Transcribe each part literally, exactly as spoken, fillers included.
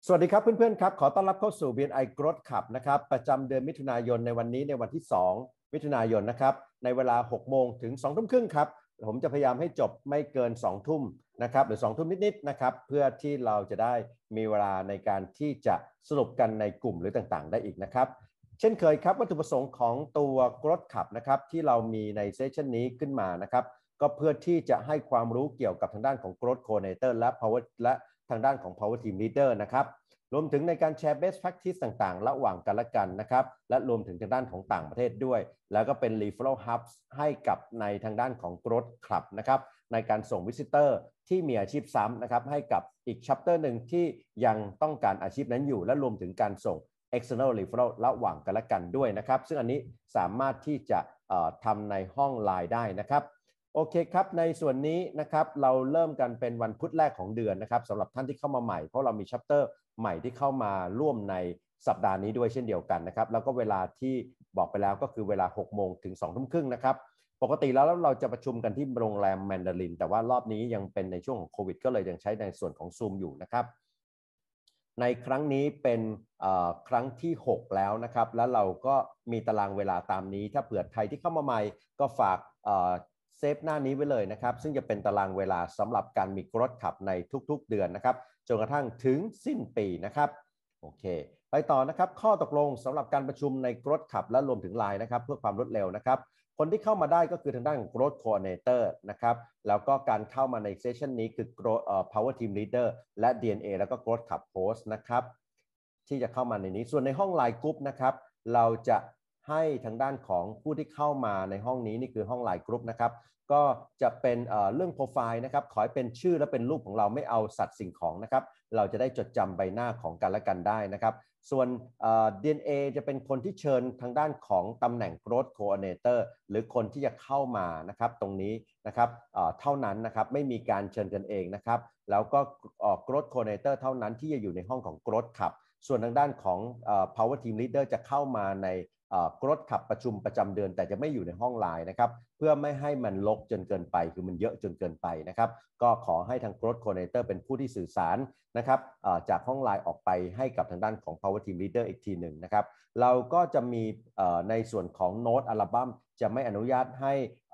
สวัสดีครับเพื่อนๆครับขอต้อนรับเข้าสู่ บี เอ็น ไอ Growth Club นะครับประจำเดือนมิถุนายนในวันนี้ในวันที่สองมิถุนายนนะครับในเวลาหกโมงถึงสองทุ่มครึ่งครับผมจะพยายามให้จบไม่เกินสองทุ่มนะครับหรือสองทุ่มนิดๆนะครับเพื่อที่เราจะได้มีเวลาในการที่จะสรุปกันในกลุ่มหรือต่างๆได้อีกนะครับเช่นเคยครับวัตถุประสงค์ของตัว Growth Club นะครับที่เรามีในเซสชันนี้ขึ้นมานะครับก็เพื่อที่จะให้ความรู้เกี่ยวกับทางด้านของ Growth Coordinator และ Power และทางด้านของ Power Team Leader นะครับรวมถึงในการแชร์ best practice ต่างๆระหว่างกันและกันนะครับและรวมถึงทางด้านของต่างประเทศด้วยแล้วก็เป็น referral hubs ให้กับในทางด้านของ Growth Club นะครับในการส่ง visitor ที่มีอาชีพซ้ำนะครับให้กับอีก chapter หนึ่งที่ยังต้องการอาชีพนั้นอยู่และรวมถึงการส่ง external referral ระหว่างกันและกันด้วยนะครับซึ่งอันนี้สามารถที่จะทำในห้อง ไลน์ ได้นะครับโอเคครับในส่วนนี้นะครับเราเริ่มกันเป็นวันพุธแรกของเดือนนะครับสำหรับท่านที่เข้ามาใหม่เพราะเรามี chapter ใหม่ที่เข้ามาร่วมในสัปดาห์นี้ด้วยเช่นเดียวกันนะครับแล้วก็เวลาที่บอกไปแล้วก็คือเวลาหกโมงถึงสองทุ่มครึ่งนะครับปกติแล้วเราจะประชุมกันที่โรงแรมแมนดารินแต่ว่ารอบนี้ยังเป็นในช่วงของโควิดก็เลยยังใช้ในส่วนของ Zoom อยู่นะครับในครั้งนี้เป็นครั้งที่หกแล้วนะครับแล้วเราก็มีตารางเวลาตามนี้ถ้าเผื่อใครที่เข้ามาใหม่ก็ฝากเซฟหน้านี้ไว้เลยนะครับซึ่งจะเป็นตารางเวลาสำหรับการมี Growth Club ในทุกๆเดือนนะครับจนกระทั่งถึงสิ้นปีนะครับโอเคไปต่อนะครับข้อตกลงสำหรับการประชุมใน Growth Club และรวมถึง ไลน์ นะครับเพื่อความรวดเร็วนะครับคนที่เข้ามาได้ก็คือทางด้านของ Growth Coordinator นะครับแล้วก็การเข้ามาในเซสชันนี้คือ Power Team Leader และ ดี เอ็น เอ แล้วก็ Growth Club Host นะครับที่จะเข้ามาในนี้ส่วนในห้อง ไลน์ Group นะครับเราจะให้ทางด้านของผู้ที่เข้ามาในห้องนี้นี่คือห้อง ไลน์ Group นะครับก็จะเป็นเอ่อเรื่องโปรไฟล์นะครับขอให้เป็นชื่อและเป็นรูปของเราไม่เอาสัตว์สิ่งของนะครับเราจะได้จดจำใบหน้าของกันและกันได้นะครับส่วนเอ่อ ดี เอ็น เอ จะเป็นคนที่เชิญทางด้านของตำแหน่ง Growth Coordinator หรือคนที่จะเข้ามานะครับตรงนี้นะครับเอ่อเท่านั้นนะครับไม่มีการเชิญกันเองนะครับแล้วก็เอ่อ Growth Coordinator เท่านั้นที่จะอยู่ในห้องของ Growth Club ส่วนทางด้านของเอ่อ Power Team Leader จะเข้ามาในGrowth Club ประชุมประจำเดือนแต่จะไม่อยู่ในห้อง ไลน์ นะครับเพื่อไม่ให้มันรกจนเกินไปคือมันเยอะจนเกินไปนะครับก็ขอให้ทาง Growth Coordinator เป็นผู้ที่สื่อสารนะครับจากห้อง ไลน์ ออกไปให้กับทางด้านของ Power Team Leader อีกทีหนึ่งนะครับเราก็จะมีในส่วนของโน้ตอัลบั้มจะไม่อนุญาตให้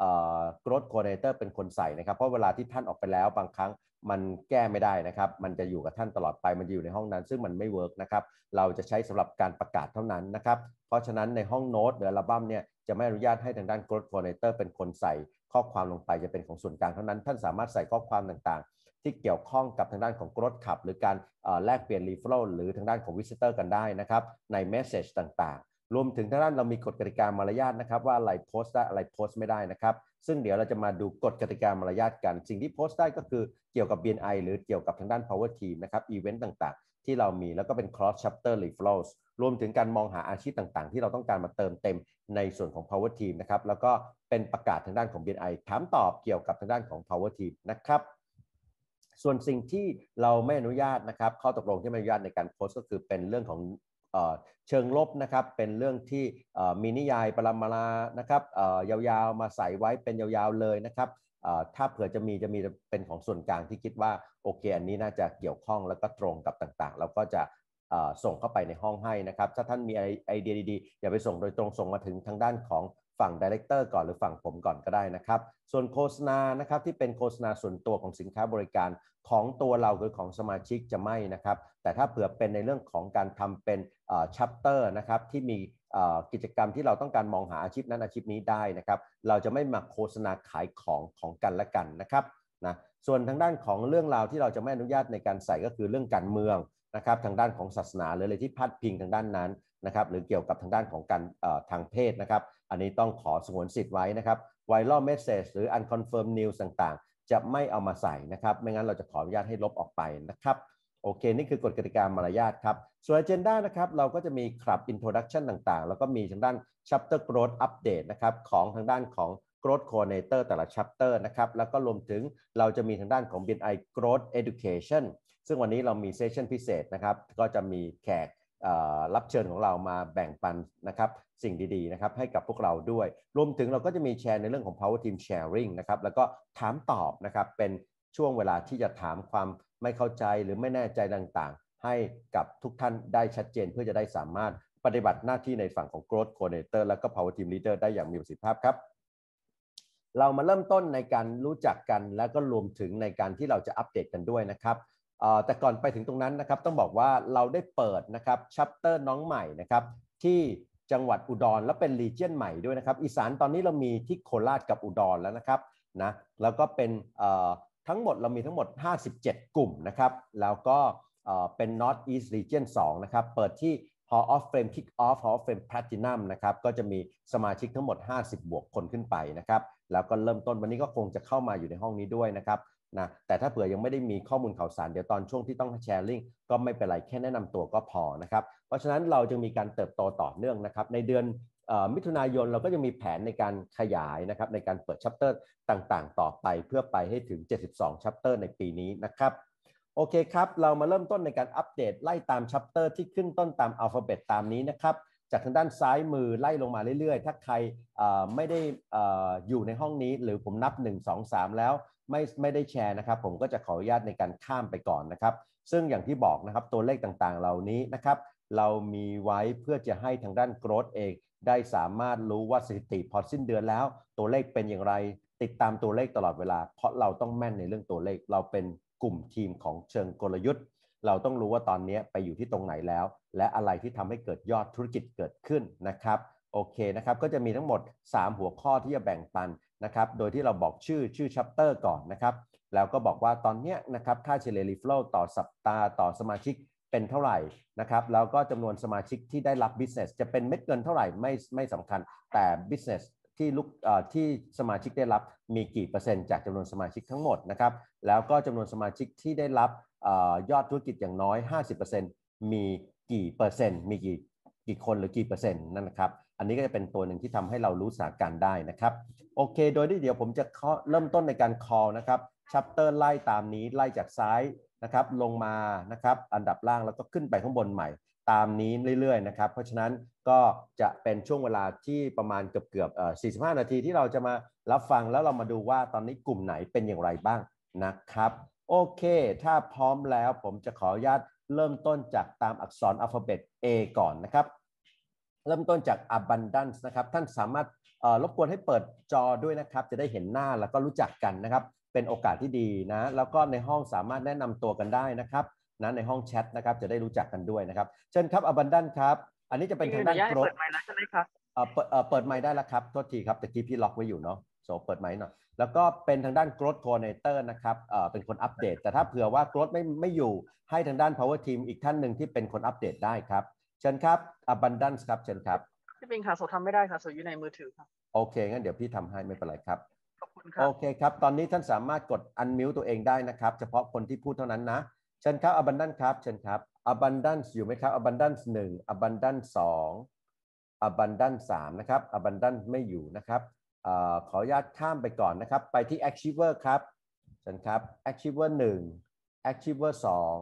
Growth Coordinator เป็นคนใส่นะครับเพราะเวลาที่ท่านออกไปแล้วบางครั้งมันแก้ไม่ได้นะครับมันจะอยู่กับท่านตลอดไปมันจะอยู่ในห้องนั้นซึ่งมันไม่เวิร์กนะครับเราจะใช้สำหรับการประกาศเท่านั้นนะครับเพราะฉะนั้นในห้องโน้ตหรืออัลบั้มเนี่ยจะไม่อนุญาตให้ทางด้าน Growth Coordinator เป็นคนใส่ข้อความลงไปจะเป็นของส่วนกลางเท่านั้นท่านสามารถใส่ข้อความต่างๆที่เกี่ยวข้องกับทางด้านของ Growth Club หรือการแลกเปลี่ยน Referral หรือทางด้านของ Visitor กันได้นะครับใน Message ต่างๆรวมถึงทางด้านเรามีกฎกติกามารยาทนะครับว่าอะไรโพสต์ได้อะไรโพสต์ไม่ได้นะครับซึ่งเดี๋ยวเราจะมาดูกฎกติกามารยาทกันสิ่งที่โพสต์ได้ก็คือเกี่ยวกับ บี เอ็น ไอ หรือเกี่ยวกับทางด้าน Power Team นะครับอีเวนต์ต่างๆที่เรามีแล้วก็เป็น cross chapter referrals รวมถึงการมองหาอาชีพต่างๆที่เราต้องการมาเติมเต็มในส่วนของ Power Team นะครับแล้วก็เป็นประกาศทางด้านของ บี เอ็น ไอ ถามตอบเกี่ยวกับทางด้านของ Power Team นะครับส่วนสิ่งที่เราไม่อนุญาตนะครับข้อตกลงที่ไม่อนุญาตในการโพสต์ก็คือเป็นเรื่องของเชิงลบนะครับเป็นเรื่องที่มีนิยายปรมาณานะครับยาวๆมาใส่ไว้เป็นยาวๆเลยนะครับถ้าเผื่อจะมีจะมีเป็นของส่วนกลางที่คิดว่าโอเคอันนี้น่าจะเกี่ยวข้องแล้วก็ตรงกับต่างๆแล้วก็จะส่งเข้าไปในห้องให้นะครับถ้าท่านมีไอเดียดีๆอย่าไปส่งโดยตรงส่งมาถึงทางด้านของฝั่ง Director ก่อนหรือฝั่งผมก่อนก็ได้นะครับส่วนโฆษณานะครับที่เป็นโฆษณาส่วนตัวของสินค้าบริการของตัวเราหรือของสมาชิกจะไม่นะครับแต่ถ้าเผื่อเป็นในเรื่องของการทำเป็นชัปเตอร์นะครับที่มีกิจกรรมที่เราต้องการมองหาอาชีพนั้นอาชีพนี้ได้นะครับเราจะไม่มาโฆษณาขายของของกันและกันนะครับนะส่วนทางด้านของเรื่องราวที่เราจะไม่อนุญาตในการใส่ก็คือเรื่องการเมืองนะครับทางด้านของศาสนาหรืออะไรที่พาดพิงทางด้านนั้นนะครับหรือเกี่ยวกับทางด้านของการทางเพศนะครับอันนี้ต้องขอสงวนสิทธิ์ไว้นะครับ Viral Message หรือ Unconfirmed News ต่างๆจะไม่เอามาใส่นะครับไม่งั้นเราจะขออนุญาตให้ลบออกไปนะครับโอเคนี่คือกฎกติกามารยาทครับส่วน Agenda นะครับเราก็จะมีคลับ Introduction ต่างๆแล้วก็มีทางด้าน Chapter Growth Update นะครับของทางด้านของ Growth Coordinator แต่ละ Chapter นะครับแล้วก็รวมถึงเราจะมีทางด้านของ บี เอ็น ไอ Growth Education ซึ่งวันนี้เรามีเซสชั่นพิเศษนะครับก็จะมีแขกรับเชิญของเรามาแบ่งปันนะครับสิ่งดีๆนะครับให้กับพวกเราด้วยรวมถึงเราก็จะมีแชร์ในเรื่องของ Power Team Sharing นะครับแล้วก็ถามตอบนะครับเป็นช่วงเวลาที่จะถามความไม่เข้าใจหรือไม่แน่ใจต่างให้กับทุกท่านได้ชัดเจนเพื่อจะได้สามารถปฏิบัติหน้าที่ในฝั่งของ Growth Coordinator และก็ Power Team Leader ได้อย่างมีประสิทธิภาพครับเรามาเริ่มต้นในการรู้จักกันแล้วก็รวมถึงในการที่เราจะอัปเดตกันด้วยนะครับแต่ก่อนไปถึงตรงนั้นนะครับต้องบอกว่าเราได้เปิดนะครับชัปเตอร์น้องใหม่นะครับที่จังหวัดอุดรและเป็นรีเจียนใหม่ด้วยนะครับอีสานตอนนี้เรามีที่โคราชกับอุดรแล้วนะครับนะแล้วก็เป็นทั้งหมดเรามีทั้งหมดห้าสิบเจ็ดกลุ่มนะครับแล้วก็เป็น North East Region สองนะครับเปิดที่ Hall of Fame Kick Off Hall of Fame Platinum นะครับก็จะมีสมาชิกทั้งหมดห้าสิบบวกคนขึ้นไปนะครับแล้วก็เริ่มต้นวันนี้ก็คงจะเข้ามาอยู่ในห้องนี้ด้วยนะครับนะแต่ถ้าเผื่อยังไม่ได้มีข้อมูลข่าวสารเดี๋ยวตอนช่วงที่ต้องแชร์ลิงก์ก็ไม่เป็นไรแค่แนะนำตัวก็พอนะครับเพราะฉะนั้นเราจะมีการเติบโตต่อเนื่องนะครับในเดือนมิถุนายนเราก็จะมีแผนในการขยายนะครับในการเปิดชัปเตอร์ต่างๆต่อไปเพื่อไปให้ถึงเจ็ดสิบสองชัปเตอร์ในปีนี้นะครับโอเคครับเรามาเริ่มต้นในการอัปเดตไล่ตามชัปเตอร์ที่ขึ้นต้นตามอัลฟาเบตตามนี้นะครับจากทางด้านซ้ายมือไล่ลงมาเรื่อยๆถ้าใครไม่ได้อยู่ในห้องนี้หรือผมนับหนึ่ง สอง สามแล้วไม่ไม่ได้แชร์นะครับผมก็จะขออนุญาตในการข้ามไปก่อนนะครับซึ่งอย่างที่บอกนะครับตัวเลขต่างๆเหล่านี้นะครับเรามีไว้เพื่อจะให้ทางด้านโกรธเองได้สามารถรู้ว่าสถิติพอสิ้นเดือนแล้วตัวเลขเป็นอย่างไรติดตามตัวเลขตลอดเวลาเพราะเราต้องแม่นในเรื่องตัวเลขเราเป็นกลุ่มทีมของเชิงกลยุทธ์เราต้องรู้ว่าตอนนี้ไปอยู่ที่ตรงไหนแล้วและอะไรที่ทำให้เกิดยอดธุรกิจเกิดขึ้นนะครับโอเคนะครับก็จะมีทั้งหมดสามหัวข้อที่จะแบ่งปันนะครับโดยที่เราบอกชื่อชื่อชัปเตอร์ก่อนนะครับแล้วก็บอกว่าตอนนี้นะครับค่าเฉลี่ยรีโฟลต่อสัปดาห์ต่อสมาชิกเป็นเท่าไหร่นะครับแล้วก็จำนวนสมาชิกที่ได้รับ business จะเป็นเม็ดเงินเท่าไหร่ไม่ไม่สำคัญแต่ business ที่ลูกที่สมาชิกได้รับมีกี่เปอร์เซ็นต์จากจำนวนสมาชิกทั้งหมดนะครับแล้วก็จำนวนสมาชิกที่ได้รับยอดธุรกิจอย่างน้อย ห้าสิบเปอร์เซ็นต์ มีกี่เปอร์เซ็นต์มีกี่กี่คนหรือกี่เปอร์เซ็นต์นั่นนะครับอันนี้ก็จะเป็นตัวหนึ่งที่ทำให้เรารู้สถานการณ์ได้นะครับโอเคโดยที่เดี๋ยวผมจะเริ่มต้นในการ call นะครับชัปเตอร์ไล่ตามนี้ไล่จากซ้ายนะครับลงมานะครับอันดับล่างแล้วก็ขึ้นไปข้างบนใหม่ตามนี้เรื่อยๆนะครับเพราะฉะนั้นก็จะเป็นช่วงเวลาที่ประมาณเกือบๆเอ่อสี่สิบห้านาทีที่เราจะมารับฟังแล้วเรามาดูว่าตอนนี้กลุ่มไหนเป็นอย่างไรบ้างนะครับโอเคถ้าพร้อมแล้วผมจะขออนุญาตเริ่มต้นจากตามอักษรอัลฟาเบต A ก่อนนะครับเริ่มต้นจาก abundance นะครับท่านสามารถรบกวนให้เปิดจอด้วยนะครับจะได้เห็นหน้าแล้วก็รู้จักกันนะครับเป็นโอกาสที่ดีนะแล้วก็ในห้องสามารถแนะนำตัวกันได้นะครับนะในห้องแชทนะครับจะได้รู้จักกันด้วยนะครับเชิญครับ abundance ครับอันนี้จะเป็นทางด้านโกรธเปิดไมค์แล้วใช่ไหมครับเอ่อเปิดเอ่อเปิดไมค์ได้แล้วครับโทษทีครับตะกี้พี่ล็อกไว้อยู่เนาะโซเปิดไมค์หน่อยแล้วก็เป็นทางด้าน growth coordinator นะครับเอ่อเป็นคนอัปเดตแต่ถ้าเผื่อว่า growth ไม่ไม่อยู่ให้ทางด้าน power team อีกท่านหนึ่งที่เป็นคนอัปเดตได้ครับเชิญครับ abundance ครับเชิญครับพี่ปิงค่ะโซทำไม่ได้ค่ะโซอยู่ในมือถือค่ะโอเคงั้นเดี๋ยวพี่ทำให้ไม่เป็นไรครับขอบคุณครับโอเคครับตอนนี้ท่านสามารถกด unmute ตัวเองได้นะครับเฉพาะคนที่พูดเท่านั้นนะเชิญครับ abundance ครับเชิญครับ abundance อยู่ไหมครับ abundance หนึ่ง abundance สอง abundance สามนะครับ abundance ไม่อยู่นะครับเอ่อขออนุญาตข้ามไปก่อนนะครับไปที่ achiever ครับเชิญครับ achiever หนึ่ง achiever สอง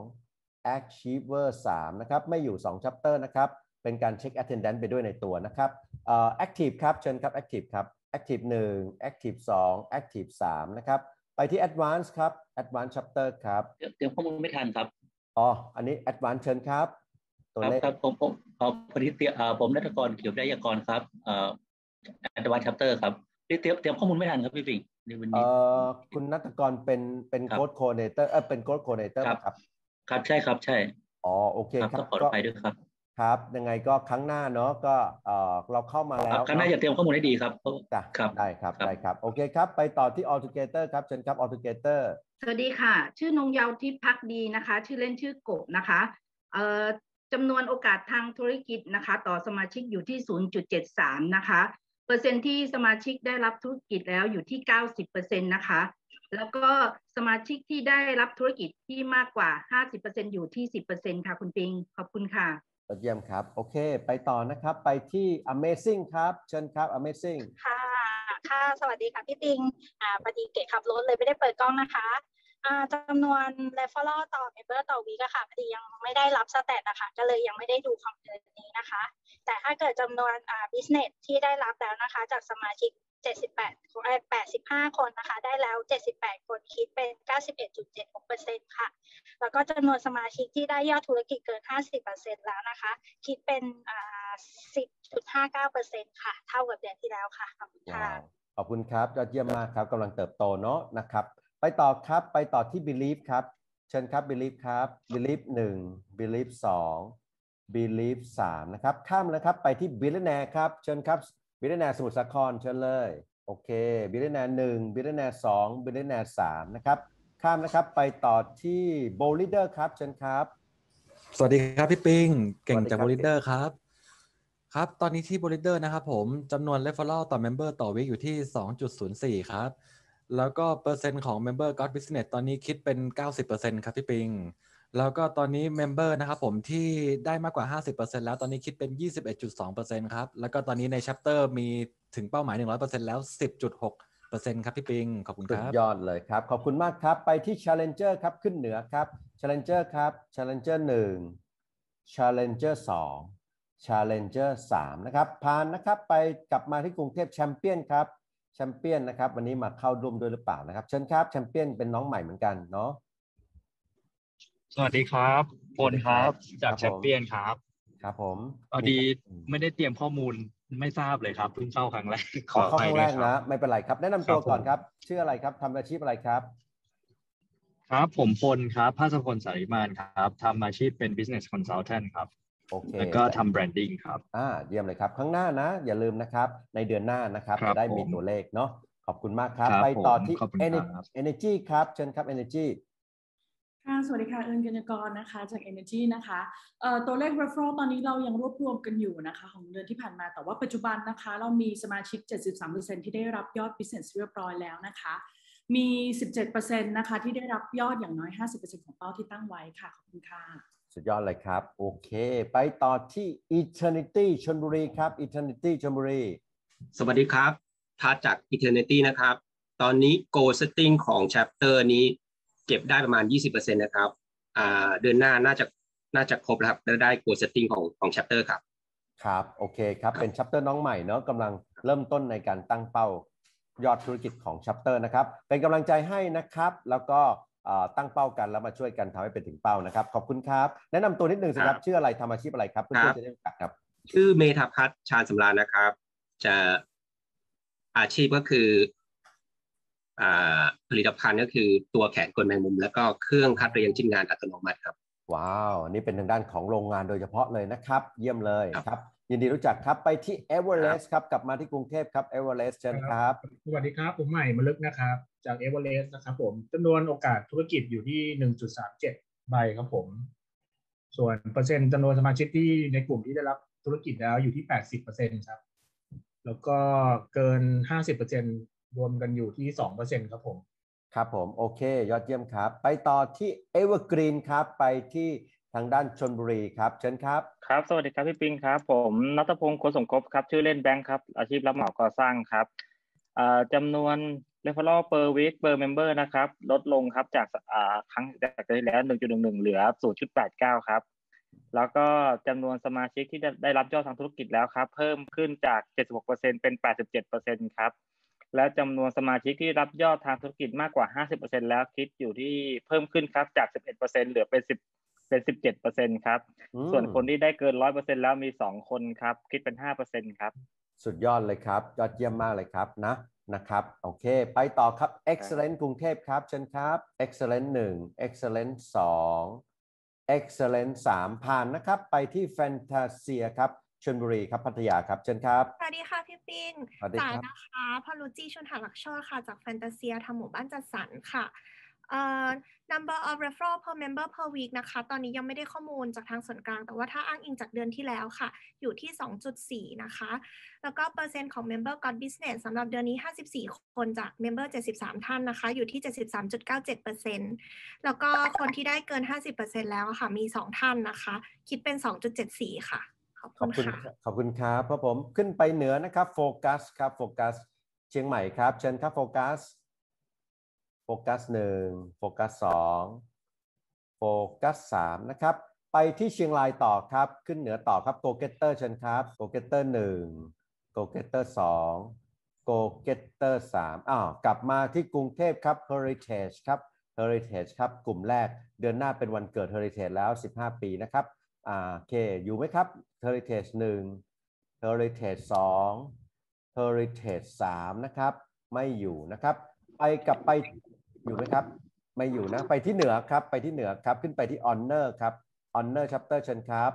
achiever สามนะครับไม่อยู่สอง chapter นะครับเป็นการเช็ค attendance ไปด้วยในตัวนะครับเอ่อ active ครับเชิญครับ active ครับ active หนึ่ง active สอง active สามนะครับไปที่ advance ครับ advance chapter ครับเตรียมข้อมูลไม่ทันครับอ๋ออันนี้ advance เชิญครับตัวเลขครับผมผมพอดีเตรียมผมนัฐกรเกี่ยวกับวิทยากรครับเอ่อ advance chapter ครับเตรียมเตรียมข้อมูลไม่ทันครับพี่ปิงในวันนี้เอ่อคุณนัฐกรเป็นเป็นโค้ดโคเนเตอร์เออเป็นโค้ดโคเนเตอร์ครับครับใช่ครับใช่อ๋อโอเคครับขออภัยด้วยครับครับยังไงก็ครั้งหน้าเนาะก็เอ่อเราเข้ามาแล้วครั้งหน้าจะเตรียมข้อมูลให้ดีครับครับได้ครับได้ครับโอเคครับไปต่อที่ All Together ครับเชิญครับ All Together สวัสดีค่ะชื่อนงเยาว์ทิพย์ภักดีนะคะชื่อเล่นชื่อกบนะคะเอ่อจำนวนโอกาสทางธุรกิจนะคะต่อสมาชิกอยู่ที่ ศูนย์จุดเจ็ดสาม นะคะเปอร์เซ็นต์ที่สมาชิกได้รับธุรกิจแล้วอยู่ที่ เก้าสิบเปอร์เซ็นต์ นะคะแล้วก็สมาชิกที่ได้รับธุรกิจที่มากกว่า ห้าสิบเปอร์เซ็นต์ อยู่ที่ สิบเปอร์เซ็นต์ ค่ะคุณปิงขอบคุณค่ะเยี่ยมครับโอเคไปต่อนะครับไปที่ Amazing ครับเชิญครับ Amazing ค่ะค่ะสวัสดีค่ะพี่ติงอ่าพอดีเก๋ขับรถเลยไม่ได้เปิดกล้องนะคะอ่าจำนวน referral ต่อ member ต่อวีคอะค่ะพอดียังไม่ได้รับสแตทนะคะก็เลยยังไม่ได้ดูคอมเมนต์นี้นะคะแต่ถ้าเกิดจำนวนอ่า business ที่ได้รับแล้วนะคะจากสมาชิกเจ็ดสิบแปดแปดสิบห้าคนนะคะได้แล้วเจ็ดสิบแปดคนคิดเป็น เก้าสิบเอ็ดจุดเจ็ดหกเปอร์เซ็นต์ ค่ะแล้วก็จำนวนสมาชิกที่ได้ยอดธุรกิจเกิน ห้าสิบเปอร์เซ็นต์ แล้วนะคะคิดเป็นอ่า สิบจุดห้าเก้าเปอร์เซ็นต์ ค่ะเท่ากับเดือนที่แล้วค่ะขอบคุณค่ะขอบคุณครับยอดเยี่ยมมากครับกำลังเติบโตเนาะนะครับไปต่อครับไปต่อที่ Believe ครับเชิญครับ Believe ครับ Believe หนึ่ง Believe สอง Believe สามนะครับข้ามแล้วครับไปที่ Billionaire ครับเชิญครับ Billionaire สมุทรสาครเชิญเลยโอเค Billionaire หนึ่ง Billionaire สอง Billionaire สามนะครับข้ามนะครับไปต่อที่ Bold Leader ครับเชิญครับสวัสดีครับพี่ปิงเก่งจาก Bold Leader ครับครับตอนนี้ที่ Bold Leader นะครับผมจำนวน referral ต่อ member ต่อวีคอยู่ที่ สองจุดศูนย์สี่ ครับแล้วก็เปอร์เซ็นต์ของ member got business ตอนนี้คิดเป็น เก้าสิบเปอร์เซ็นต์ ครับพี่ปิงแล้วก็ตอนนี้ member นะครับผมที่ได้มากกว่า ห้าสิบเปอร์เซ็นต์ แล้วตอนนี้คิดเป็น ยี่สิบเอ็ดจุดสองเปอร์เซ็นต์ ครับแล้วก็ตอนนี้ใน chapter มีถึงเป้าหมาย หนึ่งร้อยเปอร์เซ็นต์ แล้ว สิบจุดหกเปอร์เซ็นต์ ครับพี่ปิงขอบคุณครับสุดยอดเลยครับขอบคุณมากครับไปที่ Challenger ครับขึ้นเหนือครับ Challenger ครับ Challenger หนึ่ง Challenger สอง Challenger สามนะครับผ่านนะครับไปกลับมาที่กรุงเทพแชมเปี้ยนครับแชมเปี้ยนนะครับวันนี้มาเข้าร่วมด้วยหรือเปล่านะครับเชิญครับแชมเปี้ยนเป็นน้องใหม่เหมือนกันเนาะสวัสดีครับพลครับจากแชมเปี้ยนครับครับผมพอดีไม่ได้เตรียมข้อมูลไม่ทราบเลยครับเพิ่งเข้าครั้งแรกขอเข้าครั้งแรกนะไม่เป็นไรครับแนะนำตัวก่อนครับชื่ออะไรครับทำอาชีพอะไรครับครับผมพลครับภาสพลสาริมานครับทำอาชีพเป็น business consultant ครับโอเคแล้วก็ทำ branding ครับอ่าเยี่ยมเลยครับข้างหน้านะอย่าลืมนะครับในเดือนหน้านะครับจะได้มีตัวเลขเนาะขอบคุณมากครับไปต่อที่ energy ครับเชิญครับ energy ค่ะสวัสดีค่ะเอิญกัญญากรนะคะจาก Energy นะคะเอ่อตัวเลข referral ตอนนี้เรายังรวบรวมกันอยู่นะคะของเดือนที่ผ่านมาแต่ว่าปัจจุบันนะคะเรามีสมาชิก เจ็ดสิบสามเปอร์เซ็นต์ ที่ได้รับยอด business เรียบร้อยแล้วนะคะมี สิบเจ็ดเปอร์เซ็นต์ นะคะที่ได้รับยอดอย่างน้อย ห้าสิบเปอร์เซ็นต์ ของเป้าที่ตั้งไว้ค่ะขอบคุณค่ะสุดยอดเลยครับโอเคไปต่อที่ Eternity ชลบุรีครับ Eternity ชลบุรีสวัสดีครับทัศจาก Eternity นะครับตอนนี้ goal setting ของ chapter นี้เก็บได้ประมาณ ยี่สิบเปอร์เซ็นต์ นะครับอ่าเดือนหน้าน่าจะน่าจะครบแล้วครับแล้วได้ goal setting ของของ chapter ครับครับโอเคครับเป็น chapter น้องใหม่เนาะกำลังเริ่มต้นในการตั้งเป้ายอดธุรกิจของ chapter นะครับเป็นกำลังใจให้นะครับแล้วก็ตั้งเป้ากันแล้วมาช่วยกันทำให้เป็นถึงเป้านะครับขอบคุณครับแนะนำตัวนิดนึงสิครับชื่ออะไรทำอาชีพอะไรครับเพื่อนๆจะได้รู้จักครับชื่อเมธาพัฒน์ชาญสำราญนะครับจะอาชีพก็คือผลิตภัณฑ์ก็คือตัวแขนกลแมงมุมแล้วก็เครื่องคัดเรียงชิ้นงานอัตโนมัติครับว้าวนี่เป็นทางด้านของโรงงานโดยเฉพาะเลยนะครับเยี่ยมเลยครับยินดีรู้จักครับไปที่ Everest ครับกลับมาที่กรุงเทพครับ Everest เชิญครับสวัสดีครับผมใหม่มลึกนะครับจาก Everest นะครับผมจำนวนโอกาสธุรกิจอยู่ที่ หนึ่งจุดสามเจ็ด ใบครับผมส่วนเปอร์เซ็นต์จำนวนสมาชิกที่ในกลุ่มที่ได้รับธุรกิจแล้วอยู่ที่ แปดสิบเปอร์เซ็นต์ ครับแล้วก็เกิน ห้าสิบเปอร์เซ็นต์รวมกันอยู่ที่ สองเปอร์เซ็นต์ ครับผมครับผมโอเคยอดเยี่ยมครับไปต่อที่ Evergreen ครับไปที่ทางด้านชลบุรีครับเชิญครับครับสวัสดีครับพี่ปิงครับผมณัฐพงศ์โคสมภพครับชื่อเล่นแบงค์ครับอาชีพรับเหมาก่อสร้างครับจำนวน referral per week per member นะครับลดลงครับจากครั้งจากที่แล้ว หนึ่งจุดหนึ่งหนึ่ง เหลือ ศูนย์จุดแปดเก้า ครับแล้วก็จำนวนสมาชิกที่ได้รับยอดทางธุรกิจแล้วครับเพิ่มขึ้นจาก เจ็ดสิบหกเปอร์เซ็นต์ เป็น แปดสิบเจ็ดเปอร์เซ็นต์ ครับและจำนวนสมาชิกที่รับยอดทางธุรกิจมากกว่า ห้าสิบเปอร์เซ็นต์ แล้วคิดอยู่ที่เพิ่มขึ้นครับจาก สิบเอ็ดเปอร์เซ็นต์ เหลือเป็น10เป็น สิบเจ็ดเปอร์เซ็นต์ ครับส่วนคนที่ได้เกิน ร้อยเปอร์เซ็นต์ แล้วมีสองคนครับคิดเป็น ห้าเปอร์เซ็นต์ ครับสุดยอดเลยครับยอดเยี่ยมมากเลยครับนะนะครับโอเคไปต่อครับ Excellent กรุงเทพครับเชิญครับ Excellent หนึ่ง Excellent สอง Excellent สามผ่านนะครับไปที่ Fantasia ครับชลบุรีครับพัทยาครับเชิญครับสวัสดีค่ะพี่ปิงจ่ายนะคะพอลูจี้ชนหาลักชอค่ะจาก Fantasia ทำหมู่บ้านจัดสรรค่ะเอ่อ number of referral per member per week นะคะตอนนี้ยังไม่ได้ข้อมูลจากทางส่วนกลางแต่ว่าถ้าอ้างอิงจากเดือนที่แล้วค่ะอยู่ที่ สองจุดสี่ นะคะแล้วก็เปอร์เซ็นต์ของ member got business สำหรับเดือนนี้ห้าสิบสี่คนจาก member เจ็ดสิบสามท่านนะคะอยู่ที่ เจ็ดสิบสามจุดเก้าเจ็ดเปอร์เซ็นต์ แล้วก็คนที่ได้เกิน ห้าสิบเปอร์เซ็นต์ แล้วค่ะมีสองท่านนะคะคิดเป็น สองจุดเจ็ดสี่ ค่ะขอบคุณค่ะขอบคุณครับเพราะผมขึ้นไปเหนือนะครับโฟกัสครับโฟกัสเชียงใหม่ครับเชิญครับโฟกัสโฟกัสหนึ่งโฟกัสสองโฟกัสสามนะครับไปที่เชียงรายต่อครับขึ้นเหนือต่อครับโกเกตเตอร์เชิญครับโกเกตเตอร์หนึ่งโกเกตเตอร์สองโก Go Getter สามอ้าวกลับมาที่กรุงเทพครับ Heritage ครับ Heritage ครับกลุ่มแรกเดือนหน้าเป็นวันเกิด Heritage แล้วสิบห้าปีนะครับอ่าโอเคอยู่ไหมครับ Heritage หนึ่ง Heritage สอง Heritage สามนะครับไม่อยู่นะครับไปกลับไปอยู่ไหมครับไม่อยู่นะไปที่เหนือครับไปที่เหนือครับขึ้นไปที่ Honor ครับ Honor Chapter เชิญครับ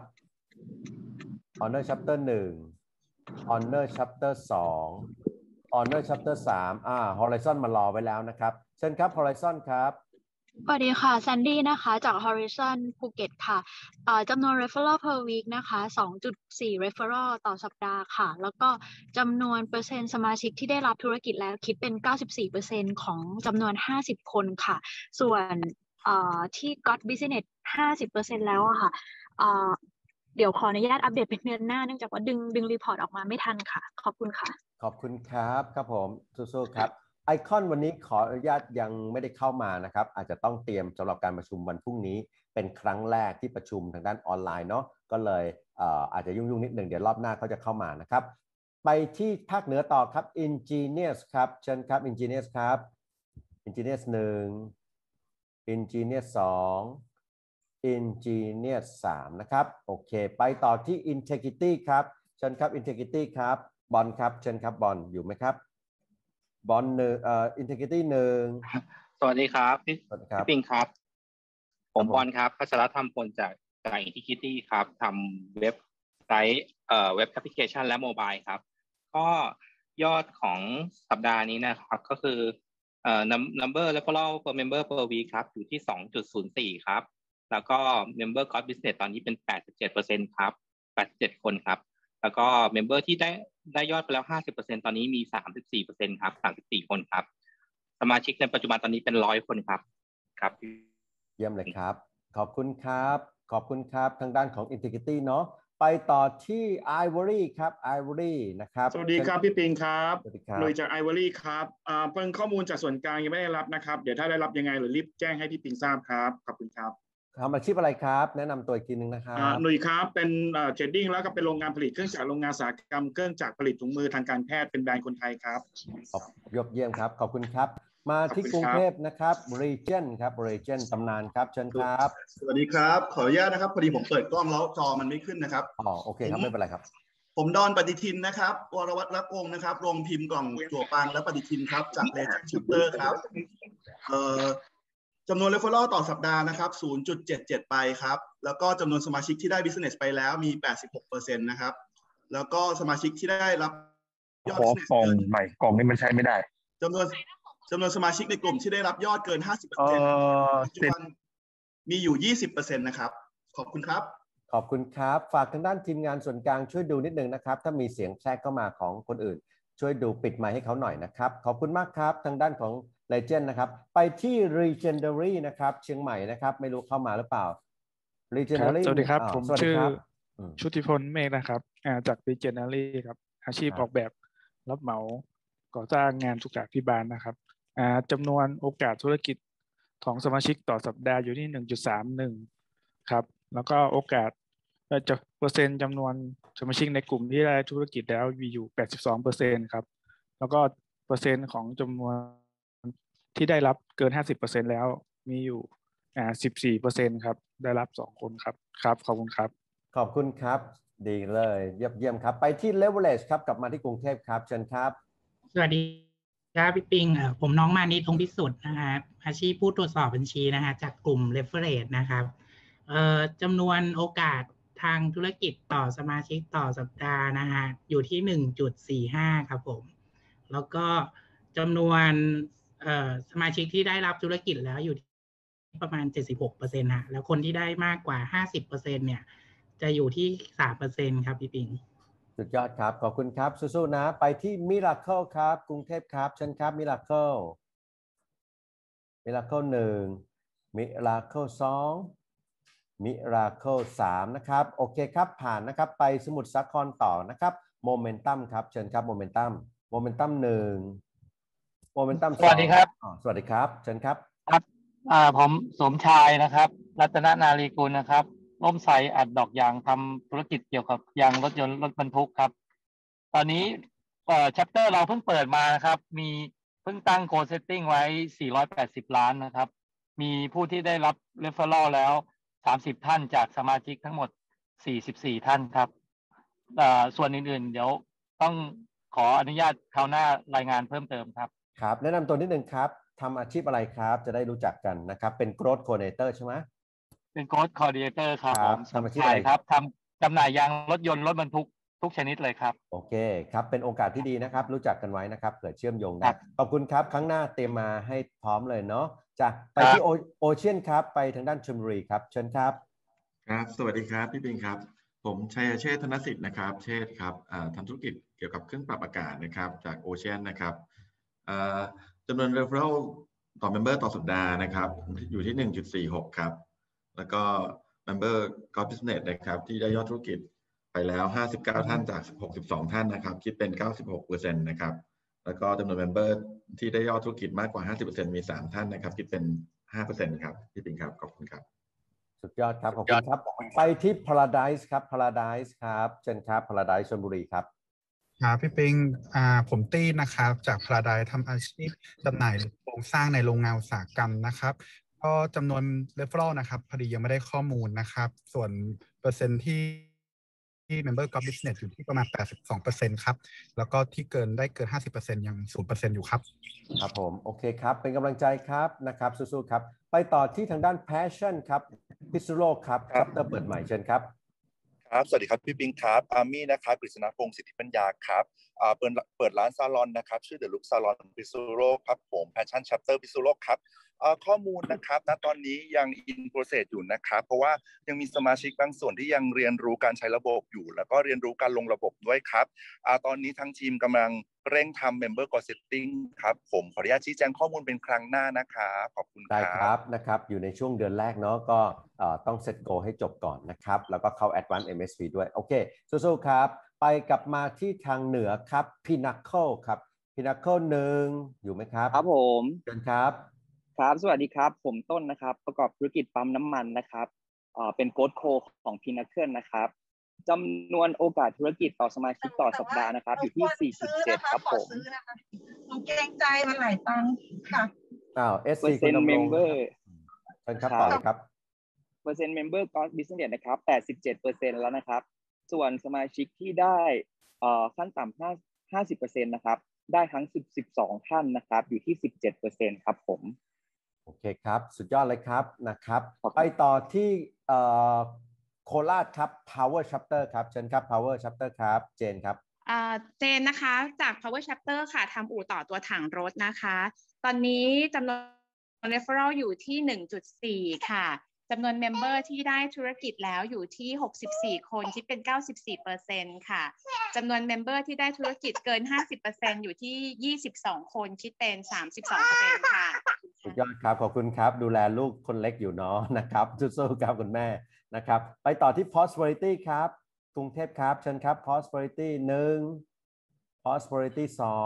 Honor Chapter หนึ่ง Honor Chapter สอง Honor Chapter สามอ่า Horizon มารอไว้แล้วนะครับเชิญครับ Horizon ครับสวัสดีค่ะแซนดี้นะคะจาก Horizon ภูเก็ตค่ะจำนวน referral per week นะคะ สองจุดสี่ referral ต่อสัปดาห์ค่ะแล้วก็จำนวนเปอร์เซ็นต์สมาชิกที่ได้รับธุรกิจแล้วคิดเป็น เก้าสิบสี่เปอร์เซ็นต์ ของจำนวนห้าสิบคนค่ะส่วนที่ Got Business ห้าสิบเปอร์เซ็นต์ แล้วอะค่ะเดี๋ยวขออนุญาตอัปเดตเป็นเดือนหน้าเนื่องจากว่าดึงดึงรีพอร์ตออกมาไม่ทันค่ะขอบคุณค่ะขอบคุณครับครับผมสู้ๆครับไอคอนวันนี้ขออนุญาตยังไม่ได้เข้ามานะครับอาจจะต้องเตรียมสำหรับการประชุมวันพรุ่งนี้เป็นครั้งแรกที่ประชุมทางด้านออนไลน์เนาะก็เลยเอ่ออาจจะยุ่งๆนิดหนึ่งเดี๋ยวรอบหน้าเขาจะเข้ามานะครับไปที่ภาคเหนือต่อครับ Engineers ครับเชิญครับ Engineers ครับ Engineers หนึ่ง Engineers สอง Engineers สามนะครับโอเคไปต่อที่ Integrity ครับเชิญครับ Integrity ครับบอลครับเชิญครับบอลอยู่ไหมครับบอลหนึ่งเอ่อ Integrity หนึ่งสวัสดีครับพี่พี่ปิงครับผมบอลครับพัชรธรรมพลจากจาก Integrity ครับทำเว็บไซต์เอ่อเว็บแอปพลิเคชันและโมบายครับก็ยอดของสัปดาห์นี้นะครับก็คือเอ่อ number referral per member per week ครับอยู่ที่ สองจุดศูนย์สี่ ครับแล้วก็ member got business ตอนนี้เป็น แปดสิบเจ็ดเปอร์เซ็นต์ ครับแปดสิบเจ็ดคนครับแล้วก็ member ที่ได้ได้ยอดไปแล้ว ห้าสิบเปอร์เซ็นต์ ตอนนี้มี สามสิบสี่เปอร์เซ็นต์ ครับสามสิบสี่คนครับสมาชิกในปัจจุบันตอนนี้เป็นหนึ่งร้อยคนครับครับเยี่ยมเลยครับขอบคุณครับขอบคุณครับทางด้านของ Integrity เนาะไปต่อที่ Ivory ครับ Ivory นะครับสวัสดีครับพี่ปิงครับลุยจาก Ivory ครับอ่าเพิ่งข้อมูลจากส่วนกลางยังไม่ได้รับนะครับเดี๋ยวถ้าได้รับยังไงหรือรีบแจ้งให้พี่ปิงทราบครับขอบคุณครับทำอาชีพอะไรครับแนะนำตัวอีกทีนึงนะครับหนุ่ยครับเป็นเทรดดิ้งแล้วก็เป็นโรงงานผลิตเครื่องจักรโรงงานอุตสาหกรรมเครื่องจักรผลิตถุงมือทางการแพทย์เป็นแบรนด์คนไทยครับยกเยี่ยมครับขอบคุณครับมาที่กรุงเทพนะครับ Region ครับ Region ตำนานครับเชิญครับสวัสดีครับขออนุญาตนะครับพอดีผมเปิดกล้องแล้วจอมันไม่ขึ้นนะครับอ๋อโอเคครับไม่เป็นไรครับผมดอนปฏิทินนะครับวรวัฒน์รักวงศ์นะครับโรงพิมพ์กล่องจั่วปางและปฏิทินครับจากเลจันชูเตอร์ครับเอ่อจำนวน referral ต่อสัปดาห์นะครับ ศูนย์จุดเจ็ดเจ็ด ไปครับแล้วก็จำนวนสมาชิกที่ได้ business ไปแล้วมี แปดสิบหกเปอร์เซ็นต์ นะครับแล้วก็สมาชิกที่ได้รับยอด business กล่องใหม่กล่องนี้มันใช้ไม่ได้จำนวนจำนวนสมาชิกในกลุ่มที่ได้รับยอดเกิน ห้าสิบเปอร์เซ็นต์ ปัจจุบันมีอยู่ ยี่สิบเปอร์เซ็นต์ นะครับขอบคุณครับขอบคุณครับฝากทางด้านทีมงานส่วนกลางช่วยดูนิดนึงนะครับถ้ามีเสียงแทรกเข้ามาของคนอื่นช่วยดูปิดไมค์ให้เขาหน่อยนะครับขอบคุณมากครับทางด้านของ Legend นะครับไปที่ Legendary นะครับเชียงใหม่นะครับไม่รู้เข้ามาหรือเปล่า Legendary สวัสดีครับผมชื่อชุติพลเมฆนะครับจาก Legendary ครับอาชีพออกแบบรับเหมาก่อสร้างงานสุขาภิบาลนะครับจำนวนโอกาสธุรกิจของสมาชิกต่อสัปดาห์อยู่ที่ หนึ่งจุดสามหนึ่ง ครับแล้วก็โอกาสจะเปอร์เซ็นต์จำนวนสมาชิกในกลุ่มที่ได้ธุรกิจแล้วมีอยู่ แปดสิบสองเปอร์เซ็นต์ ครับแล้วก็เปอร์เซ็นต์ของจำนวนที่ได้รับเกิน ห้าสิบเปอร์เซ็นต์ แล้วมีอยู่อ่า สิบสี่เปอร์เซ็นต์ ครับได้รับสองคนครับครับขอบคุณครับขอบคุณครับดีเลยเยี่ยมเยี่ยมครับไปที่ Leverage ครับกลับมาที่กรุงเทพครับเชิญครับสวัสดีครับพี่ปิงผมน้องมานิด องค์พิสุทธิ์นะครับอาชีพผู้ตรวจสอบบัญชีนะฮะจากกลุ่ม Leverage นะครับเอ่อจำนวนโอกาสทางธุรกิจต่อสมาชิกต่อสัปดาห์นะฮะอยู่ที่ หนึ่งจุดสี่ห้า ครับผมแล้วก็จำนวนเอ่อสมาชิกที่ได้รับธุรกิจแล้วอยู่ประมาณ เจ็ดสิบหกเปอร์เซ็นต์ ฮะแล้วคนที่ได้มากกว่า ห้าสิบเปอร์เซ็นต์ เนี่ยจะอยู่ที่ สามเปอร์เซ็นต์ ครับพี่ปิงสุดยอดครับขอบคุณครับสู้ๆนะไปที่ Miracle ครับกรุงเทพครับเชิญครับ Miracle Miracle หนึ่ง Miracle สอง Miracle สามนะครับโอเคครับผ่านนะครับไปสมุทรสาครต่อนะครับ Momentum ครับเชิญครับ Momentum Momentum หนึ่ง Momentum สวัสดีครับสวัสดีครับเชิญครับครับอ่าผมสมชายนะครับรัตนนาลีกุลนะครับร่มใสอัดดอกยางทำธุรกิจเกี่ยวกับยางรถยนต์รถบรรทุกครับตอนนี้เอ่อ chapter เราเพิ่งเปิดมานะครับมีเพิ่งตั้ง goal setting ไว้สี่ร้อยแปดสิบล้านนะครับมีผู้ที่ได้รับ referral แล้วสามสิบท่านจากสมาชิกทั้งหมดสี่สิบสี่ท่านครับเอ่อส่วนอื่นๆเดี๋ยวต้องขออนุญาตคราวหน้ารายงานเพิ่มเติมครับครับแนะนำตัวนิดนึงครับทำอาชีพอะไรครับจะได้รู้จักกันนะครับเป็น growth coordinator ใช่ไหมเป็น growth coordinator ครับผมทำอาชีพอะไรครับทำจำหน่ายยางรถยนต์รถบรรทุกทุกชนิดเลยครับโอเคครับเป็นโอกาสที่ดีนะครับรู้จักกันไว้นะครับเผื่อเชื่อมโยงได้ขอบคุณครับครั้งหน้าเตรียมมาให้พร้อมเลยเนาะจะไปที่โอเชียนครับไปทางด้านชลบุรีครับเชิญครับครับสวัสดีครับพี่ปิงครับผมชัยเชษฐ์ธนสิทธิ์นะครับเชษฐ์ครับทำธุรกิจเกี่ยวกับเครื่องปรับอากาศนะครับจากโอเชียนนะครับจำนวน referral ต่อ member ต่อสัปดาห์นะครับอยู่ที่ หนึ่งจุดสี่หก ครับแล้วก็ member core business นะครับที่ได้ยอดธุรกิจไปแล้วห้าสิบเก้าท่านจากหกสิบสองท่านนะครับคิดเป็น เก้าสิบหกเปอร์เซ็นต์ นะครับแล้วก็จำนวน member ที่ได้ยอดธุรกิจมากกว่า ห้าสิบเปอร์เซ็นต์ มีสามท่านนะครับคิดเป็น ห้าเปอร์เซ็นต์ ครับพี่ปิงครับขอบคุณครับสุดยอดครับขอบคุณครับไปที่ Paradise ครับ Paradise ครับเชิญครับ Paradise ชลบุรีครับครับพี่ปิงอ่าผมตี้นะครับจาก Paradise ทำอาชีพจำหน่ายโครงสร้างในโรงงานอุตสาหกรรมนะครับก็จำนวน referral นะครับพอดียังไม่ได้ข้อมูลนะครับส่วนเปอร์เซ็นต์ที่ที่ member core business อยู่ที่ประมาณ แปดสิบสองเปอร์เซ็นต์ ครับแล้วก็ที่เกินได้เกิน ห้าสิบเปอร์เซ็นต์ ยัง ศูนย์เปอร์เซ็นต์ อยู่ครับครับผมโอเคครับเป็นกำลังใจครับนะครับสู้ๆครับไปต่อที่ทางด้าน passion ครับพิษณุโลกครับครับเปิดใหม่เชิญครับครับสวัสดีครับพี่ปิงครับอาร์มี่นะครับกฤษณพงศ์สิทธิปัญญาครับอ่าเปิดเปิดร้านซาลอนนะครับชื่อ The Look Salon พิษณุโลกครับผม Passion Chapter พิษณุโลกครับข้อมูลนะครับณตอนนี้ยัง in process อยู่นะครับเพราะว่ายังมีสมาชิกบางส่วนที่ยังเรียนรู้การใช้ระบบอยู่แล้วก็เรียนรู้การลงระบบด้วยครับตอนนี้ทั้งทีมกำลังเร่งทำ member core setting ครับผมขออนุญาตชี้แจงข้อมูลเป็นครั้งหน้านะครับขอบคุณครับได้ครับนะครับอยู่ในช่วงเดือนแรกเนาะก็ต้องเซตโกให้จบก่อนนะครับแล้วก็เข้า Advanced เอ็ม เอส พี ด้วยโอเคสู้ๆครับไปกลับมาที่ทางเหนือครับ Pinnacle ครับ Pinnacle หนึ่งอยู่ไหมครับครับผมเชิญครับครับสวัสดีครับผมต้นนะครับประกอบธุรกิจปั๊มน้ำมันนะครับเอ่อเป็นโค้ดโคของ Pinnacle นะครับจำนวนโอกาสธุรกิจต่อสมาชิกต่อสัปดาห์นะครับอยู่ที่ สี่จุดเจ็ด ครับผมหนูเกรงใจมันหลายตังค์ค่ะอ้าว เอส ซีเปอร์เซ็นต์ member เชิญครับต่อเลยครับเปอร์เซ็นต์ member core business นะครับ แปดสิบเจ็ดเปอร์เซ็นต์ แล้วนะครับส่วนสมาชิกที่ได้เอ่อขั้นต่ำห้าสิบเปอร์เซ็นต์ นะครับได้ทั้งสิบสองท่านนะครับอยู่ที่ สิบเจ็ดเปอร์เซ็นต์ ครับผมโอเคครับสุดยอดเลยครับนะครับไปต่อที่โคราชครับ Power Chapter ครับเชิญครับ Power Chapter ครับเจนครับเจนนะคะจาก Power Chapter ค่ะทำอู่ต่อตัวถังรถนะคะตอนนี้จำนวน referral อยู่ที่ หนึ่งจุดสี่ ค่ะจำนวน member ที่ได้ธุรกิจแล้วอยู่ที่หกสิบสี่คนคิดเป็น เก้าสิบสี่เปอร์เซ็นต์ ค่ะจำนวน member ที่ได้ธุรกิจเกิน ห้าสิบเปอร์เซ็นต์ อยู่ที่ยี่สิบสองคนคิดเป็น สามสิบสองเปอร์เซ็นต์ ค่ะสุดยอดครับขอบคุณครับดูแลลูกคนเล็กอยู่เนาะนะครับสู้ๆครับคุณแม่นะครับไปต่อที่ Prosperity ครับกรุงเทพครับเชิญครับ Prosperity หนึ่ง Prosperity สอง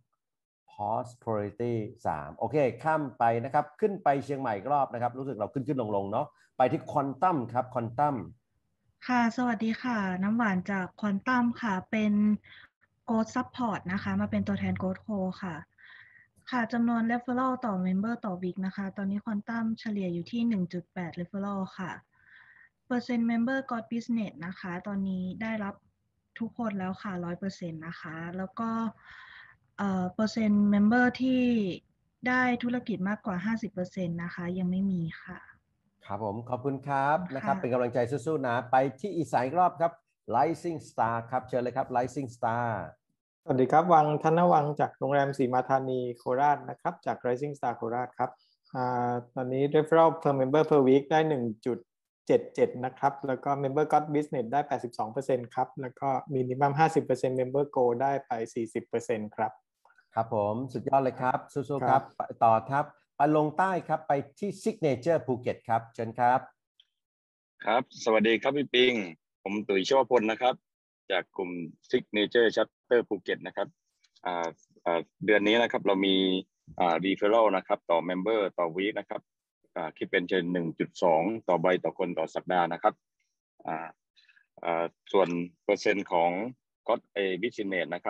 Prosperity สามโอเคข้ามไปนะครับขึ้นไปเชียงใหม่อีกรอบนะครับรู้สึกเราขึ้นขึ้นลงลงเนาะไปที่ Quantum ครับ Quantum ค่ะสวัสดีค่ะน้ำหวานจาก Quantum ค่ะเป็น Growth Support นะคะมาเป็นตัวแทน Growth Co ค่ะค่ะจำนวน referral ต่อ member ต่อ week นะคะตอนนี้ Quantum เฉลี่ยอยู่ที่ หนึ่งจุดแปด referral ค่ะเปอร์เซ็นต์ member core business นะคะตอนนี้ได้รับทุกคนแล้วค่ะ ร้อยเปอร์เซ็นต์ นะคะแล้วก็เอ่อเปอร์เซ็นต์ member ที่ได้ธุรกิจมากกว่า ห้าสิบเปอร์เซ็นต์ นะคะยังไม่มีค่ะครับผมขอบคุณครับนะครับเป็นกำลังใจสู้ๆนะไปที่อีสานอีกรอบครับ Rising Star ครับเชิญเลยครับ Rising Star สวัสดีครับวังธนวังจากโรงแรมศรีมาธานีโคราชนะครับจาก Rising Star โคราชครับอ่าตอนนี้ referral per member per week ได้ หนึ่งจุดเจ็ดเจ็ด นะครับแล้วก็ member got business ได้ แปดสิบสองเปอร์เซ็นต์ ครับแล้วก็ minimum ห้าสิบเปอร์เซ็นต์ member go ได้ไป สี่สิบเปอร์เซ็นต์ ครับครับผมสุดยอดเลยครับสู้ๆครับต่อครับไปลงใต้ครับไปที่ Signature ภูเก็ตครับเชิญครับครับสวัสดีครับพี่ปิงผมตุ๋ยชวพลนะครับจากกลุ่ม Signature Chapter ภูเก็ตนะครับอ่าอ่าเดือนนี้นะครับเรามีอ่า referral นะครับต่อ member ต่อ week นะครับอ่าคิดเป็นเช่น หนึ่งจุดสอง ต่อใบต่อคนต่อสัปดาห์นะครับอ่าอ่าส่วนเปอร์เซ็นต์ของ Got a Business นะครับ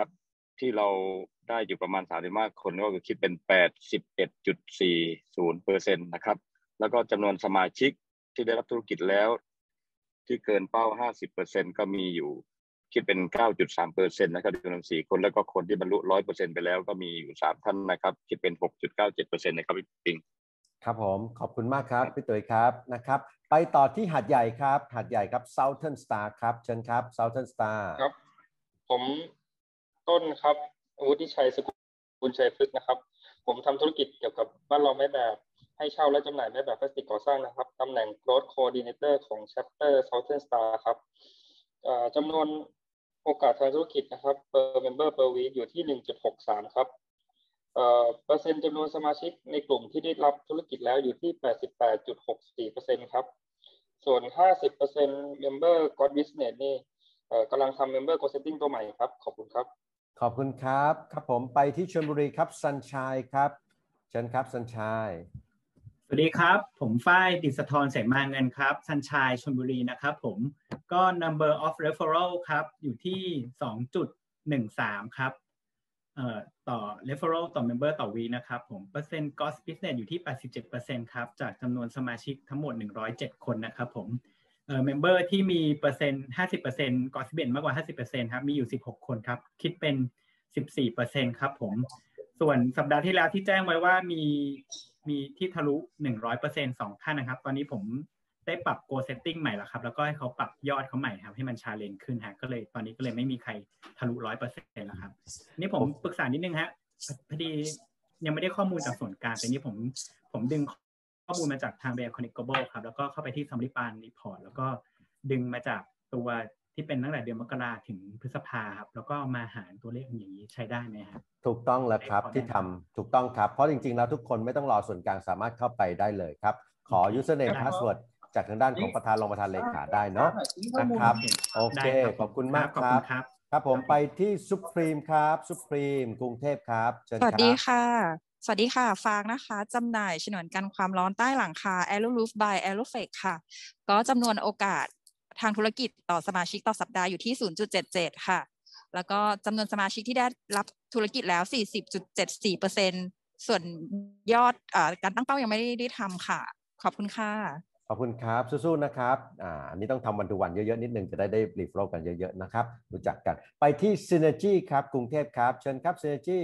ที่เราได้อยู่ประมาณสามสิบห้าคนก็คือคิดเป็น แปดสิบเอ็ดจุดสี่ศูนย์เปอร์เซ็นต์ นะครับแล้วก็จำนวนสมาชิกที่ได้รับธุรกิจแล้วที่เกินเป้า ห้าสิบเปอร์เซ็นต์ ก็มีอยู่คิดเป็น เก้าจุดสามเปอร์เซ็นต์ นะครับจำนวนสี่คนแล้วก็คนที่บรรลุ หนึ่งร้อยเปอร์เซ็นต์ ไปแล้วก็มีอยู่สามท่านนะครับคิดเป็น หกจุดเก้าเจ็ดเปอร์เซ็นต์ นะครับพี่ปิงครับผมขอบคุณมากครับพี่ตุ๋ยครับนะครับไปต่อที่หาดใหญ่ครับหาดใหญ่ครับ Southern Star ครับเชิญครับ Southern Star ครับผมต้นครับวุฒิชัยสกุลชัยพฤกษ์นะครับผมทำธุรกิจเกี่ยวกับบ้านรองไม้แบบให้เช่าและจำหน่ายไม้แบบพลาสติกก่อสร้างนะครับตำแหน่ง Growth Coordinator ของ Chapter Southern Star ครับจำนวนโอกาสทางธุรกิจนะครับ per member per week อยู่ที่ หนึ่งจุดหกสาม ครับเอ่อเปอร์เซ็นต์จำนวนสมาชิกในกลุ่มที่ได้รับธุรกิจแล้วอยู่ที่ แปดสิบแปดจุดหกสี่เปอร์เซ็นต์ ครับส่วน ห้าสิบเปอร์เซ็นต์ member got business นี่เอ่อกำลังทำ member got setting ตัวใหม่ครับขอบคุณครับขอบคุณครับครับผมไปที่ชลบุรีครับ Sunshine ครับเชิญครับ Sunshine สวัสดีครับผมฝ้ายดิษฐรเสมาเงินครับ Sunshine ชลบุรีนะครับผมก็ number of referral ครับอยู่ที่ สองจุดหนึ่งสาม ครับเอ่อต่อ referral ต่อ member ต่อ week นะครับผมเปอร์เซ็นต์ gross business อยู่ที่ แปดสิบเจ็ดเปอร์เซ็นต์ ครับจากจำนวนสมาชิกทั้งหมดหนึ่งร้อยเจ็ดคนนะครับผมเอ่อ member ที่มีเปอร์เซ็นต์ ห้าสิบเปอร์เซ็นต์ gross business มากกว่า ห้าสิบเปอร์เซ็นต์ ครับมีอยู่สิบหกคนครับคิดเป็น สิบสี่เปอร์เซ็นต์ ครับผมส่วนสัปดาห์ที่แล้วที่แจ้งไว้ว่ามีมีที่ทะลุ หนึ่งร้อยเปอร์เซ็นต์ สองท่านนะครับตอนนี้ผมได้ปรับ goal setting ใหม่แล้วครับแล้วก็ให้เขาปรับยอดเขาใหม่ครับให้มัน challenge ขึ้นฮะก็เลยตอนนี้ก็เลยไม่มีใครทะลุ หนึ่งร้อยเปอร์เซ็นต์ แล้วครับนี่ผมปรึกษานิดนึงฮะพอดียังไม่ได้ข้อมูลจากส่วนกลางแต่นี่ผมผมดึงข้อมูลมาจากทาง Bear Connect Global ครับแล้วก็เข้าไปที่ Summary Plan Report แล้วก็ดึงมาจากตัวที่เป็นตั้งแต่เดือนมกราถึงพฤษภาครับแล้วก็มาหารตัวเลขอย่างนี้ใช้ได้ไหมครับถูกต้องแล้วครับที่ทำถูกต้องครับเพราะจริงๆแล้วทุกคนไม่ต้องรอส่วนกลางสามารถเข้าไปได้เลยครับขอ username password จากทางด้านของประธานรองประธานเลขาได้เนาะนะครับโอเคขอบคุณมากครับครับผมไปที่ Supreme ครับ Supreme กรุงเทพครับเชิญครับสวัสดีค่ะสวัสดีค่ะฟางนะคะจำหน่ายฉนวนกันความร้อนใต้หลังคา Aero Roof by Aeroflex ค่ะก็จำนวนโอกาสทางธุรกิจต่อสมาชิกต่อสัปดาห์อยู่ที่ ศูนย์จุดเจ็ดเจ็ด ค่ะแล้วก็จำนวนสมาชิกที่ได้รับธุรกิจแล้ว สี่สิบจุดเจ็ดสี่เปอร์เซ็นต์ ส่วนยอดอการตั้งเป้ายังไม่ได้ได้ทำค่ะขอบคุณค่ะขอบคุณครับสู้ๆนะครับอ่าอันนี้ต้องทำวันทุกวันเยอะๆนิดนึงจะได้ได้รีโฟลว์กันเยอะๆนะครับรู้จักกันไปที่ Synergy ครับกรุงเทพครับเชิญครับ Synergy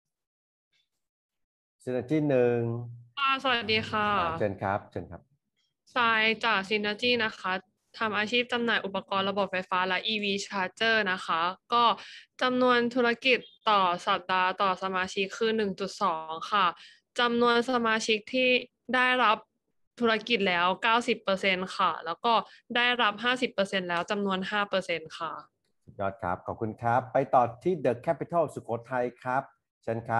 Synergy หนึ่งสวัสดีค่ะเชิญครับเชิญครับทรายจาก Synergy นะคะทำอาชีพจำหน่ายอุปกรณ์ระบบไฟฟ้าและ อี วี Charger นะคะก็จำนวนธุรกิจต่อสัปดาห์ต่อสมาชิกคือ หนึ่งจุดสอง ค่ะจำนวนสมาชิกที่ได้รับธุรกิจแล้ว เก้าสิบเปอร์เซ็นต์ ค่ะแล้วก็ได้รับ ห้าสิบเปอร์เซ็นต์ แล้วจำนวน ห้าเปอร์เซ็นต์ ค่ะยอดครับขอบคุณครับไปต่อที่ The Capital สุโขทัยครับเชิญครับ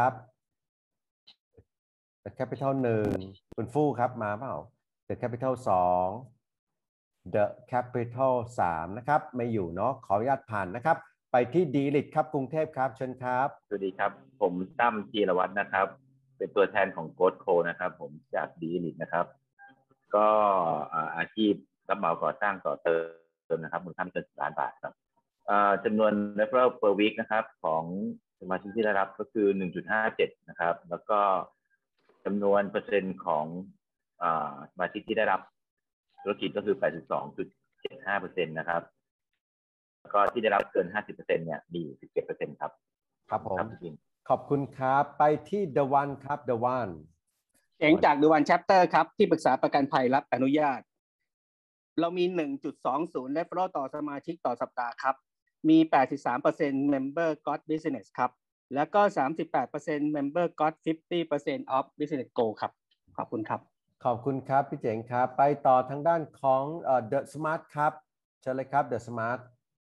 The Capital หนึ่งคุณฟู่ครับมาเปล่า The Capital สอง The Capital สามนะครับไม่อยู่เนาะขออนุญาตผ่านนะครับไปที่ดีลิทครับกรุงเทพครับเชิญครับสวัสดีครับผมตั้มจีรวัฒน์นะครับเป็นตัวแทนของโกดโคนะครับผมจากดีลิทนะครับก็อาชีพรับเหมาก่อสร้างต่อเติมนะครับมูลค่าไม่เกินสิบล้านบาทครับจำนวน referral per week นะครับของสมาชิกที่ได้รับก็คือ หนึ่งจุดห้าเจ็ด นะครับแล้วก็จำนวนเปอร์เซ็นต์ของสมาชิกที่ได้รับธุรกิจก็คือ แปดสิบสองจุดเจ็ดห้าเปอร์เซ็นต์ นะครับแล้วก็ที่ได้รับเกิน ห้าสิบเปอร์เซ็นต์ เนี่ยมีอยู่ สิบเจ็ดเปอร์เซ็นต์ ครับครับผมขอบคุณครับไปที่ The One ครับ The One เจ๋งจาก The One Chapter ครับที่ปรึกษาประกันภัยรับอนุญาตเรามี หนึ่งจุดสองศูนย์ referral ต่อสมาชิกต่อสัปดาห์ครับมี แปดสิบสามเปอร์เซ็นต์ member got business ครับแล้วก็ สามสิบแปดเปอร์เซ็นต์ member got ห้าสิบเปอร์เซ็นต์ of business goal ครับขอบคุณครับขอบคุณครับพี่เจ๋งครับไปต่อทางด้านของเอ่อ The Smart ครับเชิญเลยครับ The Smart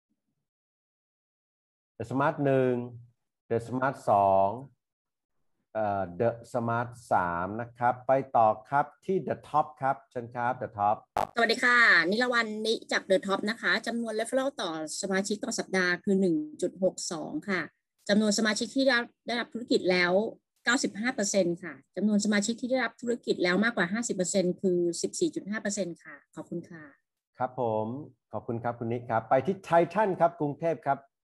The Smart หนึ่ง The Smart สองเอ่อ The Smart สามนะครับไปต่อครับที่ The Top ครับเชิญครับ The Top สวัสดีค่ะนิรวรรณนิจาก The Top นะคะจำนวน referral ต่อสมาชิกต่อสัปดาห์คือ หนึ่งจุดหกสอง ค่ะจำนวนสมาชิกที่ได้รับธุรกิจแล้ว เก้าสิบห้าเปอร์เซ็นต์ ค่ะจำนวนสมาชิกที่ได้รับธุรกิจแล้วมากกว่า ห้าสิบเปอร์เซ็นต์ คือ สิบสี่จุดห้าเปอร์เซ็นต์ ค่ะขอบคุณค่ะครับผมขอบคุณครับคุณนิครับไปที่ไททันครับกรุงเทพครับ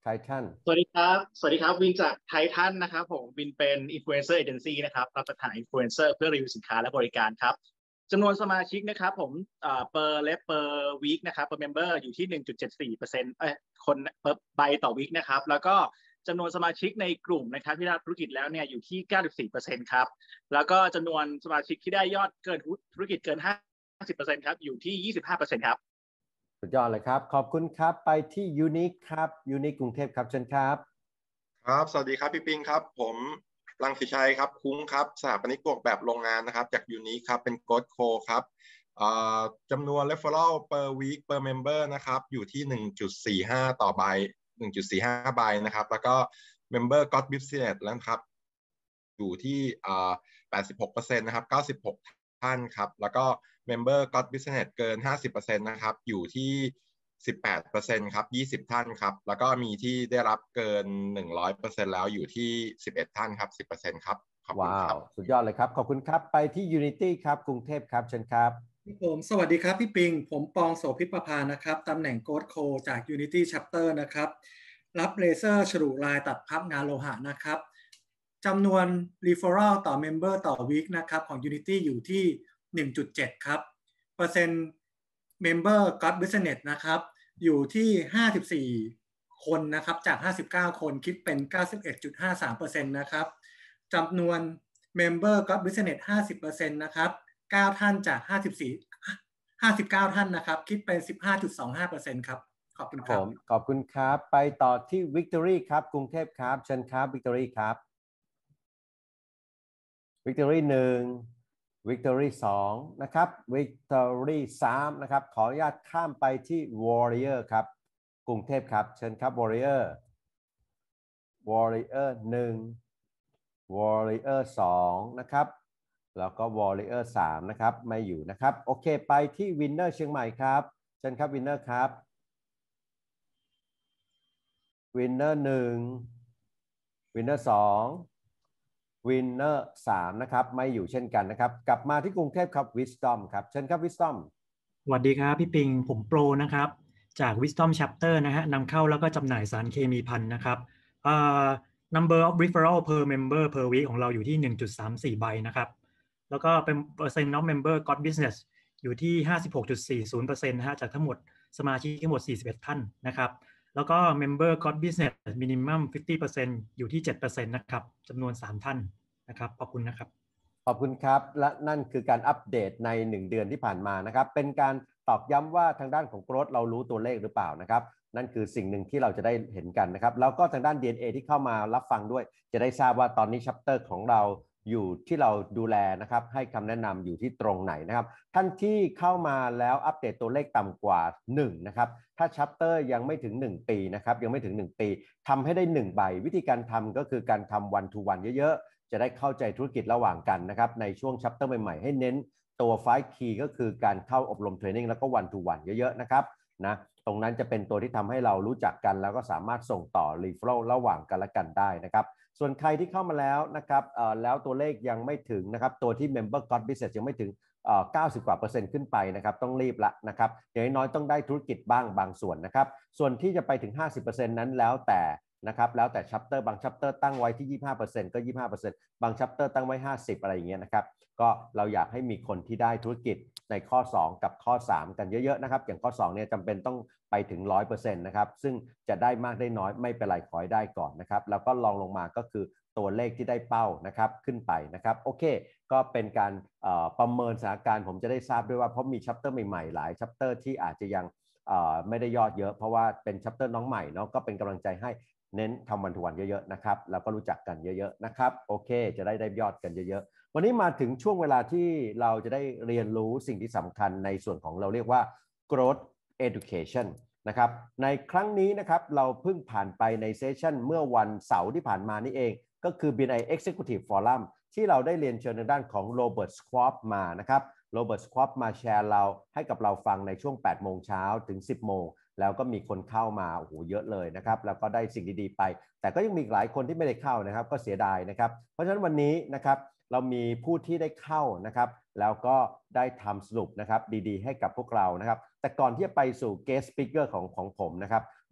ไททันสวัสดีครับสวัสดีครับวินจากไททันนะครับผมวินเป็นอินฟลูเอนเซอร์เอเจนซี่นะครับรับประทานอินฟลูเอนเซอร์เพื่อรีวิวสินค้าและบริการครับจำนวนสมาชิกนะครับผมเอ่อ per rep per week นะครับ per member อยู่ที่ หนึ่งจุดเจ็ดสี่เปอร์เซ็นต์ เอ้ยคน per ใบต่อ week นะครับแล้วก็จำนวนสมาชิกในกลุ่มนะครับที่ได้ธุรกิจแล้วเนี่ยอยู่ที่ เก้าสิบสี่เปอร์เซ็นต์ ครับแล้วก็จำนวนสมาชิกที่ได้ยอดเกินธุรกิจเกิน ห้าสิบเปอร์เซ็นต์ ครับอยู่ที่ ยี่สิบห้าเปอร์เซ็นต์ ครับสุดยอดเลยครับขอบคุณครับไปที่ยูนิคครับยูนิคกรุงเทพครับเชิญครับครับสวัสดีครับพี่ปิงครับผมรังสิชัยครับคุ้งครับสถาปนิกออกแบบโรงงานนะครับจากยูนิคครับเป็นโค้ดโคครับจำนวน referral per week per member นะครับอยู่ที่ หนึ่งจุดสี่ห้า ต่อใบ หนึ่งจุดสี่ห้า ใบนะครับแล้วก็ member got business แล้วครับอยู่ที่ แปดสิบหกเปอร์เซ็นต์ นะครับเก้าสิบหกท่านครับแล้วก็ member got business เกิน ห้าสิบเปอร์เซ็นต์ นะครับอยู่ที่สิบแปดเปอร์เซ็นต์ ครับยี่สิบท่านครับแล้วก็มีที่ได้รับเกิน หนึ่งร้อยเปอร์เซ็นต์ แล้วอยู่ที่สิบเอ็ดท่านครับ สิบเปอร์เซ็นต์ ครับขอบคุณครับว้าวสุดยอดเลยครับขอบคุณครับไปที่ Unity ครับกรุงเทพครับเชิญครับผมสวัสดีครับพี่ปิงผมปองโสภิประภานะครับตำแหน่งโค้ดโคจาก Unity Chapter นะครับรับเลเซอร์ฉลุลายตัดพับงานโลหะนะครับจำนวน referral ต่อ member ต่อ week นะครับของ Unity อยู่ที่ หนึ่งจุดเจ็ด ครับเปอร์เซ็นต์ member got business นะครับอยู่ที่ห้าสิบสี่คนนะครับจากห้าสิบเก้าคนคิดเป็น เก้าสิบเอ็ดจุดห้าสามเปอร์เซ็นต์ นะครับจำนวน member got business ห้าสิบเปอร์เซ็นต์ นะครับเก้าท่านจากห้าสิบสี่ ห้าสิบเก้าท่านนะครับคิดเป็น สิบห้าจุดสองห้าเปอร์เซ็นต์ ครับขอบคุณครับผมขอบคุณครับไปต่อที่ Victory ครับกรุงเทพครับเชิญครับ Victory ครับ Victory หนึ่ง Victory สองนะครับ Victory สามนะครับขออนุญาตข้ามไปที่ Warrior ครับกรุงเทพครับเชิญครับ Warrior Warrior หนึ่ง Warrior สองนะครับแล้วก็ Warrior สามนะครับไม่อยู่นะครับโอเคไปที่ Winner เชียงใหม่ครับเชิญครับ Winner ครับ Winner หนึ่ง Winner สองWinner สามนะครับไม่อยู่เช่นกันนะครับกลับมาที่กรุงเทพครับ Wisdom ครับเชิญครับ Wisdom สวัสดีครับพี่ปิงผมโปรนะครับจาก Wisdom Chapter นะฮะนำเข้าแล้วก็จำหน่ายสารเคมีพันนะครับ uh, number of referral per member per week ของเราอยู่ที่ หนึ่งจุดสามสี่ ใบนะครับแล้วก็เป็น percent of member got business อยู่ที่ ห้าสิบหกจุดสี่ศูนย์เปอร์เซ็นต์ นะฮะจากทั้งหมดสมาชิกทั้งหมดสี่สิบเอ็ดท่านนะครับแล้วก็ member got business minimum ห้าสิบเปอร์เซ็นต์ อยู่ที่ เจ็ดเปอร์เซ็นต์ นะครับจำนวนสามท่านนะครับขอบคุณนะครับขอบคุณครับและนั่นคือการอัปเดตในหนึ่งเดือนที่ผ่านมานะครับเป็นการตอกย้ำว่าทางด้านของโกรทเรารู้ตัวเลขหรือเปล่านะครับนั่นคือสิ่งหนึ่งที่เราจะได้เห็นกันนะครับแล้วก็ทางด้าน ดี เอ็น เอ ที่เข้ามารับฟังด้วยจะได้ทราบว่าตอนนี้ชัปเตอร์ของเราอยู่ที่เราดูแลนะครับให้คำแนะนำอยู่ที่ตรงไหนนะครับท่านที่เข้ามาแล้วอัปเดตตัวเลขต่ำกว่าหนึ่งนะครับถ้าชัปเตอร์ยังไม่ถึงหนึ่งปีนะครับยังไม่ถึงหนึ่งปีทำให้ได้หนึ่งใบวิธีการทำก็คือการทำ one to one เยอะๆจะได้เข้าใจธุรกิจระหว่างกันนะครับในช่วงชัปเตอร์ใหม่ๆให้เน้นตัว five key ก็คือการเข้าอบรมเทรนนิ่งแล้วก็ one to one เยอะๆนะครับนะตรงนั้นจะเป็นตัวที่ทำให้เรารู้จักกันแล้วก็สามารถส่งต่อ referral ระหว่างกันและกันได้นะครับส่วนใครที่เข้ามาแล้วนะครับแล้วตัวเลขยังไม่ถึงนะครับตัวที่ member got business ยังไม่ถึงเก้าสิบกว่าเปอร์เซ็นต์ขึ้นไปนะครับต้องรีบละนะครับอย่างน้อยต้องได้ธุรกิจบ้างบางส่วนนะครับส่วนที่จะไปถึง ห้าสิบเปอร์เซ็นต์ นั้นแล้วแต่นะครับแล้วแต่ชัปเตอร์บางชัปเตอร์ตั้งไว้ที่ ยี่สิบห้าเปอร์เซ็นต์ ก็ ยี่สิบห้าเปอร์เซ็นต์ บางชัปเตอร์ตั้งไว้ ห้าสิบ อะไรอย่างเงี้ยนะครับก็เราอยากให้มีคนที่ได้ธุรกิจในข้อสองกับข้อสามกันเยอะๆนะครับอย่างข้อสองเนี่ยจำเป็นต้องไปถึง หนึ่งร้อยเปอร์เซ็นต์ นะครับซึ่งจะได้มากได้น้อยไม่เป็นไรขอให้ได้ก่อนนะครับแล้วก็ลองลงมาก็คือตัวเลขที่ได้เป้านะครับขึ้นไปนะครับโอเคก็เป็นการประเมินสถานการณ์ผมจะได้ทราบด้วยว่าเพราะมีชัปเตอร์ใหม่ๆหลายชัปเตอร์ที่อาจจะยังไม่ได้ยอดเยอะเพราะว่าเป็นชัปเตอร์น้องใหม่เนาะก็เป็นกำลังใจให้เน้นทำวันทุกวันเยอะๆนะครับแล้วก็รู้จักกันเยอะๆนะครับโอเคจะได้ได้ยอดกันเยอะๆวันนี้มาถึงช่วงเวลาที่เราจะได้เรียนรู้สิ่งที่สำคัญในส่วนของเราเรียกว่า growth education นะครับในครั้งนี้นะครับเราเพิ่งผ่านไปในเซสชั่นเมื่อวันเสาร์ที่ผ่านมานี่เองก็คือ บี เอ็น ไอ Executive Forum ที่เราได้เรียนเชิญในด้านของโรเบิร์ต สควอปมานะครับโรเบิร์ต สควอปมาแชร์เราให้กับเราฟังในช่วงแปดโมงเช้าถึงสิบโมงแล้วก็มีคนเข้ามาโอ้โหเยอะเลยนะครับแล้วก็ได้สิ่งดีๆไปแต่ก็ยังมีหลายคนที่ไม่ได้เข้านะครับก็เสียดายนะครับเพราะฉะนั้นวันนี้นะครับเรามีผู้ที่ได้เข้านะครับแล้วก็ได้ทำสรุปนะครับดีๆให้กับพวกเรานะครับแต่ก่อนที่จะไปสู่ guest speaker ของของผมนะครับผ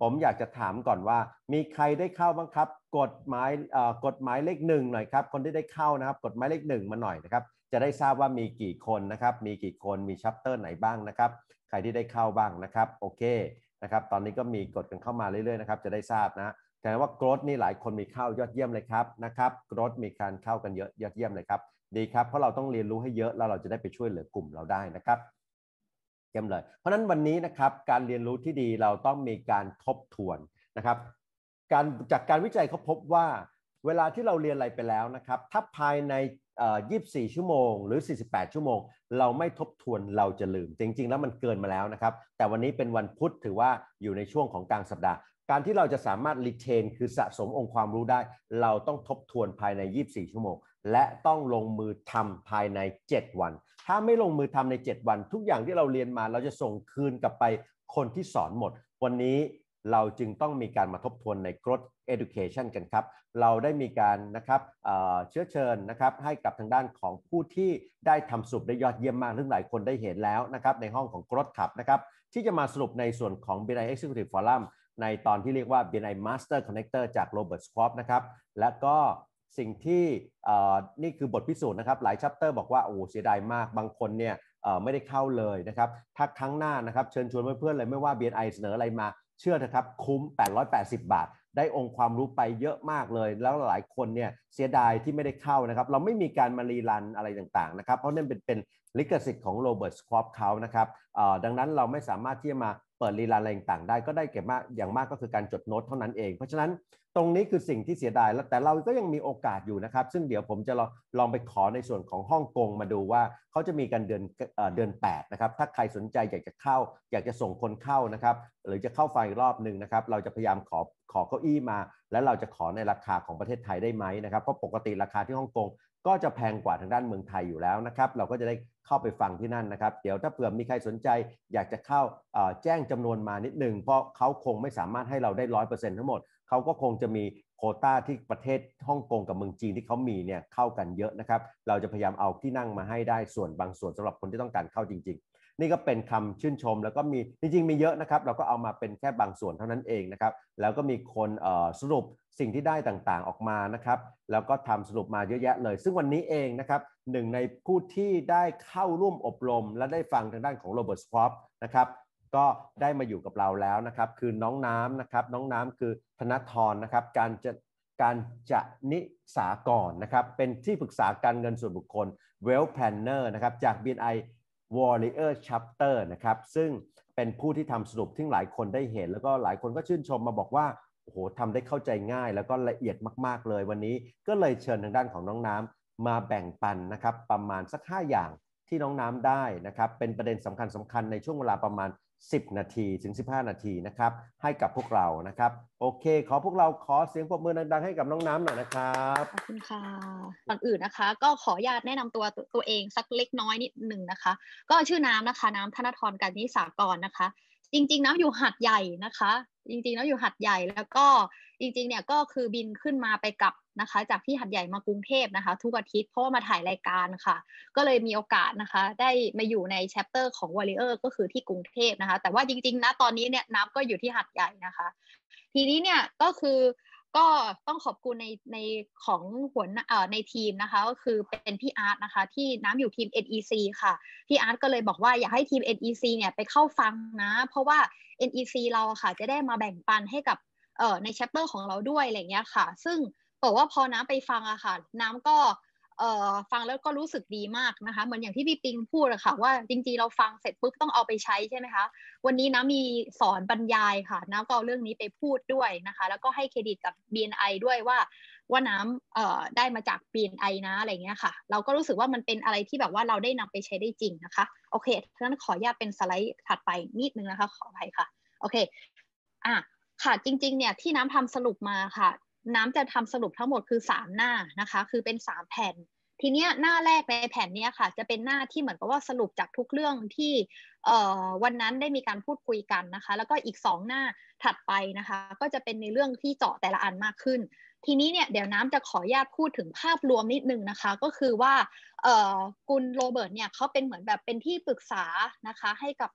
ผมอยากจะถามก่อนว่ามีใครได้เข้าบ้างครับกดหมายเอ่อกดหมายเลขหนึ่งหน่อยครับคนที่ได้เข้านะครับกดหมายเลขหนึ่งมาหน่อยนะครับจะได้ทราบว่ามีกี่คนนะครับมีกี่คนมีชัปเตอร์ไหนบ้างนะครับใครที่ได้เข้าบ้างนะครับโอเคนะครับตอนนี้ก็มีกดกันเข้ามาเรื่อยๆนะครับจะได้ทราบนะแต่ว่าโกรธนี่หลายคนมีเข้ายอดเยี่ยมเลยครับนะครับโกรธมีการเข้ากันเยอะยอดเยี่ยมเลยครับดีครับเพราะเราต้องเรียนรู้ให้เยอะแล้วเราจะได้ไปช่วยเหลือกลุ่มเราได้นะครับเยี่ยมเลยเพราะฉะนั้นวันนี้นะครับการเรียนรู้ที่ดีเราต้องมีการทบทวนนะครับการจากการวิจัยเขาพบว่าเวลาที่เราเรียนอะไรไปแล้วนะครับถ้าภายในยี่สิบสี่ชั่วโมงหรือสี่สิบแปดชั่วโมงเราไม่ทบทวนเราจะลืมจริงๆแล้วมันเกินมาแล้วนะครับแต่วันนี้เป็นวันพุธถือว่าอยู่ในช่วงของกลางสัปดาห์การที่เราจะสามารถ retain คือสะสมองค์ความรู้ได้เราต้องทบทวนภายในยี่สิบสี่ชั่วโมงและต้องลงมือทำภายในเจ็ดวันถ้าไม่ลงมือทำในเจ็ดวันทุกอย่างที่เราเรียนมาเราจะส่งคืนกลับไปคนที่สอนหมดวันนี้เราจึงต้องมีการมาทบทวนใน Growth Education กันครับเราได้มีการนะครับเอ่อเชื้อเชิญนะครับให้กับทางด้านของผู้ที่ได้ทำสรุปได้ยอดเยี่ยมมากซึ่งหลายคนได้เห็นแล้วนะครับในห้องของ Growth Club นะครับที่จะมาสรุปในส่วนของ บี เอ็น ไอ Executive Forum ในตอนที่เรียกว่า บี เอ็น ไอ Master Connector จาก Robert Schwab นะครับและก็สิ่งที่นี่คือบทพิสูจน์นะครับหลายชัปเตอร์บอกว่าโอ้เสียดายมากบางคนเนี่ยไม่ได้เข้าเลยนะครับถ้าครั้งหน้านะครับเชิญชวนเพื่อนๆเลยไม่ว่า บี เอ็น ไอ เสนออะไรมาเชื่อนะครับคุ้มแปดร้อยแปดสิบบาทได้องค์ความรู้ไปเยอะมากเลยแล้วหลายคนเนี่ยเสียดายที่ไม่ได้เข้านะครับเราไม่มีการมารีรันอะไรต่างๆนะครับเพราะนั่นเป็นเป็นลิขสิทธิ์ของโรเบิร์ต สควอปเขานะครับดังนั้นเราไม่สามารถที่จะมาเปิดรีรันอะไรต่างๆได้ก็ได้เก็บมากอย่างมากก็คือการจดโน้ตเท่านั้นเองเพราะฉะนั้นตรงนี้คือสิ่งที่เสียดายแล้วแต่เราก็ยังมีโอกาสอยู่นะครับซึ่งเดี๋ยวผมจะลองลองไปขอในส่วนของฮ่องกงมาดูว่าเขาจะมีกันเดือนเดือนแปดนะครับถ้าใครสนใจอยากจะเข้าอยากจะส่งคนเข้านะครับหรือจะเข้าไฟรอบหนึ่งนะครับเราจะพยายามขอขอเก้าอี้มาแล้วเราจะขอในราคาของประเทศไทยได้ไหมนะครับเพราะปกติราคาที่ฮ่องกงก็จะแพงกว่าทางด้านเมืองไทยอยู่แล้วนะครับเราก็จะได้เข้าไปฟังที่นั่นนะครับเดี๋ยวถ้าเผื่อมีใครสนใจอยากจะเข้าแจ้งจำนวนมานิดนึงเพราะเขาคงไม่สามารถให้เราได้ ร้อยเปอร์เซ็นต์ ทั้งหมดเขาก็คงจะมีโควต้าที่ประเทศฮ่องกงกับเมืองจีนที่เขามีเนี่ยเข้ากันเยอะนะครับเราจะพยายามเอาที่นั่งมาให้ได้ส่วนบางส่วนสำหรับคนที่ต้องการเข้าจริงๆนี่ก็เป็นคำชื่นชมแล้วก็มีจริงๆมีเยอะนะครับเราก็เอามาเป็นแค่บางส่วนเท่านั้นเองนะครับแล้วก็มีคนสรุปสิ่งที่ได้ต่างๆออกมานะครับแล้วก็ทำสรุปมาเยอะแยะเลยซึ่งวันนี้เองนะครับหนึ่งในผู้ที่ได้เข้าร่วมอบรมและได้ฟังทางด้านของโรเบิร์ต สควอปนะครับก็ได้มาอยู่กับเราแล้วนะครับคือน้องน้ำนะครับน้องน้ำคือธนทรนะครับการจะการจะนิสากรนะครับเป็นที่ปรึกษาการเงินส่วนบุคคล Wealth Planner นะครับจาก บี เอ็น ไอ Warrior Chapter นะครับซึ่งเป็นผู้ที่ทำสรุปที่หลายคนได้เห็นแล้วก็หลายคนก็ชื่นชมมาบอกว่าโอ้โหทำได้เข้าใจง่ายแล้วก็ละเอียดมากๆเลยวันนี้ก็เลยเชิญทางด้านของน้องน้ำมาแบ่งปันนะครับประมาณสักห้าอย่างที่น้องน้ำได้นะครับเป็นประเด็นสำคัญสำคัญในช่วงเวลาประมาณสิบนาทีถึงสิบห้านาทีนะครับให้กับพวกเรานะครับโอเคขอพวกเราขอเสียงปรบมือดังๆให้กับน้องน้ำหน่อยนะครับขอบคุณค่ะก่อนอื่นนะคะก็ขออนุญาตแนะนำตัวตัวเองสักเล็กน้อยนิดหนึ่งนะคะก็ชื่อน้ำนะคะน้ำธนทรการนิสากรนะคะจริงๆน้ำอยู่หาดใหญ่นะคะจริงๆแล้วอยู่หาดใหญ่แล้วก็จริงๆเนี่ยก็คือบินขึ้นมาไปกลับนะคะจากที่หาดใหญ่มากรุงเทพนะคะทุกอาทิตย์เพราะว่ามาถ่ายรายการค่ะก็เลยมีโอกาสนะคะได้มาอยู่ในแชปเตอร์ของ Warrior ก็คือที่กรุงเทพนะคะแต่ว่าจริงๆนะตอนนี้เนี่ยน้ำก็อยู่ที่หาดใหญ่นะคะทีนี้เนี่ยก็คือก็ต้องขอบคุณในในของหัวหน้าเอ่อในทีมนะคะก็คือเป็นพี่อาร์ตนะคะที่น้ำอยู่ทีม เอ็น อี ซี ค่ะพี่อาร์ตก็เลยบอกว่าอยากให้ทีม เอ็น อี ซี เนี่ยไปเข้าฟังนะเพราะว่า เอ็น อี ซี เราค่ะจะได้มาแบ่งปันให้กับเอ่อในแชปเตอร์ของเราด้วยอะไรเงี้ยค่ะซึ่งบอกว่าพอน้ำไปฟังอะค่ะน้ำก็เอ่อฟังแล้วก็รู้สึกดีมากนะคะเหมือนอย่างที่พี่ปิงพูดอะค่ะว่าจริงๆเราฟังเสร็จปุ๊บต้องเอาไปใช้ใช่ไหมคะวันนี้น้ำมีสอนบรรยายค่ะน้ำก็เอาเรื่องนี้ไปพูดด้วยนะคะแล้วก็ให้เครดิตกับ บี เอ็น ไอ ด้วยว่าว่าน้ำเอ่อได้มาจาก บี เอ็น ไอ นะอะไรเงี้ยค่ะเราก็รู้สึกว่ามันเป็นอะไรที่แบบว่าเราได้นำไปใช้ได้จริงนะคะโอเคฉะนั้นขออนุญาตเป็นสไลด์ถัดไปนิดนึงนะคะขออภัยค่ะโอเคอ่ะค่ะจริงๆเนี่ยที่น้ำทำสรุปมาค่ะน้ำจะทำสรุปทั้งหมดคือสามหน้านะคะคือเป็นสามแผ่นทีเนี้ยหน้าแรกในแผ่นนี้ค่ะจะเป็นหน้าที่เหมือนกับว่าสรุปจากทุกเรื่องที่เอ่อวันนั้นได้มีการพูดคุยกันนะคะแล้วก็อีกสองหน้าถัดไปนะคะก็จะเป็นในเรื่องที่เจาะแต่ละอันมากขึ้นทีนี้เนี่ยเดี๋ยวน้ำจะขออนุญาตพูดถึงภาพรวมนิดนึงนะคะก็คือว่าเอ่อคุณโรเบิร์ตเนี่ยเขาเป็นเหมือนแบบเป็นที่ปรึกษานะคะให้กับแบบ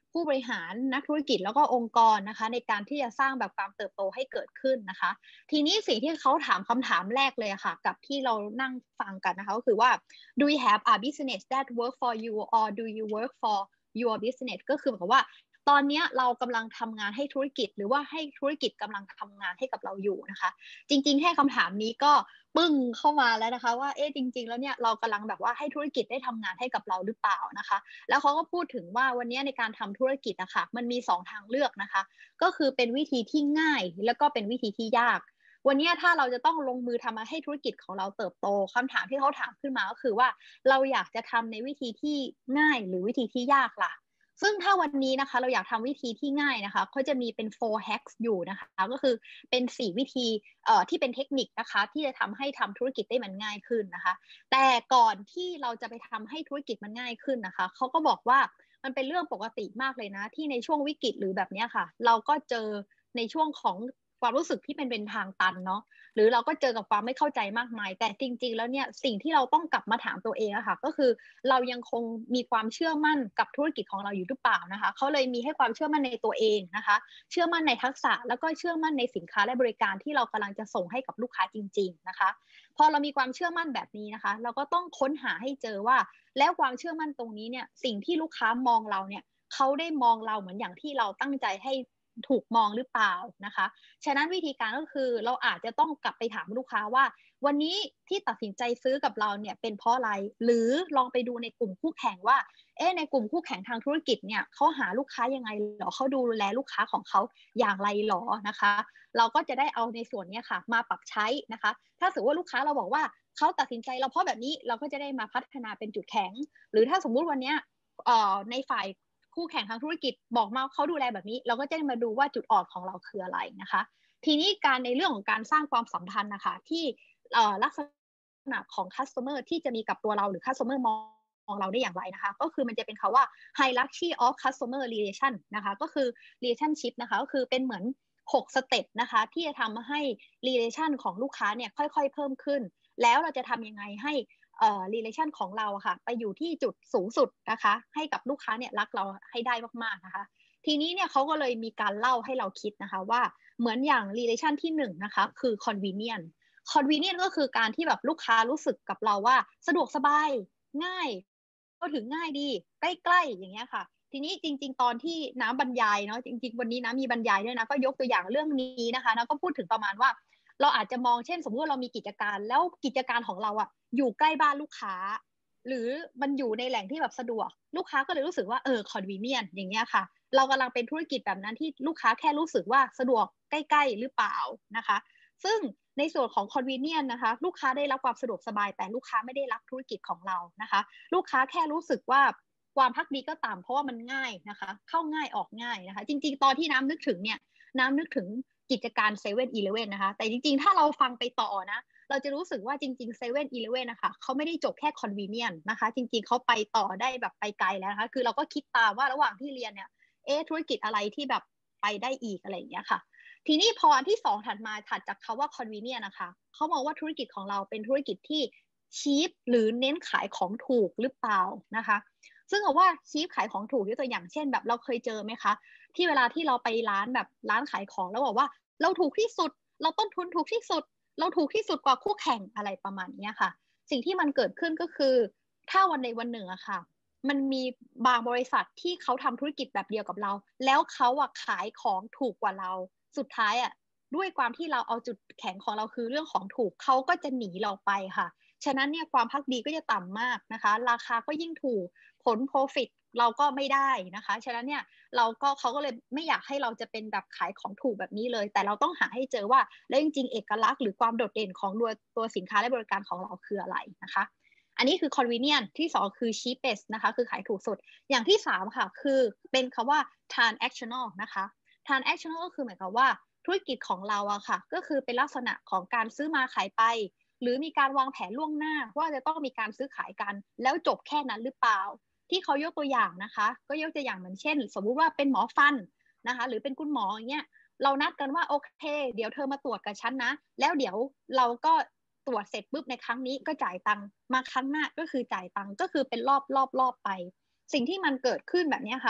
ผู้บริหารนักธุรกิจแล้วก็องค์กรนะคะในการที่จะสร้างแบบความเติบโตให้เกิดขึ้นนะคะทีนี้สิ่งที่เขาถามคำถามแรกเลยค่ะกับที่เรานั่งฟังกันนะคะก็คือว่า do you have a business that work for you or do you work for your business ก็คือเหมือนกับว่าตอนนี้เรากำลังทำงานให้ธุรกิจหรือว่าให้ธุรกิจกำลังทำงานให้กับเราอยู่นะคะจริงๆแค่คำถามนี้ก็ปึ้งเข้ามาแล้วนะคะว่าเอ๊ะจริงๆแล้วเนี่ยเรากำลังแบบว่าให้ธุรกิจได้ทำงานให้กับเราหรือเปล่านะคะแล้วเขาก็พูดถึงว่าวันนี้ในการทำธุรกิจนะคะมันมีสองทางเลือกนะคะก็คือเป็นวิธีที่ง่ายแล้วก็เป็นวิธีที่ยากวันนี้ถ้าเราจะต้องลงมือทำให้ธุรกิจของเราเติบโตคำถามที่เขาถามขึ้นมาก็คือว่าเราอยากจะทำในวิธีที่ง่ายหรือวิธีที่ยากล่ะซึ่งถ้าวันนี้นะคะเราอยากทำวิธีที่ง่ายนะคะเขาจะมีเป็น four hacks อยู่นะคะก็คือเป็นสี่วิธีเอ่อที่เป็นเทคนิคนะคะที่จะทำให้ทำธุรกิจได้มันง่ายขึ้นนะคะแต่ก่อนที่เราจะไปทำให้ธุรกิจมันง่ายขึ้นนะคะเขาก็บอกว่ามันเป็นเรื่องปกติมากเลยนะที่ในช่วงวิกฤตหรือแบบนี้ค่ะเราก็เจอในช่วงของความรู้สึกที่เป็นเป็นทางตันเนาะหรือเราก็เจอกับความไม่เข้าใจมากมายแต่จริงๆแล้วเนี่ยสิ่งที่เราต้องกลับมาถามตัวเองอะค่ะก็คือเรายังคงมีความเชื่อมั่นกับธุรกิจของเราอยู่หรือเปล่านะคะเขาเลยมีให้ความเชื่อมั่นในตัวเองนะคะเชื่อมั่นในทักษะแล้วก็เชื่อมั่นในสินค้าและบริการที่เรากำลังจะส่งให้กับลูกค้าจริงๆนะคะพอเรามีความเชื่อมั่นแบบนี้นะคะเราก็ต้องค้นหาให้เจอว่าแล้วความเชื่อมั่นตรงนี้เนี่ยสิ่งที่ลูกค้ามองเราเนี่ยเขาได้มองเราเหมือนอย่างที่เราตั้งใจให้ถูกมองหรือเปล่านะคะฉะนั้นวิธีการก็คือเราอาจจะต้องกลับไปถามลูกค้าว่าวันนี้ที่ตัดสินใจซื้อกับเราเนี่ยเป็นเพราะอะไรหรือลองไปดูในกลุ่มคู่แข่งว่าเอ๊ะในกลุ่มคู่แข่งทางธุรกิจเนี่ยเขาหาลูกค้ายังไงหรอเขาดูแลลูกค้าของเขาอย่างไรหรอนะคะเราก็จะได้เอาในส่วนนี้ค่ะมาปรับใช้นะคะถ้าสมมติว่าลูกค้าเราบอกว่าเขาตัดสินใจเราเพราะแบบนี้เราก็จะได้มาพัฒนาเป็นจุดแข็งหรือถ้าสมมุติวันนี้เอ่อในฝ่ายคู่แข่งทางธุรกิจบอกมาเขาดูแลแบบนี้เราก็จะมาดูว่าจุดอ่อนของเราคืออะไรนะคะทีนี้การในเรื่องของการสร้างความสัมพันธ์นะคะที่ลักษณะของ customer ที่จะมีกับตัวเราหรือ customer มองเราได้อย่างไรนะคะก็คือมันจะเป็นคำว่า hierarchy of customer relation นะคะก็คือ relationship นะคะก็คือเป็นเหมือนหกสเต็ปนะคะที่จะทำให้ relation ของลูกค้าเนี่ยค่อยๆเพิ่มขึ้นแล้วเราจะทำยังไงให้เอ่อ relation ของเราค่ะไปอยู่ที่จุดสูงสุดนะคะให้กับลูกค้าเนี่ยรักเราให้ได้มากๆนะคะทีนี้เนี่ยเขาก็เลยมีการเล่าให้เราคิดนะคะว่าเหมือนอย่าง relation ที่หนึ่งนะคะคือ convenient convenient ก็คือการที่แบบลูกค้ารู้สึกกับเราว่าสะดวกสบายง่ายก็ถึงง่ายดีใกล้ๆอย่างเงี้ยค่ะทีนี้จริงๆตอนที่น้ำบรรยายเนาะจริงๆวันนี้น้ำมีบรรยายด้วยนะก็ยกตัวอย่างเรื่องนี้นะคะแล้วก็พูดถึงประมาณว่าเราอาจจะมองเช่นสมมติว่าเรามีกิจการแล้วกิจการของเราอะอยู่ใกล้บ้านลูกค้าหรือมันอยู่ในแหล่งที่แบบสะดวกลูกค้าก็เลยรู้สึกว่าเออ convenient อย่างเงี้ยค่ะเรากำลังเป็นธุรกิจแบบนั้นที่ลูกค้าแค่รู้สึกว่าสะดวกใกล้ๆหรือเปล่านะคะซึ่งในส่วนของ convenient นะคะลูกค้าได้รับความสะดวกสบายแต่ลูกค้าไม่ได้รักธุรกิจของเรานะคะลูกค้าแค่รู้สึกว่าความภักดีก็ต่ำเพราะว่ามันง่ายนะคะเข้าง่ายออกง่ายนะคะจริงๆตอนที่น้ำนึกถึงเนี่ยน้ำนึกถึงกิจการเซเว่นอีเลฟเว่นนะคะแต่จริงๆถ้าเราฟังไปต่อนะเราจะรู้สึกว่าจริงๆเซเว่นอีเลฟเว่นนะคะเขาไม่ได้จบแค่ convenient นะคะจริงๆเขาไปต่อได้แบบไปไกลแล้วนะคะคือเราก็คิดตามว่าระหว่างที่เรียนเนี่ยเอ๊ะธุรกิจอะไรที่แบบไปได้อีกอะไรอย่างเงี้ยค่ะทีนี้พออันที่สองถัดมาถัดจากคำว่า convenient นะคะเขามองว่าธุรกิจของเราเป็นธุรกิจที่ cheap หรือเน้นขายของถูกหรือเปล่านะคะซึ่งเอาว่า cheap ขายของถูกยกตัวอย่างเช่นแบบเราเคยเจอไหมคะที่เวลาที่เราไปร้านแบบร้านขายของแล้วบอกว่าเราถูกที่สุดเราต้นทุนถูกที่สุดเราถูกที่สุดกว่าคู่แข่งอะไรประมาณนี้ค่ะสิ่งที่มันเกิดขึ้นก็คือถ้าวันใดวันหนึ่งอะค่ะมันมีบางบริษัทที่เขาทำธุรกิจแบบเดียวกับเราแล้วเขาอะขายของถูกกว่าเราสุดท้ายอะด้วยความที่เราเอาจุดแข็งของเราคือเรื่องของถูกเขาก็จะหนีเราไปค่ะฉะนั้นเนี่ยความภักดีก็จะต่ำมากนะคะราคาก็ยิ่งถูกผล profit เราก็ไม่ได้นะคะฉะนั้นเนี่ยเราก็เขาก็เลยไม่อยากให้เราจะเป็นแบบขายของถูกแบบนี้เลยแต่เราต้องหาให้เจอว่าแล้วจริงๆเอกลักษณ์หรือความโดดเด่นของตัวตัวสินค้าและบริการของเราคืออะไรนะคะอันนี้คือ convenient ที่สองคือ cheapest นะคะคือขายถูกสุดอย่างที่สามค่ะคือเป็นคำว่า transactional นะคะ transactional ก็คือหมายความว่าธุรกิจของเราอะค่ะก็คือเป็นลักษณะของการซื้อมาขายไปหรือมีการวางแผนล่วงหน้าว่าจะต้องมีการซื้อขายกันแล้วจบแค่นั้นหรือเปล่าที่เขายกตัวอย่างนะคะก็ยกตัวอย่างเหมือนเช่นสมมุติว่าเป็นหมอฟันนะคะหรือเป็นคุณหมออย่างเงี้ยเรานัดกันว่าโอเคเดี๋ยวเธอมาตรวจกับฉันนะแล้วเดี๋ยวเราก็ตรวจเสร็จปุ๊บในครั้งนี้ก็จ่ายตังค์มาครั้งหน้าก็คือจ่ายตังค์ก็คือเป็นรอบรอบรอบไปสิ่งที่มันเกิดขึ้นแบบนี้ค่ะ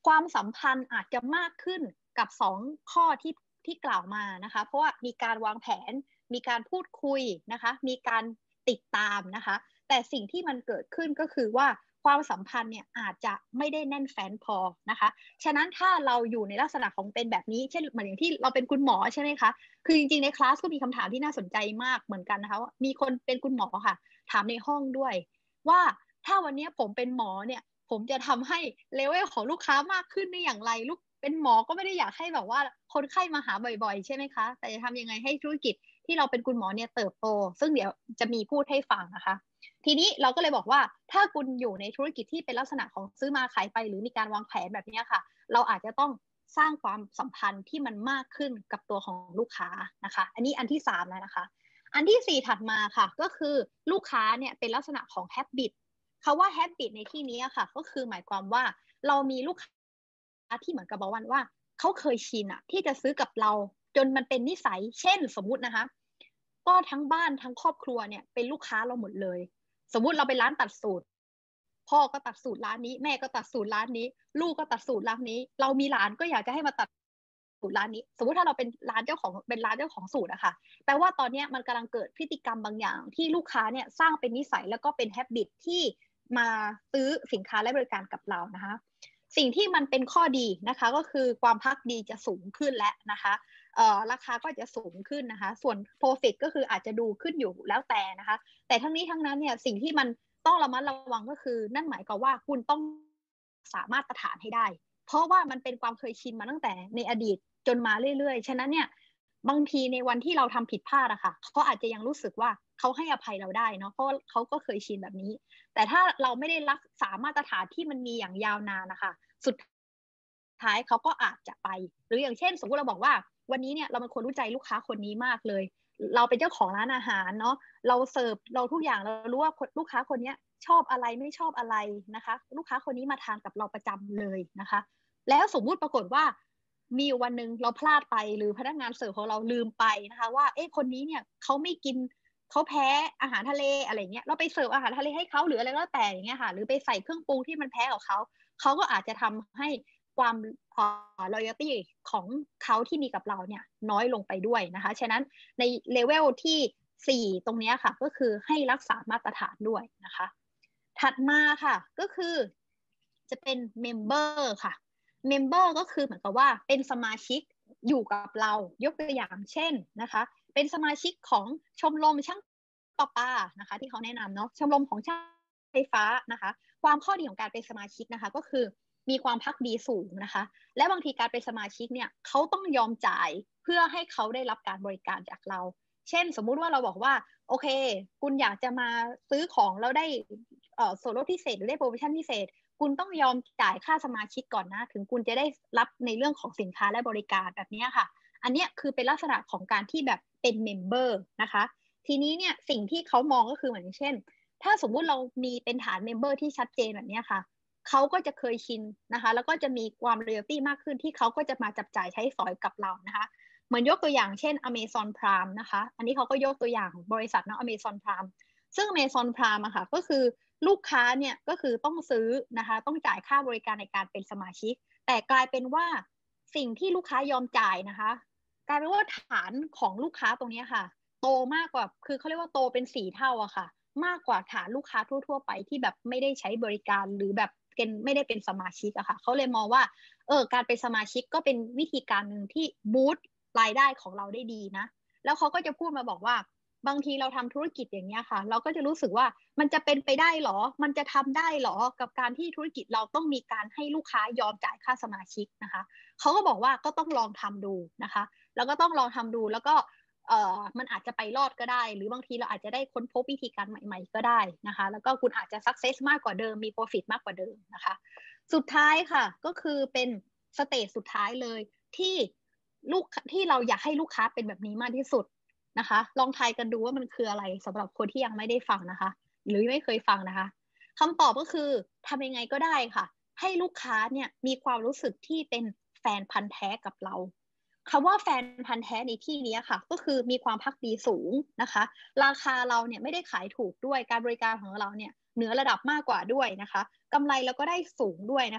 ความสัมพันธ์อาจจะมากขึ้นกับสองข้อที่ที่กล่าวมานะคะเพราะว่ามีการวางแผนมีการพูดคุยนะคะมีการติดตามนะคะแต่สิ่งที่มันเกิดขึ้นก็คือว่าความสัมพันธ์เนี่ยอาจจะไม่ได้แน่นแฟ้นพอนะคะฉะนั้นถ้าเราอยู่ในลักษณะของเป็นแบบนี้เช่นเหมือนอย่างที่เราเป็นคุณหมอใช่ไหมคะคือจริงๆในคลาสก็มีคำถามที่น่าสนใจมากเหมือนกันนะคะว่ามีคนเป็นคุณหมอค่ะถามในห้องด้วยว่าถ้าวันนี้ผมเป็นหมอเนี่ยผมจะทำให้เลเวลของลูกค้ามากขึ้นได้อย่างไรลูกเป็นหมอก็ไม่ได้อยากให้แบบว่าคนไข้มาหาบ่อยๆใช่ไหมคะแต่จะทำยังไงให้ธุรกิจที่เราเป็นคุณหมอเนี่ยเติบโตซึ่งเดี๋ยวจะมีพูดให้ฟังนะคะทีนี้เราก็เลยบอกว่าถ้าคุณอยู่ในธุรกิจที่เป็นลักษณะของซื้อมาขายไปหรือมีการวางแผนแบบนี้ค่ะเราอาจจะต้องสร้างความสัมพันธ์ที่มันมากขึ้นกับตัวของลูกค้านะคะอันนี้อันที่สามแล้วนะคะอันที่สี่ถัดมาค่ะก็คือลูกค้าเนี่ยเป็นลักษณะของ habit คำว่า habit ในที่นี้ค่ะก็คือหมายความว่าเรามีลูกค้าที่เหมือนกับบอกวันว่าเขาเคยชินอะที่จะซื้อกับเราจนมันเป็นนิสัยเช่นสมมุตินะคะก็ทั้งบ้านทั้งครอบครัวเนี่ยเป็นลูกค้าเราหมดเลยสมมุติเราไปร้านตัดสูตรพ่อก็ตัดสูตรร้านนี้แม่ก็ตัดสูตรร้านนี้ลูกก็ตัดสูตรร้านนี้เรามีหลานก็อยากจะให้มาตัดสูตรร้านนี้สมมุติถ้าเราเป็นร้านเจ้าของเป็นร้านเจ้าของสูตรอะค่ะแปลว่าตอนนี้มันกำลังเกิดพฤติกรรมบางอย่างที่ลูกค้าเนี่ยสร้างเป็นนิสัยแล้วก็เป็นแฮบบิตที่มาซื้อสินค้าและบริการกับเรานะคะสิ่งที่มันเป็นข้อดีนะคะก็คือความภักดีจะสูงขึ้นและนะคะเอ่อราคาก็จะสูงขึ้นนะคะส่วน profit ก็คืออาจจะดูขึ้นอยู่แล้วแต่นะคะแต่ทั้งนี้ทั้งนั้นเนี่ยสิ่งที่มันต้องระมัดระวังก็คือนั่นหมายความว่าคุณต้องสามารถมาตรฐานให้ได้เพราะว่ามันเป็นความเคยชินมาตั้งแต่ในอดีตจนมาเรื่อยๆฉะนั้นเนี่ยบางทีในวันที่เราทำผิดพลาดอะค่ะเขาอาจจะยังรู้สึกว่าเขาให้อภัยเราได้เนาะเพราะเขาก็เคยชินแบบนี้แต่ถ้าเราไม่ได้รักษามาตรฐานที่มันมีอย่างยาวนานนะคะสุดท้ายเขาก็อาจจะไปหรืออย่างเช่นสมมติเราบอกว่าวันนี้เนี่ยเราเป็นคนรู้ใจลูกค้าคนนี้มากเลยเราเป็นเจ้าของร้านอาหารเนาะเราเสิร์ฟเราทุกอย่างเรารู้ว่าลูกค้าคนนี้ชอบอะไรไม่ชอบอะไรนะคะลูกค้าคนนี้มาทานกับเราประจำเลยนะคะแล้วสมมุติปรากฏว่ามีวันหนึ่งเราพลาดไปหรือพนักงานเสิร์ฟของเราลืมไปนะคะว่าเอ๊ะคนนี้เนี่ยเขาไม่กินเขาแพ้อาหารทะเลอะไรเงี้ยเราไปเสิร์ฟอาหารทะเลให้เขาหรืออะไรก็แล้วแต่อย่างเงี้ยค่ะหรือไปใส่เครื่องปรุงที่มันแพ้กับเขาเขาก็อาจจะทำให้ความเอ่อ loyalty ของเขาที่มีกับเราเนี่ยน้อยลงไปด้วยนะคะฉะนั้นในเลเวลที่สี่ตรงนี้ค่ะก็คือให้รักษามาตรฐานด้วยนะคะถัดมาค่ะก็คือจะเป็น member ค่ะ member ก็คือเหมือนกับว่าเป็นสมาชิกอยู่กับเรายกตัวอย่างเช่นนะคะเป็นสมาชิกของชมรมช่างประปานะคะที่เขาแนะนำเนาะชมรมของช่างไฟฟ้านะคะความข้อดีของการเป็นสมาชิกนะคะก็คือมีความภักดีสูงนะคะและบางทีการเป็นสมาชิกเนี่ยเขาต้องยอมจ่ายเพื่อให้เขาได้รับการบริการจากเราเช่นสมมุติว่าเราบอกว่าโอเคคุณอยากจะมาซื้อของแล้วได้เอ่อส่วนลดพิเศษหรือได้โปรโมชั่นพิเศษคุณต้องยอมจ่ายค่าสมาชิกก่อนนะถึงคุณจะได้รับในเรื่องของสินค้าและบริการแบบนี้ค่ะอันนี้คือเป็นลักษณะของการที่แบบเป็นเมมเบอร์นะคะทีนี้เนี่ยสิ่งที่เขามองก็คือเหมือนเช่นถ้าสมมุติเรามีเป็นฐานเมมเบอร์ที่ชัดเจนแบบนี้ค่ะเขาก็จะเคยชินนะคะแล้วก็จะมีความ loyalty มากขึ้นที่เขาก็จะมาจับจ่ายใช้สอยกับเรานะคะเหมือนยกตัวอย่างเช่น Amazon Prime นะคะอันนี้เขาก็ยกตัวอย่างบริษัทนะ Amazon Prime ซึ่ง Amazon Prime อะค่ะก็คือลูกค้าเนี่ยก็คือต้องซื้อนะคะต้องจ่ายค่าบริการในการเป็นสมาชิกแต่กลายเป็นว่าสิ่งที่ลูกค้ายอมจ่ายนะคะกลายเป็นว่าฐานของลูกค้าตรงนี้ค่ะโตมากกว่าคือเขาเรียกว่าโตเป็นสี่เท่าอะค่ะมากกว่าฐานลูกค้าทั่วๆไปที่แบบไม่ได้ใช้บริการหรือแบบไม่ได้เป็นสมาชิกอะค่ะเขาเลยมองว่าเออการเป็นสมาชิกก็เป็นวิธีการหนึ่งที่บูสต์รายได้ของเราได้ดีนะแล้วเขาก็จะพูดมาบอกว่าบางทีเราทำธุรกิจอย่างเงี้ยค่ะเราก็จะรู้สึกว่ามันจะเป็นไปได้หรอมันจะทำได้หรอกับการที่ธุรกิจเราต้องมีการให้ลูกค้ายอมจ่ายค่าสมาชิกนะคะเขาก็บอกว่าก็ต้องลองทำดูนะคะแล้วก็ต้องลองทำดูแล้วก็เอ่อมันอาจจะไปรอดก็ได้หรือบางทีเราอาจจะได้ค้นพบวิธีการใหม่ๆก็ได้นะคะแล้วก็คุณอาจจะ success มากกว่าเดิมมี profit มากกว่าเดิมนะคะสุดท้ายค่ะก็คือเป็นสเตจสุดท้ายเลยที่ลูกที่เราอยากให้ลูกค้าเป็นแบบนี้มากที่สุดนะคะลองทายกันดูว่ามันคืออะไรสำหรับคนที่ยังไม่ได้ฟังนะคะหรือไม่เคยฟังนะคะคำตอบก็คือทำยังไงก็ได้ค่ะให้ลูกค้าเนี่ยมีความรู้สึกที่เป็นแฟนพันธุ์แท้กับเราคำว่าแฟนพันธุ์แท้ในที่นี้ค่ะก็คือมีความภักดีสูงนะคะราคาเราเนี่ยไม่ได้ขายถูกด้วยการบริการของเราเนี่ยเหนือระดับมากกว่าด้วยนะคะกำไรเราก็ได้สูงด้วยนะคะ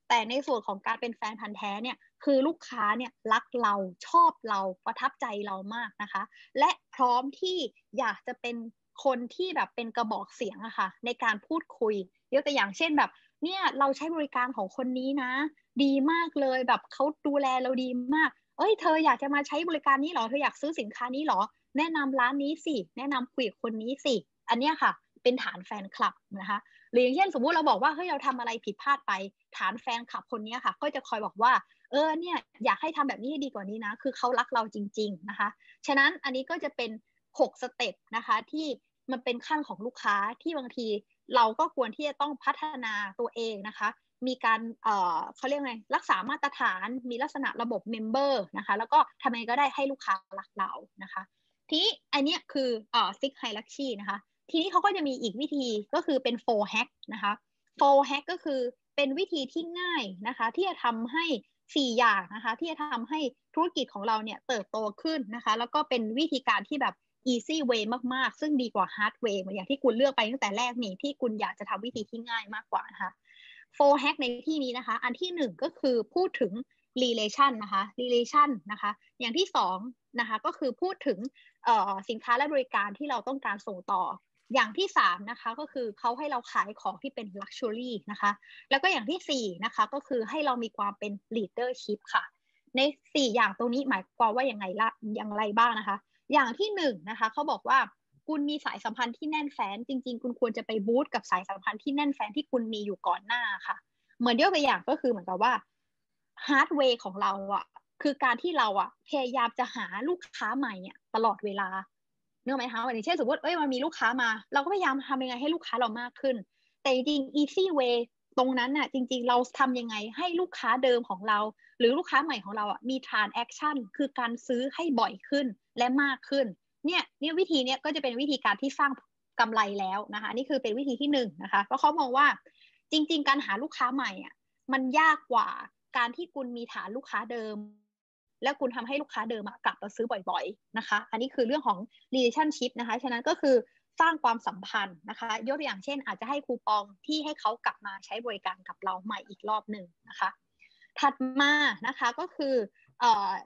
แต่ในส่วนของการเป็นแฟนพันธุ์แท้เนี่ยคือลูกค้าเนี่ยรักเราชอบเราประทับใจเรามากนะคะและพร้อมที่อยากจะเป็นคนที่แบบเป็นกระบอกเสียงอะค่ะในการพูดคุยยกตัวอย่างเช่นแบบเนี่ยเราใช้บริการของคนนี้นะดีมากเลยแบบเขาดูแลเราดีมากเอ้ยเธออยากจะมาใช้บริการนี้หรอเธออยากซื้อสินค้านี้หรอแนะนำร้านนี้สิแนะนำคุยกับคนนี้สิอันเนี้ยค่ะเป็นฐานแฟนคลับนะคะหรืออย่างเช่นสมมุติเราบอกว่าเฮ้ยเราทำอะไรผิดพลาดไปฐานแฟนคลับคนนี้ค่ะก็จะคอยบอกว่าเออเนี่ยอยากให้ทำแบบนี้ให้ดีกว่านี้นะคือเขารักเราจริงๆนะคะฉะนั้นอันนี้ก็จะเป็นหกสเต็ปนะคะที่มันเป็นขั้นของลูกค้าที่บางทีเราก็ควรที่จะต้องพัฒนาตัวเองนะคะมีการเอ่อเขาเรียกไงรักษามาตรฐานมีลักษณะระบบเมมเบอร์นะคะแล้วก็ทำยังไงก็ได้ให้ลูกค้ารักเรานะคะทีนี้อันนี้คือเอ่อ six hierarchy นะคะทีนี้เขาก็จะมีอีกวิธีก็คือเป็น four hack นะคะ four hack ก็คือเป็นวิธีที่ง่ายนะคะที่จะทำให้สี่อย่างนะคะที่จะทำให้ธุรกิจของเราเนี่ยเติบโตขึ้นนะคะแล้วก็เป็นวิธีการที่แบบ easy way มากๆซึ่งดีกว่า hard way เหมือนอย่างที่คุณเลือกไปตั้งแต่แรกนี่ที่คุณอยากจะทำวิธีที่ง่ายมากกว่านะคะ four hack ในที่นี้นะคะอันที่หนึ่งก็คือพูดถึง relation นะคะ relation นะคะอย่างที่สองนะคะก็คือพูดถึงเอ่อสินค้าและบริการที่เราต้องการส่งต่ออย่างที่สามนะคะก็คือเขาให้เราขายของที่เป็น luxury นะคะแล้วก็อย่างที่สี่นะคะก็คือให้เรามีความเป็น leadership ค่ะในสี่อย่างตรงนี้หมายความว่าอย่างไรละอย่างไรบ้างนะคะอย่างที่หนึ่งนะคะเขาบอกว่าคุณมีสายสัมพันธ์ที่แน่นแฟ้นจริงๆคุณควรจะไปบูสต์กับสายสัมพันธ์ที่แน่นแฟ้นที่คุณมีอยู่ก่อนหน้าค่ะเหมือนยกตัวอย่างก็คือเหมือนกับว่าฮาร์ดเวย์ของเราอ่ะคือการที่เราอ่ะพยายามจะหาลูกค้าใหม่เนี่ยตลอดเวลาเนื่องไหมคะอย่างเช่นสมมติเอ้ยมันมีลูกค้ามาเราก็พยายามทำยังไงให้ลูกค้าเรามากขึ้นแต่จริง easy way ตรงนั้นน่ะจริงๆเราทำยังไงให้ลูกค้าเดิมของเราหรือลูกค้าใหม่ของเราอ่ะมี transaction คือการซื้อให้บ่อยขึ้นและมากขึ้นเนี่ยเนี่ยวิธีเนี้ยก็จะเป็นวิธีการที่สร้างกำไรแล้วนะคะนี่คือเป็นวิธีที่หนึ่งนะคะเพราะเขามองว่าจริงๆการหาลูกค้าใหม่อ่ะมันยากกว่าการที่คุณมีฐานลูกค้าเดิมแล้วคุณทำให้ลูกค้าเดิมกลับมาซื้อบ่อยๆนะคะอันนี้คือเรื่องของ relationship นะคะฉะนั้นก็คือสร้างความสัมพันธ์นะคะยกตัวอย่างเช่นอาจจะให้คูปองที่ให้เขากลับมาใช้บริการกับเราใหม่อีกรอบหนึ่งนะคะถัดมานะคะก็คือเอ่อ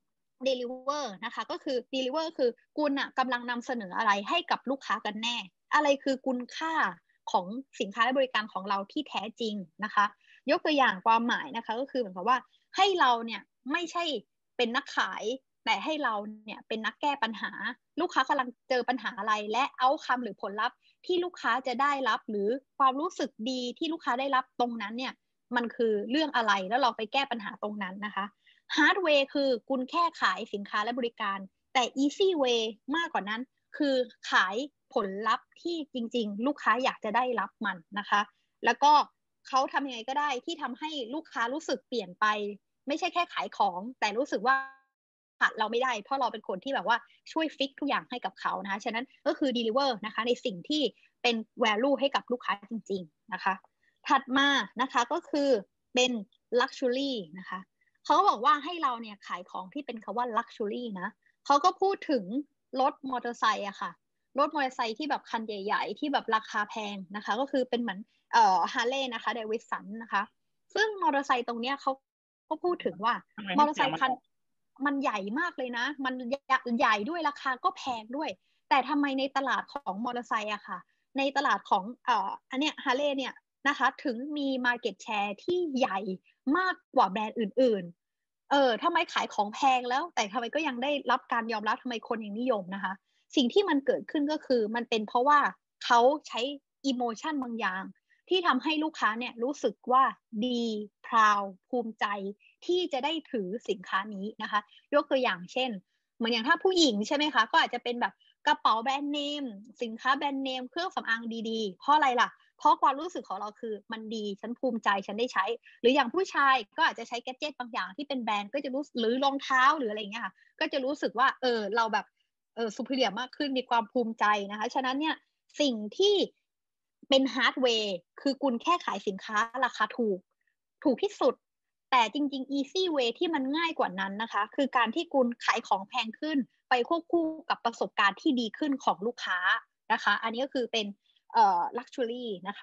deliver นะคะก็คือ deliver คือคุณอ่ะกำลังนำเสนออะไรให้กับลูกค้ากันแน่อะไรคือคุณค่าของสินค้าและบริการของเราที่แท้จริงนะคะยกตัวอย่างความหมายนะคะก็คือเหมือนกับว่าให้เราเนี่ยไม่ใช่เป็นนักขายแต่ให้เราเนี่ยเป็นนักแก้ปัญหาลูกค้ากำลังเจอปัญหาอะไรและเอาคำหรือผลลัพธ์ที่ลูกค้าจะได้รับหรือความรู้สึกดีที่ลูกค้าได้รับตรงนั้นเนี่ยมันคือเรื่องอะไรแล้วเราไปแก้ปัญหาตรงนั้นนะคะฮาร์ดเวย์คือคุณแค่ขายสินค้าและบริการแต่ easy way มากกว่านั้นคือขายผลลัพธ์ที่จริงๆลูกค้าอยากจะได้รับมันนะคะแล้วก็เขาทำยังไงก็ได้ที่ทำให้ลูกค้ารู้สึกเปลี่ยนไปไม่ใช่แค่ขายของแต่รู้สึกว่าขาดเราไม่ได้เพราะเราเป็นคนที่แบบว่าช่วยฟิกทุกอย่างให้กับเขานะคะฉะนั้นก็คือ deliver นะคะในสิ่งที่เป็น value ให้กับลูกค้าจริงๆนะคะถัดมานะคะก็คือเป็น luxury นะคะเขาก็บอกว่าให้เราเนี่ยขายของที่เป็นคำว่า luxury นะเขาก็พูดถึงรถมอเตอร์ไซค์อะค่ะรถมอเตอร์ไซค์ที่แบบคันใหญ่ๆที่แบบราคาแพงนะคะก็คือเป็นเหมือนเอ่อฮาร์เลย์นะคะเดวิสันนะคะซึ่งมอเตอร์ไซค์ตรงเนี้ยเขาก็พูดถึงว่ามอเตอร์ไซค์คันมันใหญ่มากเลยนะมันใหญ่ด้วยราคาก็แพงด้วยแต่ทำไมในตลาดของมอเตอร์ไซค์อะค่ะในตลาดของเอ่ออันเนี้ยฮาร์เลย์เนี่ยนะคะถึงมี market share ที่ใหญ่มากกว่าแบรนด์อื่นๆเออทำไมขายของแพงแล้วแต่ทำไมก็ยังได้รับการยอมรับทำไมคนยังนิยมนะคะสิ่งที่มันเกิดขึ้นก็คือมันเป็นเพราะว่าเขาใช้อิโมชันบางอย่างที่ทำให้ลูกค้าเนี่ยรู้สึกว่าดีพราวภูมิใจที่จะได้ถือสินค้านี้นะคะยกตัวอย่างเช่นเหมือนอย่างถ้าผู้หญิงใช่ไหมคะก็อาจจะเป็นแบบกระเป๋าแบรนด์เนมสินค้าแบรนด์เนมเครื่องสำอางดีๆเพราะอะไรล่ะเพราะความรู้สึกของเราคือมันดีฉันภูมิใจฉันได้ใช้หรืออย่างผู้ชายก็อาจจะใช้แกดเจ็ตบางอย่างที่เป็นแบรนด์ก็จะรู้หรือรองเท้าหรืออะไรอย่างเงี้ยค่ะก็จะรู้สึกว่าเออเราแบบเออซูเปอร์เรียมากขึ้นมีความภูมิใจนะคะฉะนั้นเนี่ยสิ่งที่เป็นฮาร์ดแวร์คือคุณแค่ขายสินค้าราคาถูกถูกที่สุดแต่จริงๆ easy way ที่มันง่ายกว่านั้นนะคะคือการที่คุณขายของแพงขึ้นไปควบคู่กับประสบการณ์ที่ดีขึ้นของลูกค้านะคะอันนี้ก็คือเป็นเอ่อ luxury นะคะ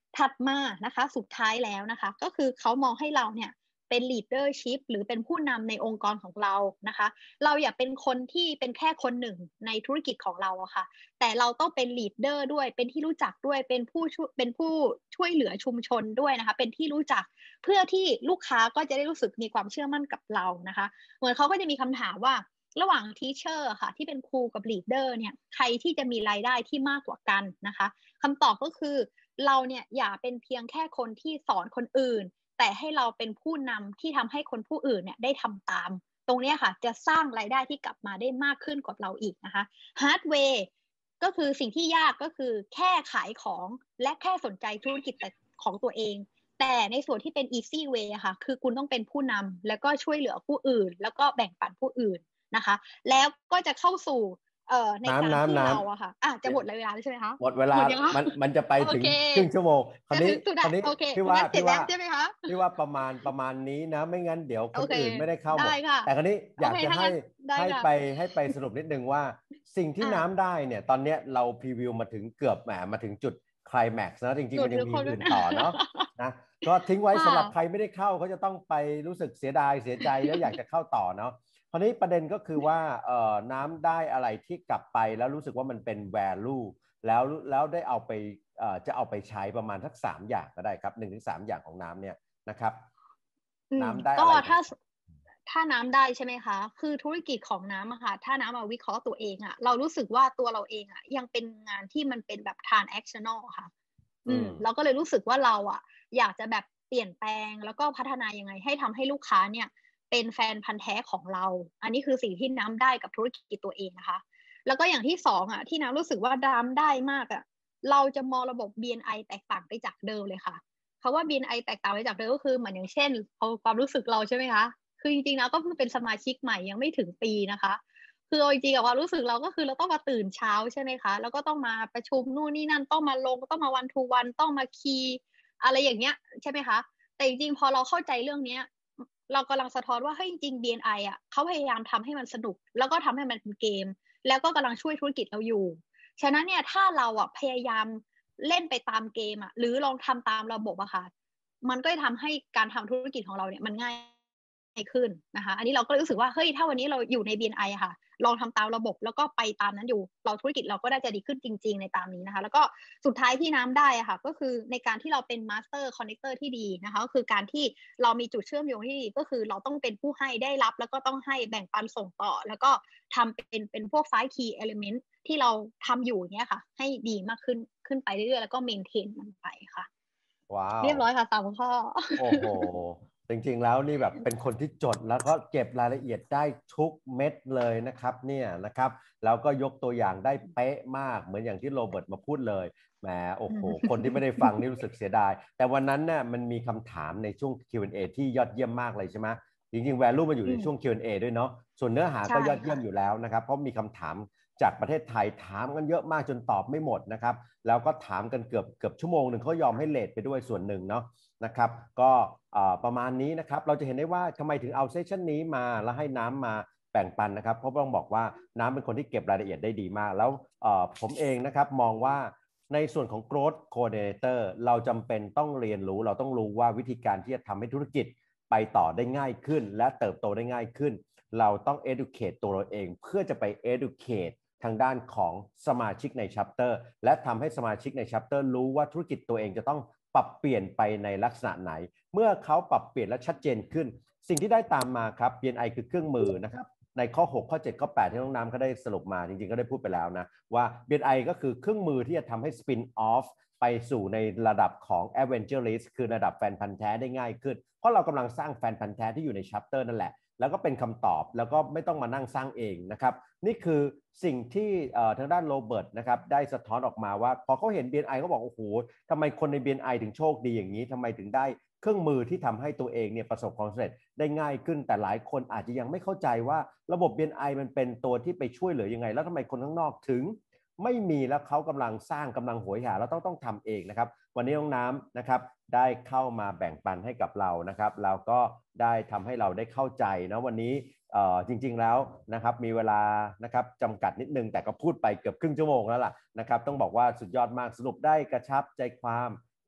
ถัดมานะคะสุดท้ายแล้วนะคะก็คือเขามองให้เราเนี่ยเป็น leadership หรือเป็นผู้นำในองค์กรของเรานะคะเราอย่าเป็นคนที่เป็นแค่คนหนึ่งในธุรกิจของเราอะค่ะแต่เราต้องเป็น leader ด้วยเป็นที่รู้จักด้วยเป็นผู้เป็นผู้ช่วยเหลือชุมชนด้วยนะคะเป็นที่รู้จักเพื่อที่ลูกค้าก็จะได้รู้สึกมีความเชื่อมั่นกับเรานะคะเหมือนเขาก็จะมีคำถามว่าระหว่าง teacher ค่ะที่เป็นครูกับ leader เนี่ยใครที่จะมีรายได้ที่มากกว่ากันนะคะคำตอบก็คือเราเนี่ยอย่าเป็นเพียงแค่คนที่สอนคนอื่นแต่ให้เราเป็นผู้นำที่ทำให้คนผู้อื่นเนี่ยได้ทำตามตรงนี้ค่ะจะสร้างรายได้ที่กลับมาได้มากขึ้นกว่าเราอีกนะคะ hardware ก็คือสิ่งที่ยากก็คือแค่ขายของและแค่สนใจธุรกิจของตัวเองแต่ในส่วนที่เป็น easy way อะค่ะคือคุณต้องเป็นผู้นำแล้วก็ช่วยเหลือผู้อื่นแล้วก็แบ่งปันผู้อื่นนะคะแล้วก็จะเข้าสู่เอ่อในการที่เราอะค่ะอ่ะจะหมดเวลาแล้วใช่ไหมคะหมดเวลามันมันจะไปถึงครึ่งชั่วโมงคราวนี้คราวนี้พี่ว่าพี่ว่าพี่ว่าประมาณประมาณนี้นะไม่งั้นเดี๋ยวคนอื่นไม่ได้เข้าหมดแต่คราวนี้อยากจะให้ให้ไปให้ไปสรุปนิดนึงว่าสิ่งที่น้ำได้เนี่ยตอนนี้เราพรีวิวมาถึงเกือบแหมมาถึงจุดไคลแม็กซ์นะจริงๆมันยังมีอื่นต่อเนาะนะก็ทิ้งไว้สำหรับใครไม่ได้เข้าเขาจะต้องไปรู้สึกเสียดายเสียใจแล้วอยากจะเข้าต่อเนาะคราวนี้ประเด็นก็คือว่าเอ่อน้ำได้อะไรที่กลับไปแล้วรู้สึกว่ามันเป็น value แล้วแล้วได้เอาไปเอ่อจะเอาไปใช้ประมาณทักสามอย่างก็ได้ครับหนึ่งถึงสามอย่างของน้ำเนี่ยนะครับน้ำได้อะไรก็ถ้าถ้าน้ำได้ใช่ไหมคะคือธุรกิจของน้ำอะค่ะถ้าน้ำมาวิเคราะห์ตัวเองอะเรารู้สึกว่าตัวเราเองอะยังเป็นงานที่มันเป็นแบบ transactional ค่ะอืมเราก็เลยรู้สึกว่าเราอะอยากจะแบบเปลี่ยนแปลงแล้วก็พัฒนายังไงให้ทำให้ลูกค้าเนี่ยเป็นแฟนพันธุ์แท้ของเราอันนี้คือสิ่งที่น้ำได้กับธุรกิจตัวเองนะคะแล้วก็อย่างที่สองอ่ะที่น้ำรู้สึกว่าน้ำได้มากอ่ะเราจะมองระบบ บี เอ็น ไอ แตกต่างไปจากเดิมเลยค่ะเพราะว่า บี เอ็น ไอ แตกต่างไปจากเดิมก็คือเหมือนอย่างเช่นเอาความรู้สึกเราใช่ไหมคะคือจริงๆแล้วก็เพิ่งเป็นสมาชิกใหม่ยังไม่ถึงปีนะคะคือจริงๆกับความรู้สึกเราก็คือเราต้องมาตื่นเช้าใช่ไหมคะแล้วก็ต้องมาประชุมนู่นนี่นั่นต้องมาลงต้องมาวันทูวันต้องมาคีย์อะไรอย่างเงี้ยใช่ไหมคะแต่จริงๆพอเราเข้าใจเรื่องเนี้ยเรากำลังสะท้อนว่าเฮ้ยจริงๆ บี เอ็น ไอ อ่ะเขาพยายามทำให้มันสนุกแล้วก็ทำให้มันเป็นเกมแล้วก็กำลังช่วยธุรกิจเราอยู่ฉะนั้นเนี่ยถ้าเราอ่ะพยายามเล่นไปตามเกมอ่ะหรือลองทำตามระบบอะค่ะมันก็จะทำให้การทำธุรกิจของเราเนี่ยมันง่ายขึ้นนะคะอันนี้เราก็รู้สึกว่าเฮ้ยถ้าวันนี้เราอยู่ใน บี เอ็น ไอ อะค่ะลองทำตามระบบแล้วก็ไปตามนั้นอยู่เราธุรกิจเราก็ได้จะดีขึ้นจริงๆในตามนี้นะคะแล้วก็สุดท้ายที่น้ำได้อะค่ะก็คือในการที่เราเป็นมาสเตอร์คอนเนคเตอร์ที่ดีนะคะก็คือการที่เรามีจุดเชื่อมโยงที่ดีก็คือเราต้องเป็นผู้ให้ได้รับแล้วก็ต้องให้แบ่งปันส่งต่อแล้วก็ทำเป็นเป็นพวกไฟล์ key element ที่เราทำอยู่เนี้ยค่ะให้ดีมากขึ้นขึ้นไปเรื่อยๆแล้วก็เมนเทนมันไปค่ะว้าวเรียบร้อยค่ะสามข้อโอ้โหจริงๆแล้วนี่แบบเป็นคนที่จดแล้วก็เก็บรายละเอียดได้ทุกเม็ดเลยนะครับเนี่ยนะครับแล้วก็ยกตัวอย่างได้เป๊ะมากเหมือนอย่างที่โรเบิร์ตมาพูดเลยแหมโอ้โหคนที่ไม่ได้ฟังนี่รู้สึกเสียดายแต่วันนั้นเนี่ยมันมีคำถามในช่วง คิว แอนด์ เอ ที่ยอดเยี่ยมมากเลยใช่ไหมจริงๆ value มันอยู่ในช่วง คิว แอนด์ เอ ด้วยเนาะส่วนเนื้อหาก็ยอดเยี่ยมอยู่แล้วนะครับเพราะมีคำถามจากประเทศไทยถามกันเยอะมากจนตอบไม่หมดนะครับแล้วก็ถามกันเกือบเกือบชั่วโมงหนึ่งเขายอมให้เลทไปด้วยส่วนหนึ่งเนาะนะครับก็ประมาณนี้นะครับเราจะเห็นได้ว่าทำไมถึงเอาเซสชันนี้มาแล้วให้น้ำมาแบ่งปันนะครับเพราะต้องบอกว่าน้ำเป็นคนที่เก็บรายละเอียดได้ดีมากแล้วผมเองนะครับมองว่าในส่วนของ growth coordinator เราจำเป็นต้องเรียนรู้เราต้องรู้ว่าวิธีการที่จะทำให้ธุรกิจไปต่อได้ง่ายขึ้นและเติบโตได้ง่ายขึ้นเราต้อง educate ตัวเราเองเพื่อจะไป educate ทางด้านของสมาชิกใน chapter และทำให้สมาชิกใน chapter รู้ว่าธุรกิจตัวเองจะต้องปรับเปลี่ยนไปในลักษณะไหนเมื่อเขาปรับเปลี่ยนและชัดเจนขึ้นสิ่งที่ได้ตามมาครับ บี เอ็น ไอ คือเครื่องมือนะครับในข้อหกข้อเจ็ดข้อแปดที่น้องน้ำก็ได้สรุปมาจริงๆก็ได้พูดไปแล้วนะว่า บี เอ็น ไอ ก็คือเครื่องมือที่จะทำให้ spin off ไปสู่ในระดับของ evangelist คือระดับแฟนพันธุ์แท้ได้ง่ายขึ้นเพราะเรากำลังสร้างแฟนพันธุ์แท้ที่อยู่ใน chapter นั่นแหละแล้วก็เป็นคำตอบแล้วก็ไม่ต้องมานั่งสร้างเองนะครับนี่คือสิ่งที่ทางด้านโรเบิร์ตนะครับได้สะท้อนออกมาว่าพอเขาเห็น บี เอ็น ไอ เขาบอกโอ้โหทำไมคนใน บี เอ็น ไอ ถึงโชคดีอย่างนี้ทำไมถึงได้เครื่องมือที่ทำให้ตัวเองเนี่ยประสบความสำเร็จได้ง่ายขึ้นแต่หลายคนอาจจะยังไม่เข้าใจว่าระบบ บี เอ็น ไอ มันเป็นตัวที่ไปช่วยเหลือยังไงแล้วทำไมคนข้างนอกถึงไม่มีแล้วเขากำลังสร้างกำลังโหยหาแล้วต้องต้องทำเองนะครับวันนี้น้องน้ำนะครับได้เข้ามาแบ่งปันให้กับเรานะครับแล้วก็ได้ทำให้เราได้เข้าใจนะวันนี้จริงๆแล้วนะครับมีเวลานะครับจำกัดนิดนึงแต่ก็พูดไปเกือบครึ่งชั่วโมงแล้วล่ะนะครับต้องบอกว่าสุดยอดมากสรุปได้กระชับใจความ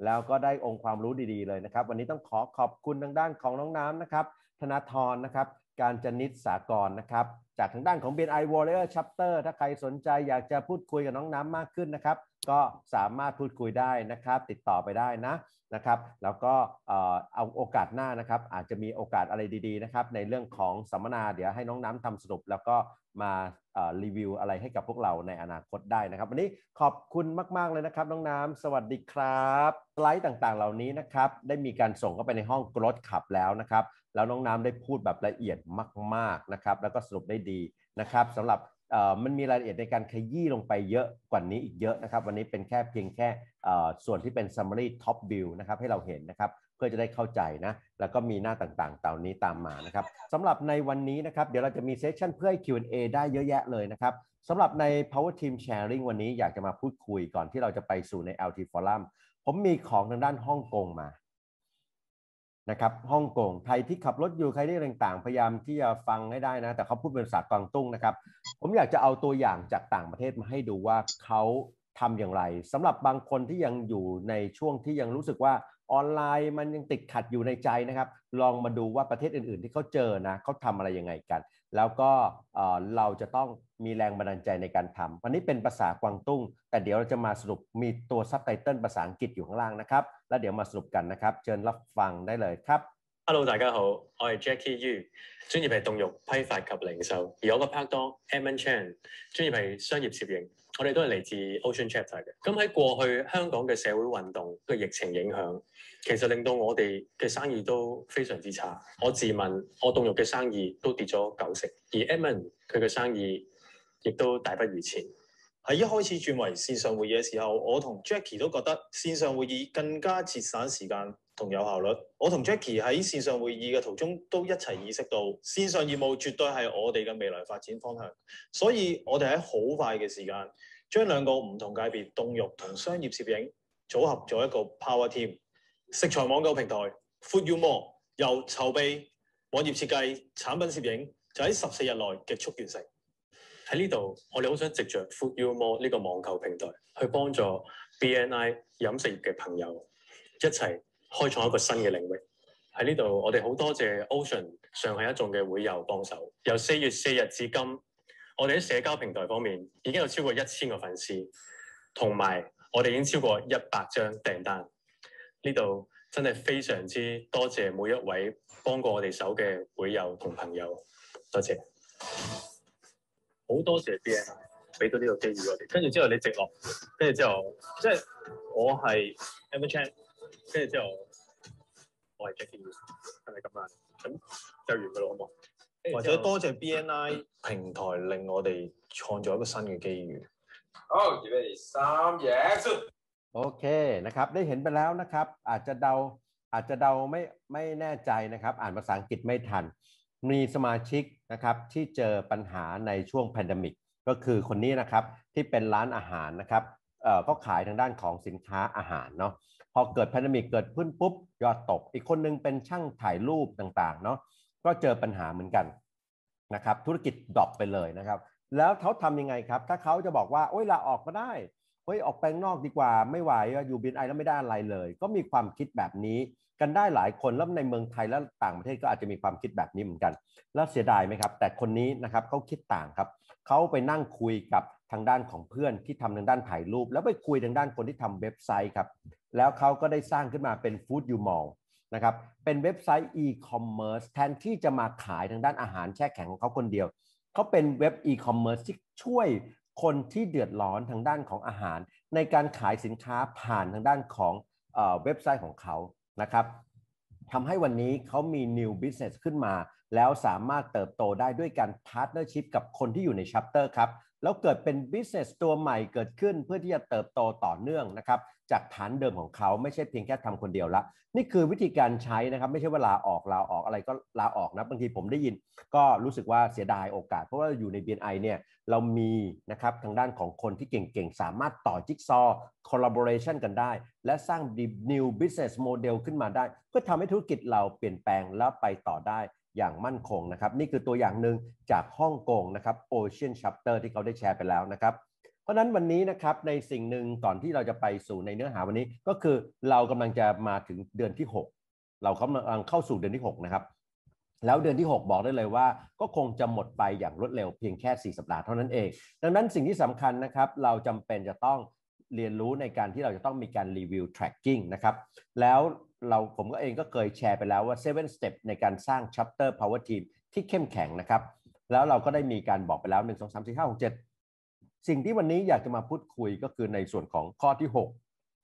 แล้วก็ได้องค์ความรู้ดีๆเลยนะครับวันนี้ต้องขอขอบคุณทางด้านของน้องน้ำนะครับธนาธรนะครับการจนิตสากรนะครับจากทางด้านของ บี เอ็น ไอ Warrior Chapter ถ้าใครสนใจอยากจะพูดคุยกับน้องน้ำมากขึ้นนะครับก็สามารถพูดคุยได้นะครับติดต่อไปได้นะนะครับแล้วก็เอาโอกาสหน้านะครับอาจจะมีโอกาสอะไรดีๆนะครับในเรื่องของสัมมนาเดี๋ยวให้น้องน้ำทำสรุปแล้วก็มารีวิวอะไรให้กับพวกเราในอนาคตได้นะครับวันนี้ขอบคุณมากๆเลยนะครับน้องน้ำสวัสดีครับสไลด์ต่างๆเหล่านี้นะครับได้มีการส่งเข้าไปในห้อง Growth Club แล้วนะครับแล้วน้องน้ำได้พูดแบบละเอียดมากๆนะครับแล้วก็สรุปได้ดีนะครับสำหรับมันมีรายละเอียดในการขยี้ลงไปเยอะกว่านี้อีกเยอะนะครับวันนี้เป็นแค่เพียงแค่ส่วนที่เป็น summary top view นะครับให้เราเห็นนะครับเพื่อจะได้เข้าใจนะแล้วก็มีหน้าต่างๆเหล่านี้ตามมานะครับสำหรับในวันนี้นะครับเดี๋ยวเราจะมีเซสชั่นเพื่อให้ คิว แอนด์ เอ ได้เยอะแยะเลยนะครับสำหรับใน Power Team Sharing วันนี้อยากจะมาพูดคุยก่อนที่เราจะไปสู่ใน แอล ที Forum ผมมีของทางด้านฮ่องกงมานะครับฮ่องกงใครที่ขับรถอยู่ใครที่ต่างๆพยายามที่จะฟังให้ได้นะแต่เขาพูดเป็นภาษากวางตุ้งนะครับผมอยากจะเอาตัวอย่างจากต่างประเทศมาให้ดูว่าเขาทำอย่างไรสำหรับบางคนที่ยังอยู่ในช่วงที่ยังรู้สึกว่าออนไลน์มันยังติดขัดอยู่ในใจนะครับลองมาดูว่าประเทศอื่นๆที่เขาเจอนะเขาทำอะไรยังไงกันแล้วก็เราจะต้องมีแรงบันดาลใจในการทำวันนี้เป็นภาษากวางตุ้งแต่เดี๋ยวเราจะมาสรุปมีตัวซับไตเติลภาษาอังกฤษอยู่ข้างล่างนะครับแล้วเดี๋ยวมาสรุปกันนะครับเชิญรับฟังได้เลยครับ Hello 大家好，我係 Jackie Yu， 專業係凍肉批發及零售，而我個拍檔 Edmund Chan 專業係商業攝影，我哋都係嚟自 Ocean Chapter 嘅。咁喺過去香港嘅社會運動嘅疫情影響，其實令到我哋嘅生意都非常之差。我自問我凍肉嘅生意都跌咗九成，而 Edmund 佢嘅生意亦都大不如前。喺一開始轉為線上會議嘅時候，我同 Jackie 都覺得線上會議更加節省時間同有效率。我同 Jackie 喺線上會議嘅途中都一齊意識到，線上業務絕對係我哋嘅未來發展方向。所以我哋喺好快嘅時間，將兩個唔同界別凍肉同商業攝影組合咗一個 Power Team。食材網購平台 Food You More 由籌備、網頁設計、產品攝影，就喺十四日內極速完成。喺呢度，我哋好想藉着 Food You More 呢個網購平台，去幫助 B N I 飲食業嘅朋友一齊開創一個新嘅領域。喺呢度，我哋好多謝 Ocean 上海一眾嘅會友幫手。由四月四日至今，我哋喺社交平台方面已經有超過一千個粉絲，同埋我哋已經超過一百張訂單。呢度真係非常之多謝每一位幫過我哋手嘅會友同朋友，多謝。好多謝 B N I 俾到呢個機遇我哋，跟住之後你直落，跟住之後即係我係 Edmund Chan， 跟住之後我係 Jackie Yu， 係咪咁啊？咁就完㗎啦，好冇？或者多謝 B N I 平台令我哋創造一個新嘅機遇。 好，準備三嘢 โอเคนะครับได้เห็นไปแล้วนะครับอาจจะเดาอาจจะเดาไม่ไม่แน่ใจนะครับอ่านภาษาอังกฤษไม่ทันมีสมาชิกนะครับที่เจอปัญหาในช่วงแพนเดมิกก็คือคนนี้นะครับที่เป็นร้านอาหารนะครับเอ่อก็ขายทางด้านของสินค้าอาหารเนาะพอเกิดแพนเดมิกเกิดขึ้นปุ๊บยอดตกอีกคนนึงเป็นช่างถ่ายรูปต่างๆเนาะก็เจอปัญหาเหมือนกันนะครับธุรกิจดรอปไปเลยนะครับแล้วเขาทำยังไงครับถ้าเขาจะบอกว่าโอ๊ยลาออกก็ได้เฮ้ยออกไปนอกดีกว่าไม่ไหวอยู่ บี เอ็น ไอ แล้วไม่ได้อะไรเลยก็มีความคิดแบบนี้กันได้หลายคนแล้วในเมืองไทยและต่างประเทศก็อาจจะมีความคิดแบบนี้เหมือนกันแล้วเสียดายไหมครับแต่คนนี้นะครับเขาคิดต่างครับเขาไปนั่งคุยกับทางด้านของเพื่อนที่ทำทางด้านถ่ายรูปแล้วไปคุยทางด้านคนที่ทำเว็บไซต์ครับแล้วเขาก็ได้สร้างขึ้นมาเป็น Food You Mall นะครับเป็นเว็บไซต์ e-commerce แทนที่จะมาขายทางด้านอาหารแช่แข็งของเขาคนเดียวเขาเป็นเว็บ e-commerce ที่ช่วยคนที่เดือดร้อนทางด้านของอาหารในการขายสินค้าผ่านทางด้านของเอ่อเว็บไซต์ของเขานะครับทำให้วันนี้เขามี new business ขึ้นมาแล้วสามารถเติบโตได้ด้วยการ partnership กับคนที่อยู่ใน chapter ครับแล้วเกิดเป็น business ตัวใหม่เกิดขึ้นเพื่อที่จะเติบโตต่อเนื่องนะครับจากฐานเดิมของเขาไม่ใช่เพียงแค่ทำคนเดียวละนี่คือวิธีการใช้นะครับไม่ใช่ว่าลาออกลาออกอะไรก็ลาออกนะบางทีผมได้ยินก็รู้สึกว่าเสียดายโอกาสเพราะว่าอยู่ใน บี เอ็น ไอ เนี่ยเรามีนะครับทางด้านของคนที่เก่งๆสามารถต่อจิ๊กซอว์ collaboration กันได้และสร้าง new business model ขึ้นมาได้เพื่อทำให้ธุรกิจเราเปลี่ยนแปลงแล้วไปต่อได้อย่างมั่นคงนะครับนี่คือตัวอย่างหนึ่งจากฮ่องกงนะครับ Ocean Chapter ที่เขาได้แชร์ไปแล้วนะครับเพราะฉะนั้นวันนี้นะครับในสิ่งหนึ่งก่อนที่เราจะไปสู่ในเนื้อหาวันนี้ก็คือเรากำลังจะมาถึงเดือนที่หกเรากำลังเข้าสู่เดือนที่หกนะครับแล้วเดือนที่หกบอกได้เลยว่าก็คงจะหมดไปอย่างรวดเร็วเพียงแค่สี่สัปดาห์เท่านั้นเองดังนั้นสิ่งที่สำคัญนะครับเราจำเป็นจะต้องเรียนรู้ในการที่เราจะต้องมีการรีวิว tracking นะครับแล้วเราผมก็เองก็เคยแชร์ไปแล้วว่า seven step ในการสร้าง chapter power team ที่เข้มแข็งนะครับแล้วเราก็ได้มีการบอกไปแล้วหนึ่ง สอง สาม สี่ ห้า หก เจ็ดสิ่งที่วันนี้อยากจะมาพูดคุยก็คือในส่วนของข้อที่หก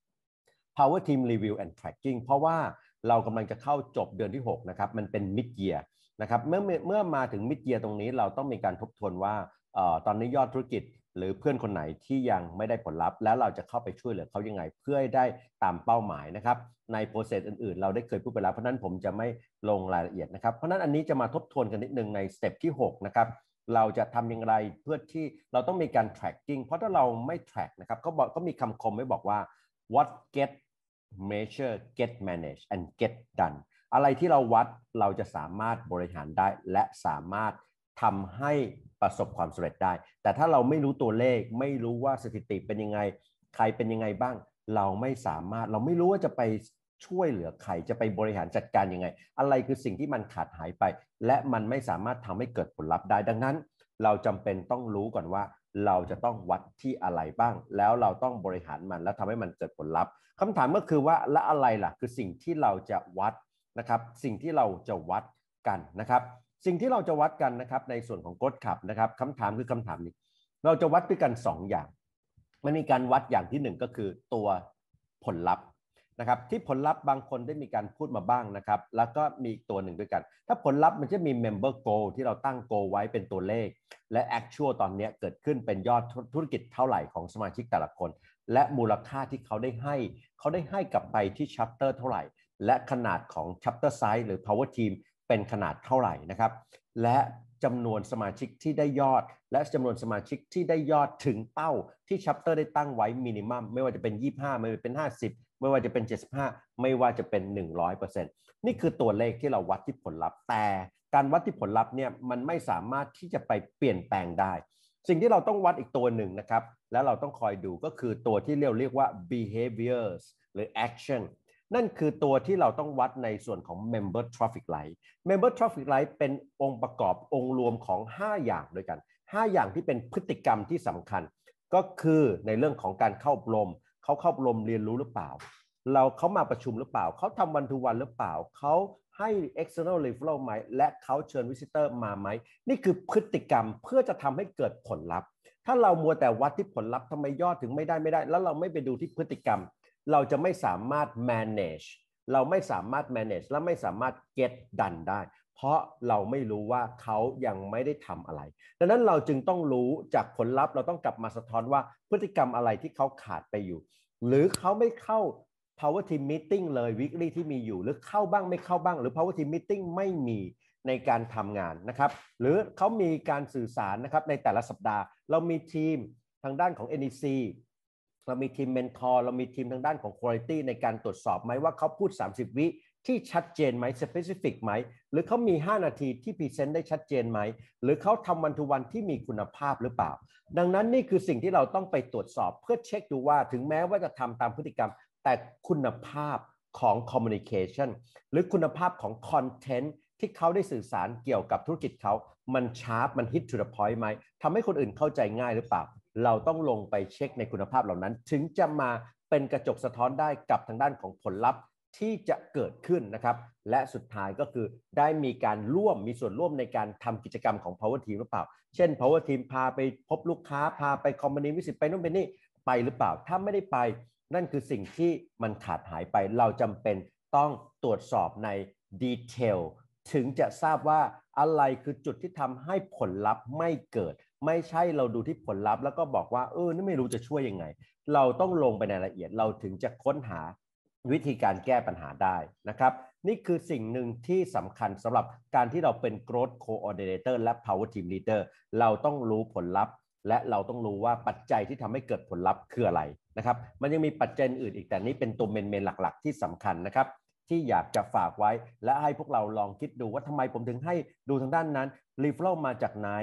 power team review and tracking เพราะว่าเรากำลังจะเข้าจบเดือนที่หกนะครับมันเป็น mid year นะครับเมื่อเมื่อมาถึง mid year ตรงนี้เราต้องมีการทบทวนว่าเอ่อตอนนี้ยอดธุรกิจหรือเพื่อนคนไหนที่ยังไม่ได้ผลลัพธ์แล้วเราจะเข้าไปช่วยเหลือเขายังไงเพื่อให้ได้ตามเป้าหมายนะครับในโปรเซสอื่นๆเราได้เคยพูดไปแล้วเพราะนั้นผมจะไม่ลงรายละเอียดนะครับเพราะนั้นอันนี้จะมาทบทวนกันนิดนึงในสเต็ปที่หกนะครับเราจะทำอย่างไรเพื่อที่เราต้องมีการ tracking เพราะถ้าเราไม่ track นะครับเขาบอกก็มีคำคมไว้บอกว่า what get measure get manage and get done อะไรที่เราวัดเราจะสามารถบริหารได้และสามารถทำให้ประสบความสำเร็จได้แต่ถ้าเราไม่รู้ตัวเลขไม่รู้ว่าสถิติเป็นยังไงใครเป็นยังไงบ้างเราไม่สามารถเราไม่รู้ว่าจะไปช่วยเหลือใครจะไปบริหารจัดการยังไงอะไรคือสิ่งที่มันขาดหายไปและมันไม่สามารถทำให้เกิดผลลัพธ์ได้ดังนั้นเราจำเป็นต้องรู้ก่อนว่าเราจะต้องวัดที่อะไรบ้างแล้วเราต้องบริหารมันแล้วทำให้มันเกิดผลลัพธ์คำถามก็คือว่าและอะไรล่ะคือสิ่งที่เราจะวัดนะครับสิ่งที่เราจะวัดกันนะครับสิ่งที่เราจะวัดกันนะครับในส่วนของ Growth Club นะครับคำถามคือคำถามนี้เราจะวัดด้วยกันสองอย่างมันมีการวัดอย่างที่หนึ่งก็คือตัวผลลัพธ์นะครับที่ผลลัพธ์บางคนได้มีการพูดมาบ้างนะครับแล้วก็มีตัวหนึ่งด้วยกันถ้าผลลัพธ์มันจะมี member goal ที่เราตั้ง goal ไว้เป็นตัวเลขและ actual ตอนนี้เกิดขึ้นเป็นยอดธุรกิจเท่าไหร่ของสมาชิกแต่ละคนและมูลค่าที่เขาได้ให้เขาได้ให้กลับไปที่ chapter เท่าไหร่และขนาดของ chapter size หรือ power team เป็นขนาดเท่าไหร่นะครับและจำนวนสมาชิกที่ได้ยอดและจำนวนสมาชิกที่ได้ยอดถึงเป้าที่ chapter ได้ตั้งไว้ minimum ไม่ว่าจะเป็นยี่สิบห้าไม่ว่าจะเป็นห้าสิบไม่ว่าจะเป็นเจ็ดสิบห้าไม่ว่าจะเป็น หนึ่งร้อยเปอร์เซ็นต์ นี่คือตัวเลขที่เราวัดที่ผลลัพธ์แต่การวัดที่ผลลัพธ์เนี่ยมันไม่สามารถที่จะไปเปลี่ยนแปลงได้สิ่งที่เราต้องวัดอีกตัวหนึ่งนะครับแล้วเราต้องคอยดูก็คือตัวที่เรียกเรียกว่า behaviors หรือ action นั่นคือตัวที่เราต้องวัดในส่วนของ member traffic light member traffic light เป็นองค์ประกอบองค์รวมของห้าอย่างด้วยกันห้าอย่างที่เป็นพฤติกรรมที่สำคัญก็คือในเรื่องของการเข้าอบรมเขาเข้าอบรมเรียนรู้หรือเปล่าเราเขามาประชุมหรือเปล่าเขาทำวันทุกวันหรือเปล่าเขาให้ external referral ไหมและเขาเชิญ visitor มาไหมนี่คือพฤติกรรมเพื่อจะทำให้เกิดผลลัพธ์ถ้าเรามัวแต่วัดที่ผลลัพธ์ทำไมยอดถึงไม่ได้ไม่ได้แล้วเราไม่ไปดูที่พฤติกรรมเราจะไม่สามารถ manage เราไม่สามารถ manage และไม่สามารถ get done ได้เพราะเราไม่รู้ว่าเขายังไม่ได้ทำอะไรดังนั้นเราจึงต้องรู้จากผลลัพธ์เราต้องกลับมาสะท้อนว่าพฤติกรรมอะไรที่เขาขาดไปอยู่หรือเขาไม่เข้า power team meeting เลย weekly ที่มีอยู่หรือเข้าบ้างไม่เข้าบ้างหรือ power team meeting ไม่มีในการทำงานนะครับหรือเขามีการสื่อสารนะครับในแต่ละสัปดาห์เรามีทีมทางด้านของ เอ็น อี ซี เรามีทีม mentor เรามีทีมทางด้านของ quality ในการตรวจสอบไหมว่าเขาพูดสามสิบวิที่ชัดเจนไหม specific ไหมหรือเขามีห้านาทีที่พรีเซนต์ได้ชัดเจนไหมหรือเขาทำวันทุกวันที่มีคุณภาพหรือเปล่าดังนั้นนี่คือสิ่งที่เราต้องไปตรวจสอบเพื่อเช็คดูว่าถึงแม้ว่าจะทำตามพฤติกรรมแต่คุณภาพของ communication หรือคุณภาพของ content ที่เขาได้สื่อสารเกี่ยวกับธุรกิจเขามันชาร์ปมัน hit to the point ไหมทำให้คนอื่นเข้าใจง่ายหรือเปล่าเราต้องลงไปเช็คในคุณภาพเหล่านั้นถึงจะมาเป็นกระจกสะท้อนได้กับทางด้านของผลลัพธ์ที่จะเกิดขึ้นนะครับและสุดท้ายก็คือได้มีการร่วมมีส่วนร่วมในการทำกิจกรรมของ Power Team หรือเปล่าเช่น Power Team พาไปพบลูกค้าพาไป Company Visit ไปนู่นไปนี่ไปหรือเปล่าถ้าไม่ได้ไปนั่นคือสิ่งที่มันขาดหายไปเราจำเป็นต้องตรวจสอบในดีเทลถึงจะทราบว่าอะไรคือจุดที่ทำให้ผลลัพธ์ไม่เกิดไม่ใช่เราดูที่ผลลัพธ์แล้วก็บอกว่าเออนี่ไม่รู้จะช่วยยังไงเราต้องลงไปในรายละเอียดเราถึงจะค้นหาวิธีการแก้ปัญหาได้นะครับนี่คือสิ่งหนึ่งที่สำคัญสำหรับการที่เราเป็น Growth Coordinator และ Power Team Leader เราต้องรู้ผลลัพธ์และเราต้องรู้ว่าปัจจัยที่ทำให้เกิดผลลัพธ์คืออะไรนะครับมันยังมีปัจจัยอื่นอีกแต่นี้เป็นตัวเมนๆหลักๆที่สำคัญนะครับที่อยากจะฝากไว้และให้พวกเราลองคิดดูว่าทำไมผมถึงให้ดูทางด้านนั้น referral มาจากไหน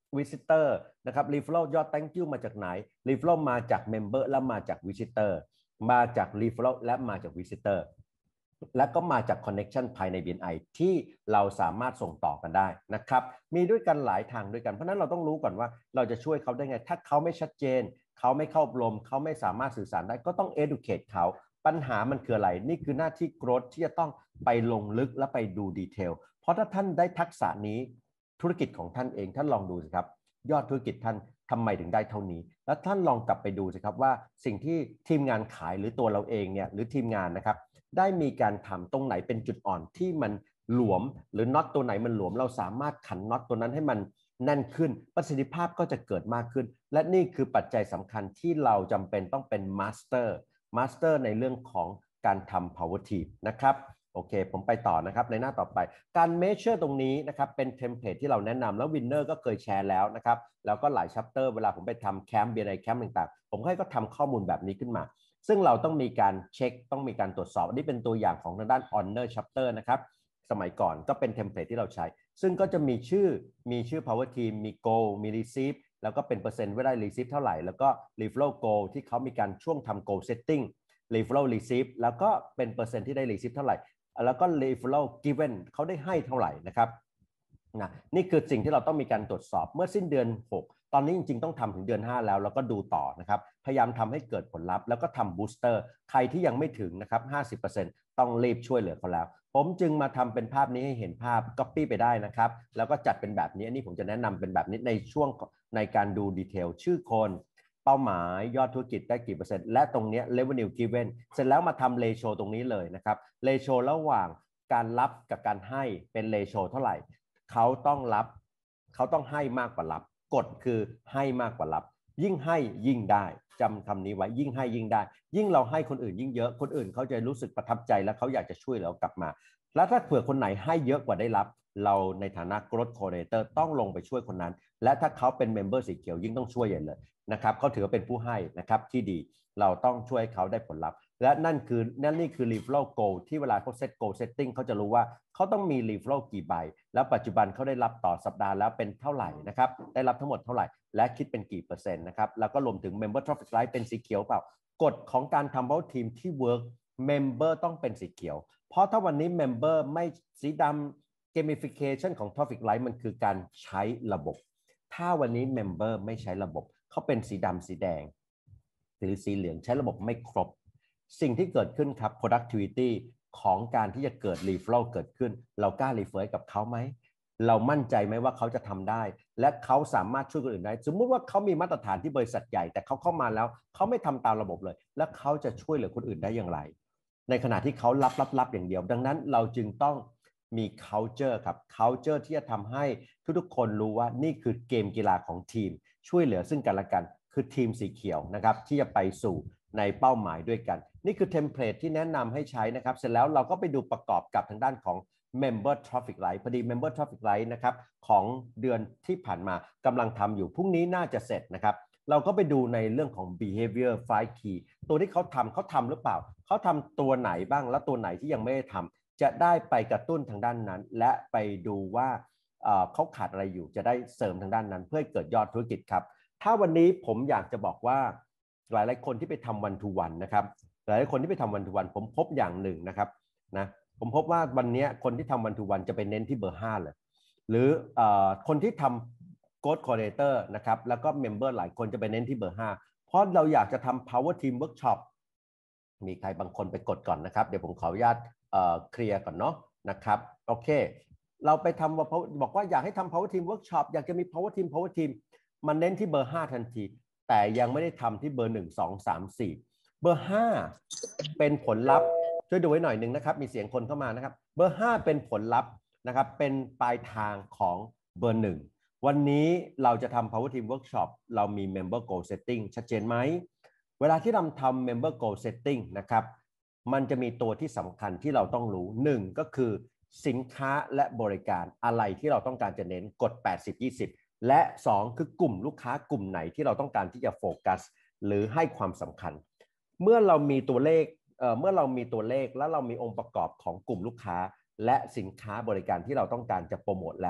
visitor นะครับ referral ยอด thank you มาจากไหน referral มาจาก member และมาจาก visitor มาจาก referral และมาจาก visitor และก็มาจาก connection ภายใน บี เอ็น ไอ ที่เราสามารถส่งต่อกันได้นะครับมีด้วยกันหลายทางด้วยกันเพราะนั้นเราต้องรู้ก่อนว่าเราจะช่วยเขาได้ไงถ้าเขาไม่ชัดเจนเขาไม่เข้าอบรมเขาไม่สามารถสื่อสารได้ก็ต้อง educate เขาปัญหามันคืออะไรนี่คือหน้าที่ growth ที่จะต้องไปลงลึกและไปดูดีเทลเพราะถ้าท่านได้ทักษะนี้ธุรกิจของท่านเองท่านลองดูสิครับยอดธุรกิจท่านทำไมถึงได้เท่านี้แล้วท่านลองกลับไปดูสิครับว่าสิ่งที่ทีมงานขายหรือตัวเราเองเนี่ยหรือทีมงานนะครับได้มีการทำตรงไหนเป็นจุดอ่อนที่มันหลวมหรือน็อตตัวไหนมันหลวมเราสามารถขันน็อตตัวนั้นให้มันแน่นขึ้นประสิทธิภาพก็จะเกิดมากขึ้นและนี่คือปัจจัยสำคัญที่เราจำเป็นต้องเป็นมาสเตอร์มาสเตอร์ในเรื่องของการทำ power team นะครับโอเคผมไปต่อนะครับในหน้าต่อไปการ measure ตรงนี้นะครับเป็นเทมเพลตที่เราแนะนำแล้ว Winner ก็เคยแชร์แล้วนะครับแล้วก็หลาย chapter เวลาผมไปทำแคมป์ บี เอ็น ไอ แคมป์ต่างๆผมให้ก็ทำข้อมูลแบบนี้ขึ้นมาซึ่งเราต้องมีการเช็คต้องมีการตรวจสอบอันนี้เป็นตัวอย่างของทางด้าน Honor Chapter นะครับสมัยก่อนก็เป็นเทมเพลตที่เราใช้ซึ่งก็จะมีชื่อมีชื่อ power team มี goal มี receive แล้วก็เป็นเปอร์เซ็นต์ว่าได้ receive เท่าไหร่แล้วก็ referral goal ที่เขามีการช่วงทำ goal setting referral receive แล้วก็เป็นเปอร์เซ็นต์ที่ได้ receive เท่าไหร่แล้วก็ referral given เขาได้ให้เท่าไหร่นะครับนะนี่คือสิ่งที่เราต้องมีการตรวจสอบเมื่อสิ้นเดือนหกตอนนี้จริงๆต้องทำถึงเดือนห้าแล้วแล้วก็ดูต่อนะครับพยายามทำให้เกิดผลลัพธ์แล้วก็ทำบูสเตอร์ใครที่ยังไม่ถึงนะครับ ห้าสิบเปอร์เซ็นต์ ต้องรีบช่วยเหลือเขาแล้วผมจึงมาทำเป็นภาพนี้ให้เห็นภาพ Copy ไปได้นะครับแล้วก็จัดเป็นแบบนี้อันนี้ผมจะแนะนำเป็นแบบนี้ในช่วงในการดูดีเทลชื่อคนเป้าหมายยอดธุรกิจได้กี่เปอร์เซ็นต์และตรงนี้ revenue given เสร็จแล้วมาทำ ratio ตรงนี้เลยนะครับ ratio ระหว่างการรับกับการให้เป็น ratio เท่าไหร่เขาต้องรับเขาต้องให้มากกว่ารับกฎคือให้มากกว่ารับยิ่งให้ยิ่งได้จำคำนี้ไว้ยิ่งให้ยิ่งได้ยิ่งเราให้คนอื่นยิ่งเยอะคนอื่นเขาจะรู้สึกประทับใจและเขาอยากจะช่วยเรากลับมาแล้วถ้าเผื่อคนไหนให้เยอะกว่าได้รับเราในฐานะ growth coordinator ต้องลงไปช่วยคนนั้นและถ้าเขาเป็น member สีเขียวยิ่งต้องช่วยใหญ่เลยนะครับเขาถือว่าเป็นผู้ให้นะครับที่ดีเราต้องช่วยเขาได้ผลลัพธ์และนั่นคือนั่นนี่คือ referral goal ที่เวลาเขา set goal setting เขาจะรู้ว่าเขาต้องมี referral กี่ใบแล้วปัจจุบันเขาได้รับต่อสัปดาห์แล้วเป็นเท่าไหร่นะครับได้รับทั้งหมดเท่าไหร่และคิดเป็นกี่เปอร์เซ็นต์นะครับแล้วก็รวมถึง member traffic light เป็นสีเขียวเปล่ากฎของการทำ power team ที่ work member ต้องเป็นสีเขียวเพราะถ้าวันนี้ member ไม่สีดำ gamification ของ traffic light มันคือการใช้ระบบถ้าวันนี้ member ไม่ใช้ระบบเขาเป็นสีดำสีแดงหรือสีเหลืองใช้ระบบไม่ครบสิ่งที่เกิดขึ้นครับ productivity ของการที่จะเกิด referral เกิดขึ้นเรากล้า refer กับเขาไหมเรามั่นใจไหมว่าเขาจะทำได้และเขาสามารถช่วยคนอื่นได้สมมุติว่าเขามีมาตรฐานที่บริษัทใหญ่แต่เขาเข้ามาแล้วเขาไม่ทำตามระบบเลยแล้วเขาจะช่วยเหลือคนอื่นได้อย่างไรในขณะที่เขารับรับรับอย่างเดียวดังนั้นเราจึงต้องมี culture ครับ culture ที่จะทำให้ทุกๆคนรู้ว่านี่คือเกมกีฬาของทีมช่วยเหลือซึ่งกันและกันคือทีมสีเขียวนะครับที่จะไปสู่ในเป้าหมายด้วยกันนี่คือเทมเพลตที่แนะนำให้ใช้นะครับเสร็จแล้วเราก็ไปดูประกอบกับทางด้านของ member traffic light พอดี member traffic light นะครับของเดือนที่ผ่านมากำลังทำอยู่พรุ่งนี้น่าจะเสร็จนะครับเราก็ไปดูในเรื่องของ behavior five key ตัวที่เขาทำเขาทำหรือเปล่าเขาทำตัวไหนบ้างและตัวไหนที่ยังไม่ได้ทำจะได้ไปกระตุ้นทางด้านนั้นและไปดูว่าเขาขาดอะไรอยู่จะได้เสริมทางด้านนั้นเพื่อให้เกิดยอดธุรกิจครับถ้าวันนี้ผมอยากจะบอกว่าหลายๆคนที่ไปทำวันทูวันนะครับหลายๆคนที่ไปทำวันทูวันผมพบอย่างหนึ่งนะครับนะผมพบว่าวันนี้คนที่ทำวันทูวันจะไปเน้นที่เบอร์ห้าเลยหรือคนที่ทำ Growth Coordinator นะครับแล้วก็เมมเบอร์หลายคนจะไปเน้นที่เบอร์ห้าเพราะเราอยากจะทำ Power Team Workshop มีใครบางคนไปกดก่อนนะครับเดี๋ยวผมขออนุญาตเคลียร์ก่อนเนาะนะครับโอเคเราไปทำบอกว่าอยากให้ทำ Power Team Workshop อยากจะมี Power Team Power Team มันเน้นที่เบอร์ห้าทันทีแต่ยังไม่ได้ทำที่เบอร์หนึ่ง สอง สาม สี่เบอร์ห้าเป็นผลลัพธ์ช่วยดูไว้หน่อยหนึ่งนะครับมีเสียงคนเข้ามานะครับเบอร์ห้าเป็นผลลัพธ์นะครับเป็นปลายทางของเบอร์หนึ่งวันนี้เราจะทำ Power Team Workshop เรามี Member Goal Setting ชัดเจนไหมเวลาที่เราทำ Member Goal Setting นะครับมันจะมีตัวที่สำคัญที่เราต้องรู้หนึ่งก็คือสินค้าและบริการอะไรที่เราต้องการจะเน้นกด แปดสิบ ยี่สิบ และสองคือกลุ่มลูกค้ากลุ่มไหนที่เราต้องการที่จะโฟกัสหรือให้ความสำคัญเมื่อเรามีตัวเลขเอ่อเมื่อเรามีตัวเลขแล้วเรามีองค์ประกอบของกลุ่มลูกค้าและสินค้าบริการที่เราต้องการจะโปรโมทแล้ว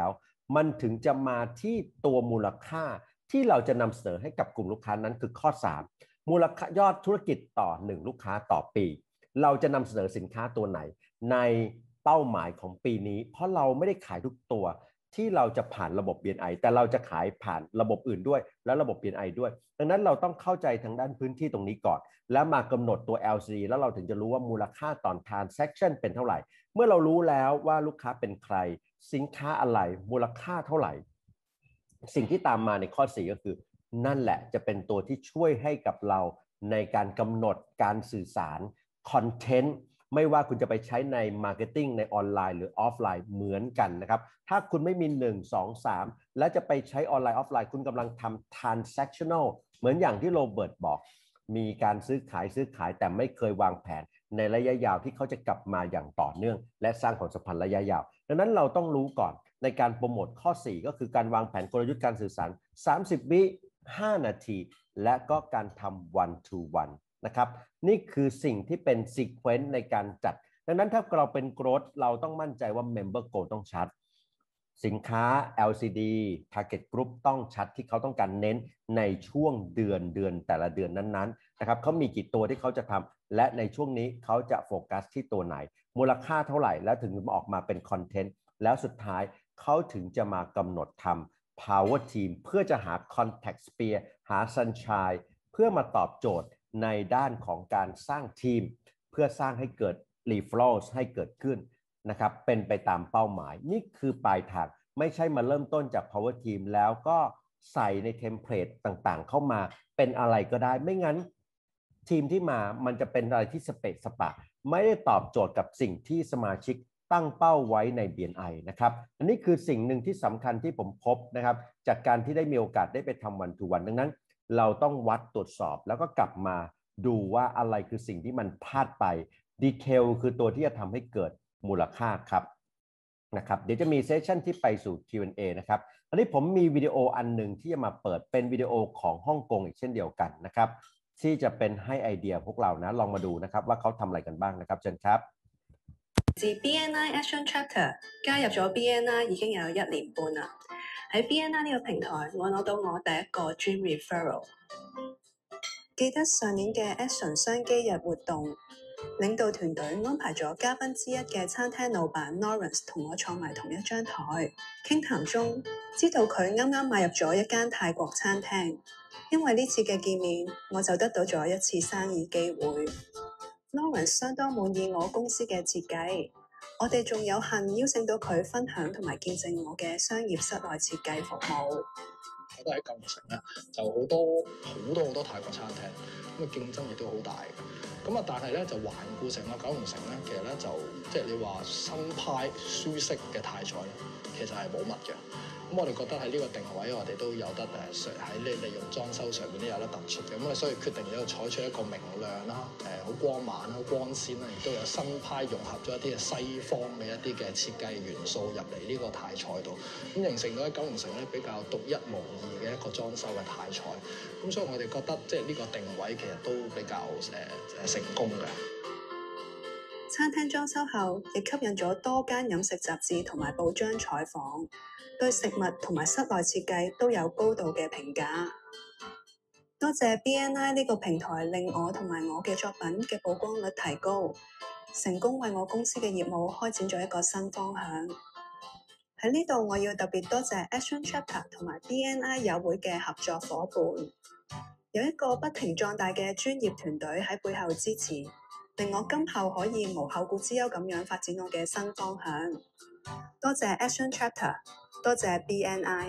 มันถึงจะมาที่ตัวมูลค่าที่เราจะนำเสนอให้กับกลุ่มลูกค้านั้นคือข้อสามมูลค่ายอดธุรกิจต่อหนึ่งลูกค้าต่อปีเราจะนำเสนอสินค้าตัวไหนในเป้าหมายของปีนี้เพราะเราไม่ได้ขายทุกตัวที่เราจะผ่านระบบ บี เอ็น ไอ แต่เราจะขายผ่านระบบอื่นด้วยและระบบ บี เอ็น ไอ ด้วยดังนั้นเราต้องเข้าใจทางด้านพื้นที่ตรงนี้ก่อนแล้วมากำหนดตัว แอล ซี ดี แล้วเราถึงจะรู้ว่ามูลค่าต่อ transaction เป็นเท่าไหร่เมื่อเรารู้แล้วว่าลูกค้าเป็นใครสินค้าอะไรมูลค่าเท่าไหร่สิ่งที่ตามมาในข้อสี่ก็คือนั่นแหละจะเป็นตัวที่ช่วยให้กับเราในการกำหนดการสื่อสารคอนเทนต์ไม่ว่าคุณจะไปใช้ในมาร์เก็ตติ้งในออนไลน์หรือออฟไลน์เหมือนกันนะครับถ้าคุณไม่มีหนึ่ง สอง สามและจะไปใช้ออนไลน์ออฟไลน์คุณกำลังทำ transactional เหมือนอย่างที่โรเบิร์ตบอกมีการซื้อขายซื้อขายแต่ไม่เคยวางแผนในระยะยาวที่เขาจะกลับมาอย่างต่อเนื่องและสร้างผลสัมพันธ์ระยะยาวดังนั้นเราต้องรู้ก่อนในการโปรโมทข้อสี่ก็คือการวางแผนกลยุทธ์การสื่อสารสามสิบวิห้านาทีและก็การทำ one to one นะครับนี่คือสิ่งที่เป็น sequence ในการจัดดังนั้นถ้าเราเป็น growth เราต้องมั่นใจว่า member goal ต้องชัดสินค้า แอล ซี ดี target group ต้องชัดที่เขาต้องการเน้นในช่วงเดือนเดือนแต่ละเดือนนั้นๆนะครับเขามีกี่ตัวที่เขาจะทำและในช่วงนี้เขาจะโฟกัสที่ตัวไหนมูลค่าเท่าไหร่แล้วถึงออกมาเป็นคอนเทนต์แล้วสุดท้ายเขาถึงจะมากำหนดทำ power team เพื่อจะหา contact spear หา sunshine เพื่อมาตอบโจทย์ในด้านของการสร้างทีมเพื่อสร้างให้เกิด referrals ให้เกิดขึ้นนะครับเป็นไปตามเป้าหมายนี่คือปลายทางไม่ใช่มาเริ่มต้นจาก power team แล้วก็ใส่ในเทมเพลตต่างๆเข้ามาเป็นอะไรก็ได้ไม่งั้นทีมที่มามันจะเป็นอะไรที่สเปะสปะไม่ได้ตอบโจทย์กับสิ่งที่สมาชิกตั้งเป้าไว้ใน บี เอ็น ไอ นะครับอันนี้คือสิ่งหนึ่งที่สำคัญที่ผมพบนะครับจากการที่ได้มีโอกาสได้ไปทำวันทูวันดังนั้นเราต้องวัดตรวจสอบแล้วก็กลับมาดูว่าอะไรคือสิ่งที่มันพลาดไปดีเทลคือตัวที่จะทำให้เกิดมูลค่าครับนะครับเดี๋ยวจะมีเซสชั่นที่ไปสู่ คิว แอนด์ เอ นะครับอันนี้ผมมีวิดีโออันหนึ่งที่จะมาเปิดเป็นวิดีโอของฮ่องกงอีกเช่นเดียวกันนะครับที่จะเป็นให้ไอเดียพวกเรานะลองมาดูนะครับว่าเขาทำอะไรกันบ้างนะครับเชิญครับ自 B N I Action Chapter 加入咗 B N I 已經有一年半啦。喺 B N I 呢個平台，我攞到我第一個 Dream Referral。記得上年嘅 Action 雙機日活動，領導團隊安排咗嘉賓之一嘅餐廳老闆 Lawrence 同我坐埋同一張台，傾談中知道佢啱啱買入咗一間泰國餐廳，因為呢次嘅見面，我就得到咗一次生意機會。Lawrence 相當滿意我公司嘅設計，我哋仲有幸邀請到佢分享同埋見證我嘅商業室內設計服務。 我都喺九龍城咧，就好多好多好多泰國餐廳，咁啊競爭亦都好大嘅。咁啊，但係咧就環顧成個九龍城咧，其實咧就即係你話新派舒適嘅泰菜咧，其實係冇乜嘅。咁我哋覺得喺呢個定位，我哋都有得誒喺你利用裝修上面都有得突出嘅。咁啊，所以決定咗採取一個明亮啦，誒好光猛啦、好光鮮啦，亦都有新派融合咗一啲嘅西方嘅一啲嘅設計元素入嚟呢個泰菜度，咁形成咗喺九龍城咧比較獨一無二嘅一個裝修嘅泰菜。咁所以我哋覺得即係呢個定位其實都比較誒誒成功嘅。 餐廳裝修後，亦吸引咗多間飲食雜誌同埋報章採訪，對食物同埋室內設計都有高度嘅評價。多謝 B N I 呢個平台令我同埋我嘅作品嘅曝光率提高，成功為我公司嘅業務開展咗一個新方向。喺呢度我要特別多謝 Action Chapter 同埋 B N I 友會嘅合作夥伴，有一個不停壯大嘅專業團隊喺背後支持，令我今後可以無後顧之憂咁樣發展我嘅新方向。多謝 Action Chapter， 多謝 B N I。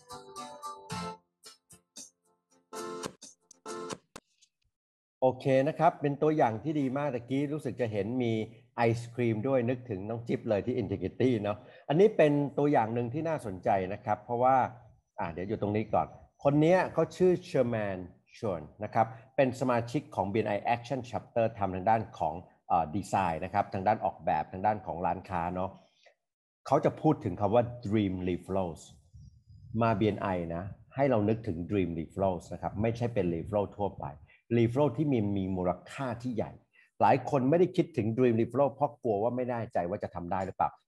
โอเคนะครับเป็นตัวอย่างที่ดีมากตะกี้รู้สึกจะเห็นมีไอศครีมด้วยนึกถึงน้องจิ๊บเลยที่ Integrity เนาะอันนี้เป็นตัวอย่างหนึ่งที่น่าสนใจนะครับเพราะว่าอ่าเดี๋ยวอยู่ตรงนี้ก่อนคนนี้เขาชื่อเชอร์แมนชวนนะครับเป็นสมาชิกของ บี เอ็น ไอ Action Chapter ทำทางด้านของเอ่อดีไซน์นะครับทางด้านออกแบบทางด้านของร้านค้าเนาะเขาจะพูดถึงคำว่า Dream Referrals มา บี เอ็น ไอ นะให้เรานึกถึง Dream Referrals นะครับไม่ใช่เป็น Referral ทั่วไปReferral ที่มีมีมูลค่าที่ใหญ่หลายคนไม่ได้คิดถึง Dream Referral เพราะกลัวว่าไม่แน่ใจว่าจะทำได้หรือเปล่า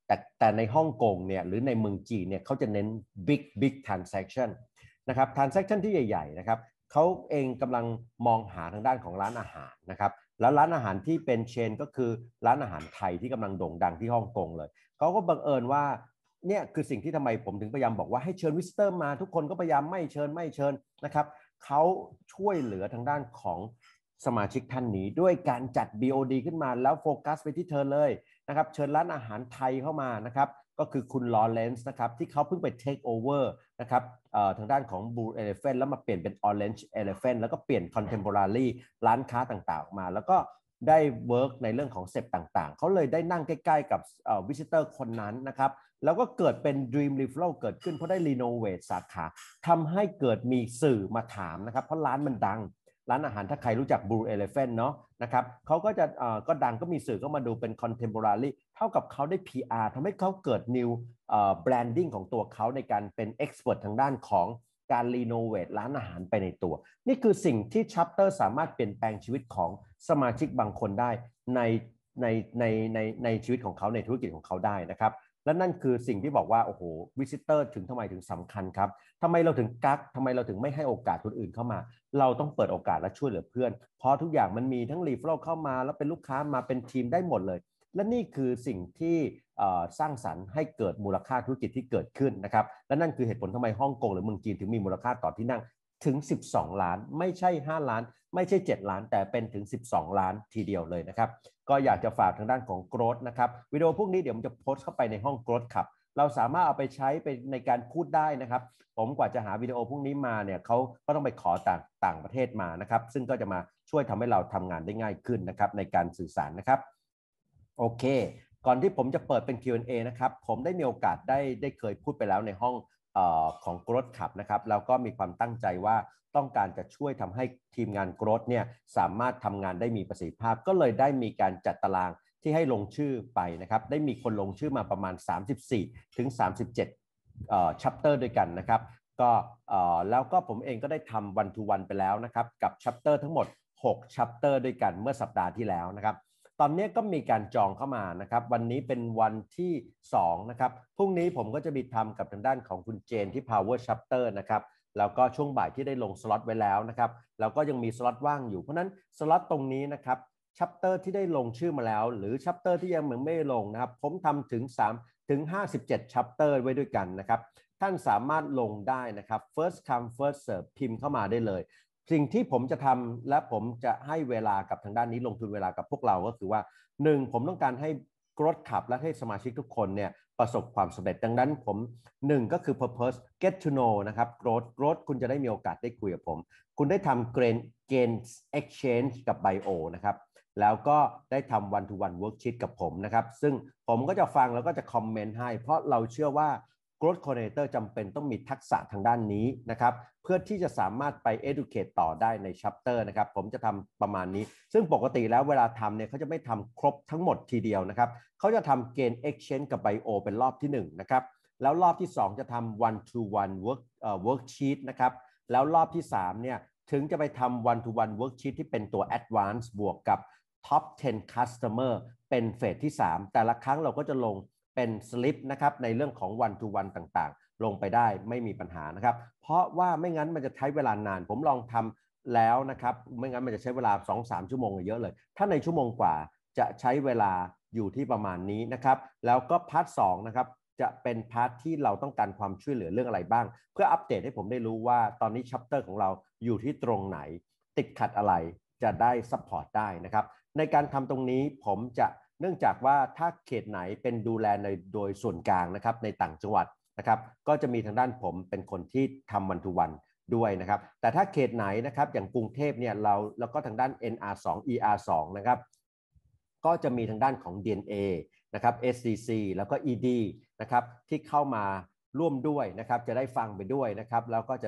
แต่แต่ในฮ่องกงเนี่ยหรือในเมืองจีนเนี่ยเขาจะเน้น big big transaction นะครับ transaction ที่ใหญ่ๆนะครับเขาเองกำลังมองหาทางด้านของร้านอาหารนะครับแล้วร้านอาหารที่เป็นเชนก็คือร้านอาหารไทยที่กำลังโด่งดังที่ฮ่องกงเลยเขาก็บังเอิญว่าเนี่ยคือสิ่งที่ทำไมผมถึงพยายามบอกว่าให้เชิญวิสเตอร์มาทุกคนก็พยายามไม่เชิญไม่เชิญนะครับเขาช่วยเหลือทางด้านของสมาชิกท่านนี้ด้วยการจัด บี โอ ดี ขึ้นมาแล้วโฟกัสไปที่เธอเลยนะครับเชิญร้านอาหารไทยเข้ามานะครับก็คือคุณลอเรนซ์นะครับที่เขาเพิ่งไป take over นะครับทางด้านของ Blue Elephant แล้วมาเปลี่ยนเป็น Orange Elephant แล้วก็เปลี่ยน Contemporary ร้านค้าต่างๆออกมาแล้วก็ได้เวิร์กในเรื่องของเซปต่างๆเขาเลยได้นั่งใกล้ๆกับวิสิเตอร์คนนั้นนะครับแล้วก็เกิดเป็น Dream Referral เกิดขึ้นเพราะได้รีโนเวทสาขาทำให้เกิดมีสื่อมาถามนะครับเพราะร้านมันดังร้านอาหารถ้าใครรู้จัก Blue Elephant เนาะนะครับเขาก็จะเอ่อก็ดังก็มีสื่อเข้ามาดูเป็น Contemporary เท่ากับเขาได้ พี อาร์ ทำให้เขาเกิด New เอ่อ Branding ของตัวเขาในการเป็น Expert ทางด้านของการรีโนเวทร้านอาหารไปในตัวนี่คือสิ่งที่ Chapter สามารถเปลี่ยนแปลงชีวิตของสมาชิกบางคนได้ในในในในในชีวิตของเขาในธุรกิจของเขาได้นะครับและนั่นคือสิ่งที่บอกว่าโอ้โหวิสิเตอร์ถึงทำไมถึงสำคัญครับทำไมเราถึงกักทำไมเราถึงไม่ให้โอกาสคนอื่นเข้ามาเราต้องเปิดโอกาสและช่วยเหลือเพื่อนเพราะทุกอย่างมันมีทั้งรีเฟอรัลเข้ามาแล้วเป็นลูกค้ามาเป็นทีมได้หมดเลยและนี่คือสิ่งที่สร้างสรรค์ให้เกิดมูลค่าธุรกิจที่เกิดขึ้นนะครับและนั่นคือเหตุผลทำไมฮ่องกงหรือเมืองจีนถึงมีมูลค่าต่อที่นั่งถึงสิบสองล้านไม่ใช่ห้าล้านไม่ใช่เจ็ดล้านแต่เป็นถึงสิบสองล้านทีเดียวเลยนะครับก็อยากจะฝากทางด้านของ Growth นะครับวิดีโอพวกนี้เดี๋ยวผมจะโพสต์เข้าไปในห้อง Growth ครับเราสามารถเอาไปใช้ไปในการพูดได้นะครับผมกว่าจะหาวิดีโอพวกนี้มาเนี่ยเขาก็ต้องไปขอต่างต่างประเทศมานะครับซึ่งก็จะมาช่วยทำให้เราทำงานได้ง่ายขึ้นนะครับในการสื่อสารนะครับโอเคก่อนที่ผมจะเปิดเป็น คิว แอนด์ เอ นะครับผมได้มีโอกาสได้ได้เคยพูดไปแล้วในห้องเอ่อของ Growth ครับนะครับแล้วก็มีความตั้งใจว่าต้องการจะช่วยทำให้ทีมงาน Growth เนี่ยสามารถทำงานได้มีประสิทธิภาพก็เลยได้มีการจัดตารางที่ให้ลงชื่อไปนะครับได้มีคนลงชื่อมาประมาณสามสิบสี่ถึงสามสิบเจ็ดเอ่อ chapter ด้วยกันนะครับก็เอ่อแล้วก็ผมเองก็ได้ทำ one to one ไปแล้วนะครับกับ chapter ทั้งหมดหก chapter ด้วยกันเมื่อสัปดาห์ที่แล้วนะครับตอนนี้ก็มีการจองเข้ามานะครับวันนี้เป็นวันที่สองนะครับพรุ่งนี้ผมก็จะมีทำกับทางด้านของคุณเจนที่ Power Chapter นะครับแล้วก็ช่วงบ่ายที่ได้ลงสล็อตไว้แล้วนะครับแล้วก็ยังมีสล็อตว่างอยู่เพราะนั้นสล็อตตรงนี้นะครับชัปเตอร์ที่ได้ลงชื่อมาแล้วหรือชัปเตอร์ที่ยังไม่ลงนะครับผมทำถึงสามถึงห้าสิบเจ็ดชัปเตอร์ไว้ด้วยกันนะครับท่านสามารถลงได้นะครับ first come first serve พิมพ์เข้ามาได้เลยสิ่งที่ผมจะทำและผมจะให้เวลากับทางด้านนี้ลงทุนเวลากับพวกเราก็คือว่าหนึ่งผมต้องการให้ Growth Club และให้สมาชิกทุกคนเนี่ยประสบความสำเร็จดังนั้นผมหนึ่งก็คือ purpose get to know นะครับ growth growth คุณจะได้มีโอกาสได้คุยกับผมคุณได้ทำ gain gain exchange กับ bio นะครับแล้วก็ได้ทำ one to one worksheet กับผมนะครับซึ่งผมก็จะฟังแล้วก็จะคอมเมนต์ให้เพราะเราเชื่อว่า Growth Coordinator จำเป็นต้องมีทักษะทางด้านนี้นะครับเพื่อที่จะสามารถไป educate ต่อได้ใน chapter นะครับผมจะทำประมาณนี้ซึ่งปกติแล้วเวลาทำเนี่ยเขาจะไม่ทำครบทั้งหมดทีเดียวนะครับเขาจะทำ gain exchange กับ bio เป็นรอบที่หนึ่งนะครับแล้วรอบที่สองจะทำ one to one work เอ่อ worksheet นะครับแล้วรอบที่สามเนี่ยถึงจะไปทำ one to one worksheet ที่เป็นตัว advance บวกกับ top สิบ customer เป็นเฟสที่สามแต่ละครั้งเราก็จะลงเป็นสลิปนะครับในเรื่องของ one to one ต่างๆลงไปได้ไม่มีปัญหานะครับเพราะว่าไม่งั้นมันจะใช้เวลานานผมลองทำแล้วนะครับไม่งั้นมันจะใช้เวลา สองถึงสาม ชั่วโมงเยอะเลยถ้าในชั่วโมงกว่าจะใช้เวลาอยู่ที่ประมาณนี้นะครับแล้วก็พาร์ทสองนะครับจะเป็นพาร์ทที่เราต้องการความช่วยเหลือเรื่องอะไรบ้างเพื่ออัปเดตให้ผมได้รู้ว่าตอนนี้ชัปเตอร์ของเราอยู่ที่ตรงไหนติดขัดอะไรจะได้ซัพพอร์ตได้นะครับในการทำตรงนี้ผมจะเนื่องจากว่าถ้าเขตไหนเป็นดูแลในโดยส่วนกลางนะครับในต่างจังหวัดนะครับก็จะมีทางด้านผมเป็นคนที่ทำวันทุวันด้วยนะครับแต่ถ้าเขตไหนนะครับอย่างกรุงเทพเนี่ยเราแล้วก็ทางด้าน เอ็น อาร์ ทู อี อาร์ ทู นะครับก็จะมีทางด้านของ ดี เอ็น เอ นะครับ เอส ซี ซี แล้วก็ อี ดี นะครับที่เข้ามาร่วมด้วยนะครับจะได้ฟังไปด้วยนะครับแล้วก็จะได้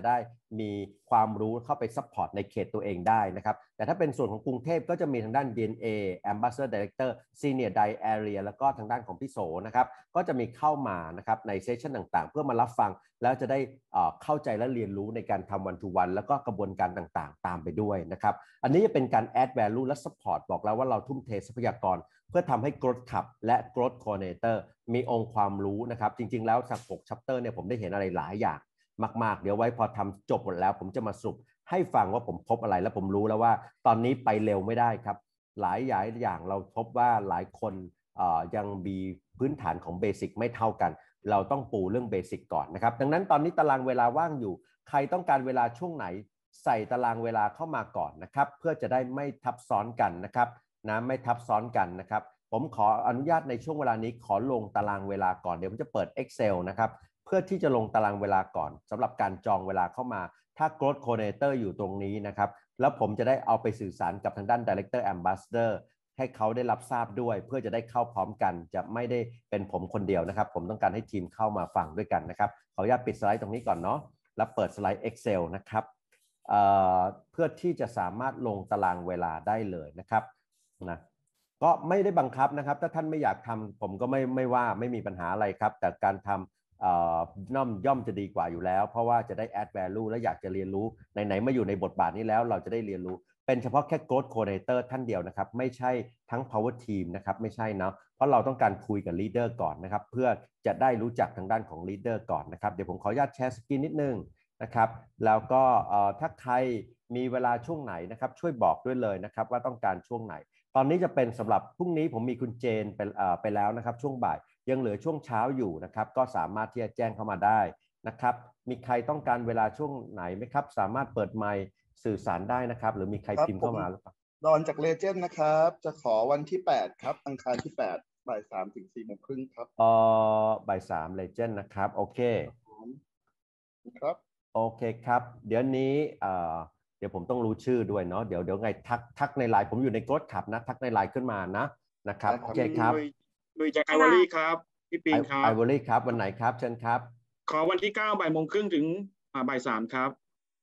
มีความรู้เข้าไปซัพพอร์ตในเขตตัวเองได้นะครับแต่ถ้าเป็นส่วนของกรุงเทพก็จะมีทางด้าน ดี เอ็น เอ Ambassador Director Senior Die Area แล้วก็ทางด้านของพี่โสนะครับก็จะมีเข้ามานะครับในเซสชั่นต่างๆเพื่อมารับฟังแล้วจะได้เข้าใจและเรียนรู้ในการทำ one to one แล้วก็กระบวนการต่างๆตามไปด้วยนะครับอันนี้จะเป็นการ add value และ support บอกแล้วว่าเราทุ่มเททรัพยากรเพื่อทำให้ Growth Club และ Growth Coordinator มีองค์ความรู้นะครับจริงๆแล้วจากหก chapter เนี่ยผมได้เห็นอะไรหลายอย่างมากๆเดี๋ยวไว้พอทำจบหมดแล้วผมจะมาสรุปให้ฟังว่าผมพบอะไรและผมรู้แล้วว่าตอนนี้ไปเร็วไม่ได้ครับหลายอย่างเราพบว่าหลายคนยังมีพื้นฐานของเบสิกไม่เท่ากันเราต้องปูเรื่องเบสิกก่อนนะครับดังนั้นตอนนี้ตารางเวลาว่างอยู่ใครต้องการเวลาช่วงไหนใส่ตารางเวลาเข้ามาก่อนนะครับเพื่อจะได้ไม่ทับซ้อนกันนะครับนะไม่ทับซ้อนกันนะครับผมขออนุญาตในช่วงเวลานี้ขอลงตารางเวลาก่อนเดี๋ยวผมจะเปิด Excel นะครับเพื่อที่จะลงตารางเวลาก่อนสำหรับการจองเวลาเข้ามาถ้า Growth Coordinator อยู่ตรงนี้นะครับแล้วผมจะได้เอาไปสื่อสารกับทางด้าน Director Ambassador ให้เขาได้รับทราบด้วยเพื่อจะได้เข้าพร้อมกันจะไม่ได้เป็นผมคนเดียวนะครับผมต้องการให้ทีมเข้ามาฟังด้วยกันนะครับขออนุญาตปิดสไลด์ตรงนี้ก่อนเนาะแล้วเปิดสไลด์ Excel นะครับ เอ่อ เพื่อที่จะสามารถลงตารางเวลาได้เลยนะครับนะก็ไม่ได้บังคับนะครับถ้าท่านไม่อยากทำผมก็ไม่ไม่ว่าไม่มีปัญหาอะไรครับแต่การทำย่อมย่อมจะดีกว่าอยู่แล้วเพราะว่าจะได้ add value และอยากจะเรียนรู้ไหนๆมาอยู่ในบทบาทนี้แล้วเราจะได้เรียนรู้เป็นเฉพาะแค่ Growth Coordinator ท่านเดียวนะครับไม่ใช่ทั้ง Power Team นะครับไม่ใช่นะเพราะเราต้องการคุยกับ Leader ก่อนนะครับเพื่อจะได้รู้จักทางด้านของ Leader ก่อนนะครับเดี๋ยวผมขออนุญาตแชร์สกรีนนิดนึงนะครับแล้วก็ถ้าใครมีเวลาช่วงไหนนะครับช่วยบอกด้วยเลยนะครับว่าต้องการช่วงไหนตอนนี้จะเป็นสำหรับพรุ่งนี้ผมมีคุณเจนไปไปแล้วนะครับช่วงบ่ายยังเหลือช่วงเช้าอยู่นะครับก็สามารถที่จะแจ้งเข้ามาได้นะครับมีใครต้องการเวลาช่วงไหนไหมครับสามารถเปิดไมค์สื่อสารได้นะครับหรือมีใครพิมพ์เข้ามาหรือเปล่าดอนจากเลเจนด์นะครับจะขอวันที่แปดครับอังคารที่แปดบ่ายสามถึงสี่โมงครึ่งครับอ๋อบ่ายสามเลเจนด์นะครับโอเคครับโอเคครับเดี๋ยวนี้เอ่อเดี๋ยวผมต้องรู้ชื่อด้วยเนาะเดี๋ยวเดี๋ยวไงทักทักในไลน์ผมอยู่ในGrowth Clubนะทักในไลน์ขึ้นมานะนะครับโอเคครับลุยจากไอวอรี่ครับพี่ปิงครับไอวอรี่ครับวันไหนครับเชิญครับขอวันที่เก้าบ่ายโมงครึ่งถึงบ่ายสามครับ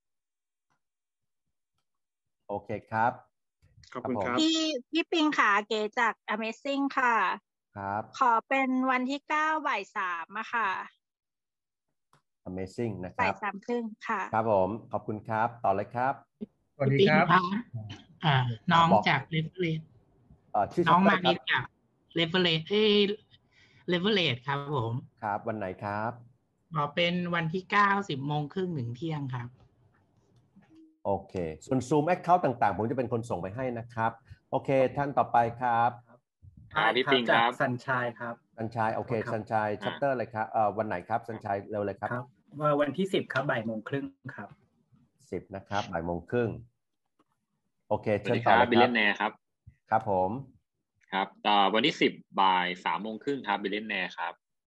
โอเคครับขอบคุณครับพี่พี่ปิงค่ะเก๋จาก Amazing ค่ะครับขอเป็นวันที่เก้าบ่ายสามอะค่ะ Amazing นะครับบ่ายสามครึ่งค่ะครับผมขอบคุณครับต่อเลยครับสวัสดีครับอ่าน้องจาก Leverage อ่าชื่อน้องมานิดจาก Leverage เอ้ Leverage ครับผมครับวันไหนครับอ๋อเป็นวันที่เก้า สิบโมงครึ่งถึงเที่ยงครับโอเคส่วน Zoom Account ต่างๆผมจะเป็นคนส่งไปให้นะครับโอเคท่านต่อไปครับครับพี่ปิงครับสัญชัยครับสัญชัยโอเคสัญชัย chapter อะไรครับเอ่อวันไหนครับสัญชัยเร็วเลยครับวันที่สิบครับบ่ายโมงครึ่งครับสิบนะครับบ่ายโมงครึ่งโอเคเชิญต่อเลยครับบิลเลนแนร์ครับครับผมครับต่อวันที่สิบบ่ายสามโมงครึ่งครับบิลเลนแนร์ครับ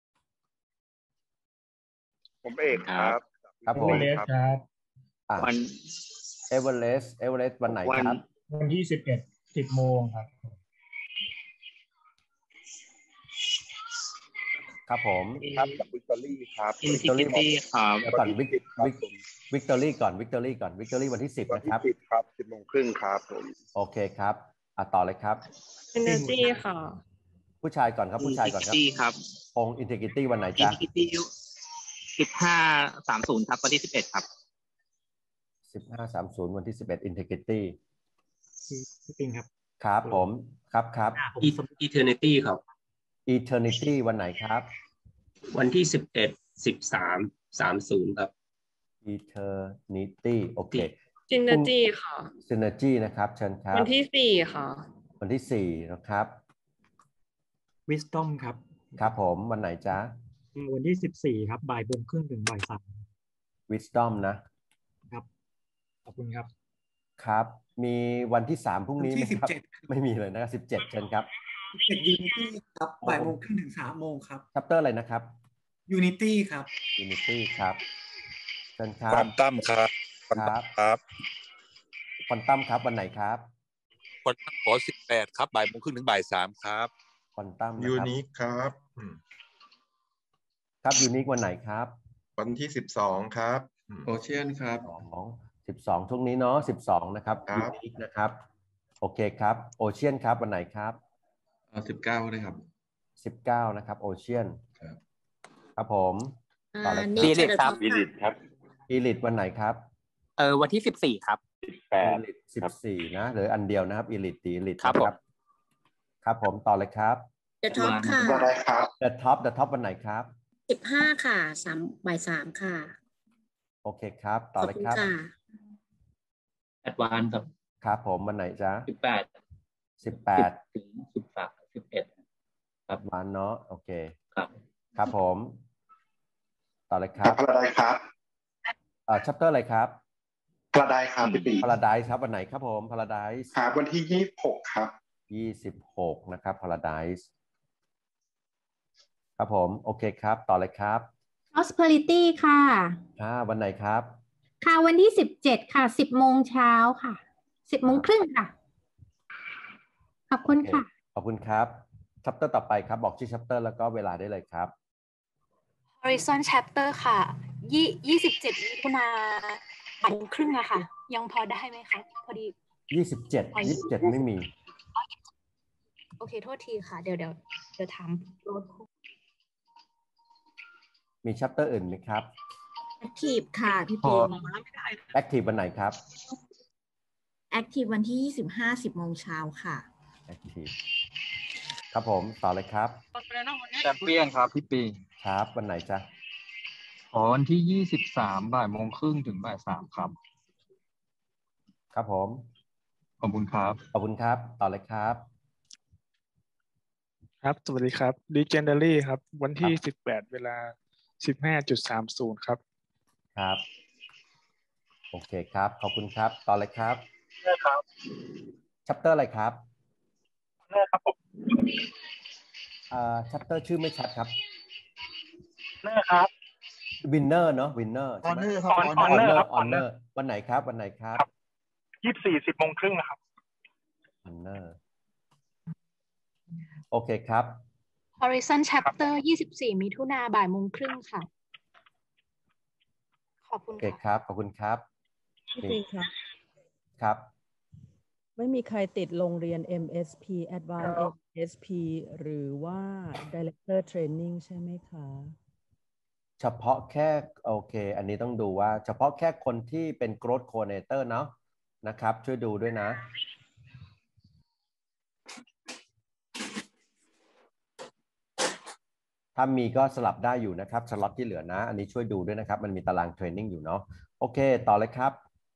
ผมเอกครับครับผมครับวันเอเวอเรสต์เอเวอเรสต์วันไหนครับวันที่สิบเอ็ด สิบโมงครับครับผมครับจากวิกตอรี่ครับวิกตอรี่ครับก่อนวิกวิกตอรี่ก่อนวิกตอรี่ก่อนวิกตอรี่วันที่สิบนะครับสิบครับสิบโมงครึ่งครับผมโอเคครับอ่ะต่อเลยครับ Energy ค่ะผู้ชายก่อนครับผู้ชายก่อนครับครับองค์ Integrity วันไหนจ๊ะ Integrity สิบห้าสามศูนย์ครับวันที่สิบเอ็ดครับสิบห้าสามศูนย์วันที่สิบเอ็ด Integrity พี่ปิงครับครับผมครับครับ Eternity ครับ Eternity วันไหนครับวันที่สิบเอ็ด สิบสาม สามศูนย์ครับ Eternity โอเค Synergy ค่ะ Synergy นะครับเชิญครับวันที่สี่ค่ะวันที่สี่นะครับ Wisdom ครับครับผมวันไหนจ๊ะวันที่สิบสี่ครับบ่ายโมงครึ่งถึงบ่ายสาม Wisdom นะครับขอบคุณครับครับมีวันที่สามพรุ่งนี้ไหมครับไม่มีเลยนะครับสิบเจ็ดเชิญครับ Unity ครับบ่ายโมงครึ่งถึงสามโมงครับ chapter อะไรนะครับ Unity ครับ Unity ครับเชิญครับควอนตัมครับครับครับควอนตัมครับวันไหนครับควอนตัมขอสิบแปดครับบ่ายโมงครึ่งถึงบ่ายสามครับควอนตัมยูนิคครับครับยูนิควันไหนครับวันที่สิบสองครับโอเชียนครับสองสิบสองช่วงนี้เนาะสิบสองนะครับยูนิคนะครับโอเคครับโอเชียนครับวันไหนครับสิบเก้าได้ครับสิบเก้านะครับโอเชียนครับครับผมต่อเลยอีลิทครับอีลิทครับอีลิทวันไหนครับเออวันที่สิบสี่ครับสิบแปดสิบสี่นะหรืออันเดียวนะครับอีลิทอีลิทครับผมครับผมต่อเลยครับ The Top ค่ะได้ครับ The Top The Top วันไหนครับสิบห้าค่ะสามบ่ายสามค่ะโอเคครับต่อเลยครับแอดวานซ์ครับครับผมวันไหนจ๊ะสิบแปดสิบแปดถึงสิบสามสิบเอ็ดครับวันเนาะโอเคครับครับผมต่อเลยครับพาราไดซ์ครับเอ่อ chapter อะไรครับพาราไดซ์ครับพี่ปิ๊งพาราไดซ์ครับวันไหนครับผมพาราไดซ์ครับวันที่ยี่สิบหกครับยี่สิบหกนะครับพาราไดซ์ครับผมโอเคครับต่อเลยครับ Prosperity ค่ะอ่าวันไหนครับค่ะวันที่สิบเจ็ดค่ะสิบโมงเช้าค่ะสิบโมงครึ่งค่ะขอบคุณค่ะขอบคุณครับ chapter ต่อไปครับบอกชื่อ chapter แล้วก็เวลาได้เลยครับ Horizon Chapter ค่ะยี่ยี่สิบเจ็ดมิถุนาบ่ายโมงครึ่งอะค่ะยังพอได้ไหมคะพอดียี่สิบเจ็ดยี่สิบเจ็ดไม่มีโอเคโทษทีค่ะเดี๋ยวเดี๋ยวเดี๋ยวถามโรดมี chapter อื่นไหมครับ Active ค่ะพี่ปิ๊ง Active วันไหนครับ Active วันที่ยี่สิบห้า สิบโมงเช้าค่ะ Active ครับผมต่อเลยครับแชมเปี้ยนครับพี่ปิงครับวันไหนจ๊ะอ๋อวันที่ยี่สิบสามบ่ายโมงครึ่งถึงบ่ายสามครับครับผมขอบคุณครับขอบคุณครับต่อเลยครับครับสวัสดีครับ Legendary ครับวันที่สิบแปดเวลา สิบห้าจุดสามศูนย์ ครับครับโอเคครับขอบคุณครับต่อเลยครับเริ่มครับ chapter อะไรครับเริ่มครับผมอ่า chapter ชื่อไม่ชัดครับเริ่มครับ winner เนาะ winner ออนเนอร์ครับออนเนอร์ครับออนเนอร์วันไหนครับวันไหนครับยี่สิบสี่ สิบโมงครึ่งนะครับ honor โอเคครับ Horizon Chapter ยี่สิบสี่มิถุนาบ่ายโมงครึ่งค่ะขอบคุณโอเคครับขอบคุณครับพี่ปิ๊งครับครับไม่มีใครติดโรงเรียน เอ็ม เอส พี Advanced เอ็ม เอส พี หรือว่า Director Training ใช่ไหมคะเฉพาะแค่โอเคอันนี้ต้องดูว่าเฉพาะแค่คนที่เป็น Growth Coordinator เนาะนะครับช่วยดูด้วยนะถ้ามีก็สลับได้อยู่นะครับสล็อตที่เหลือนะอันนี้ช่วยดูด้วยนะครับมันมีตารางเทรนนิ่งอยู่เนาะโอเคต่อเลยครับ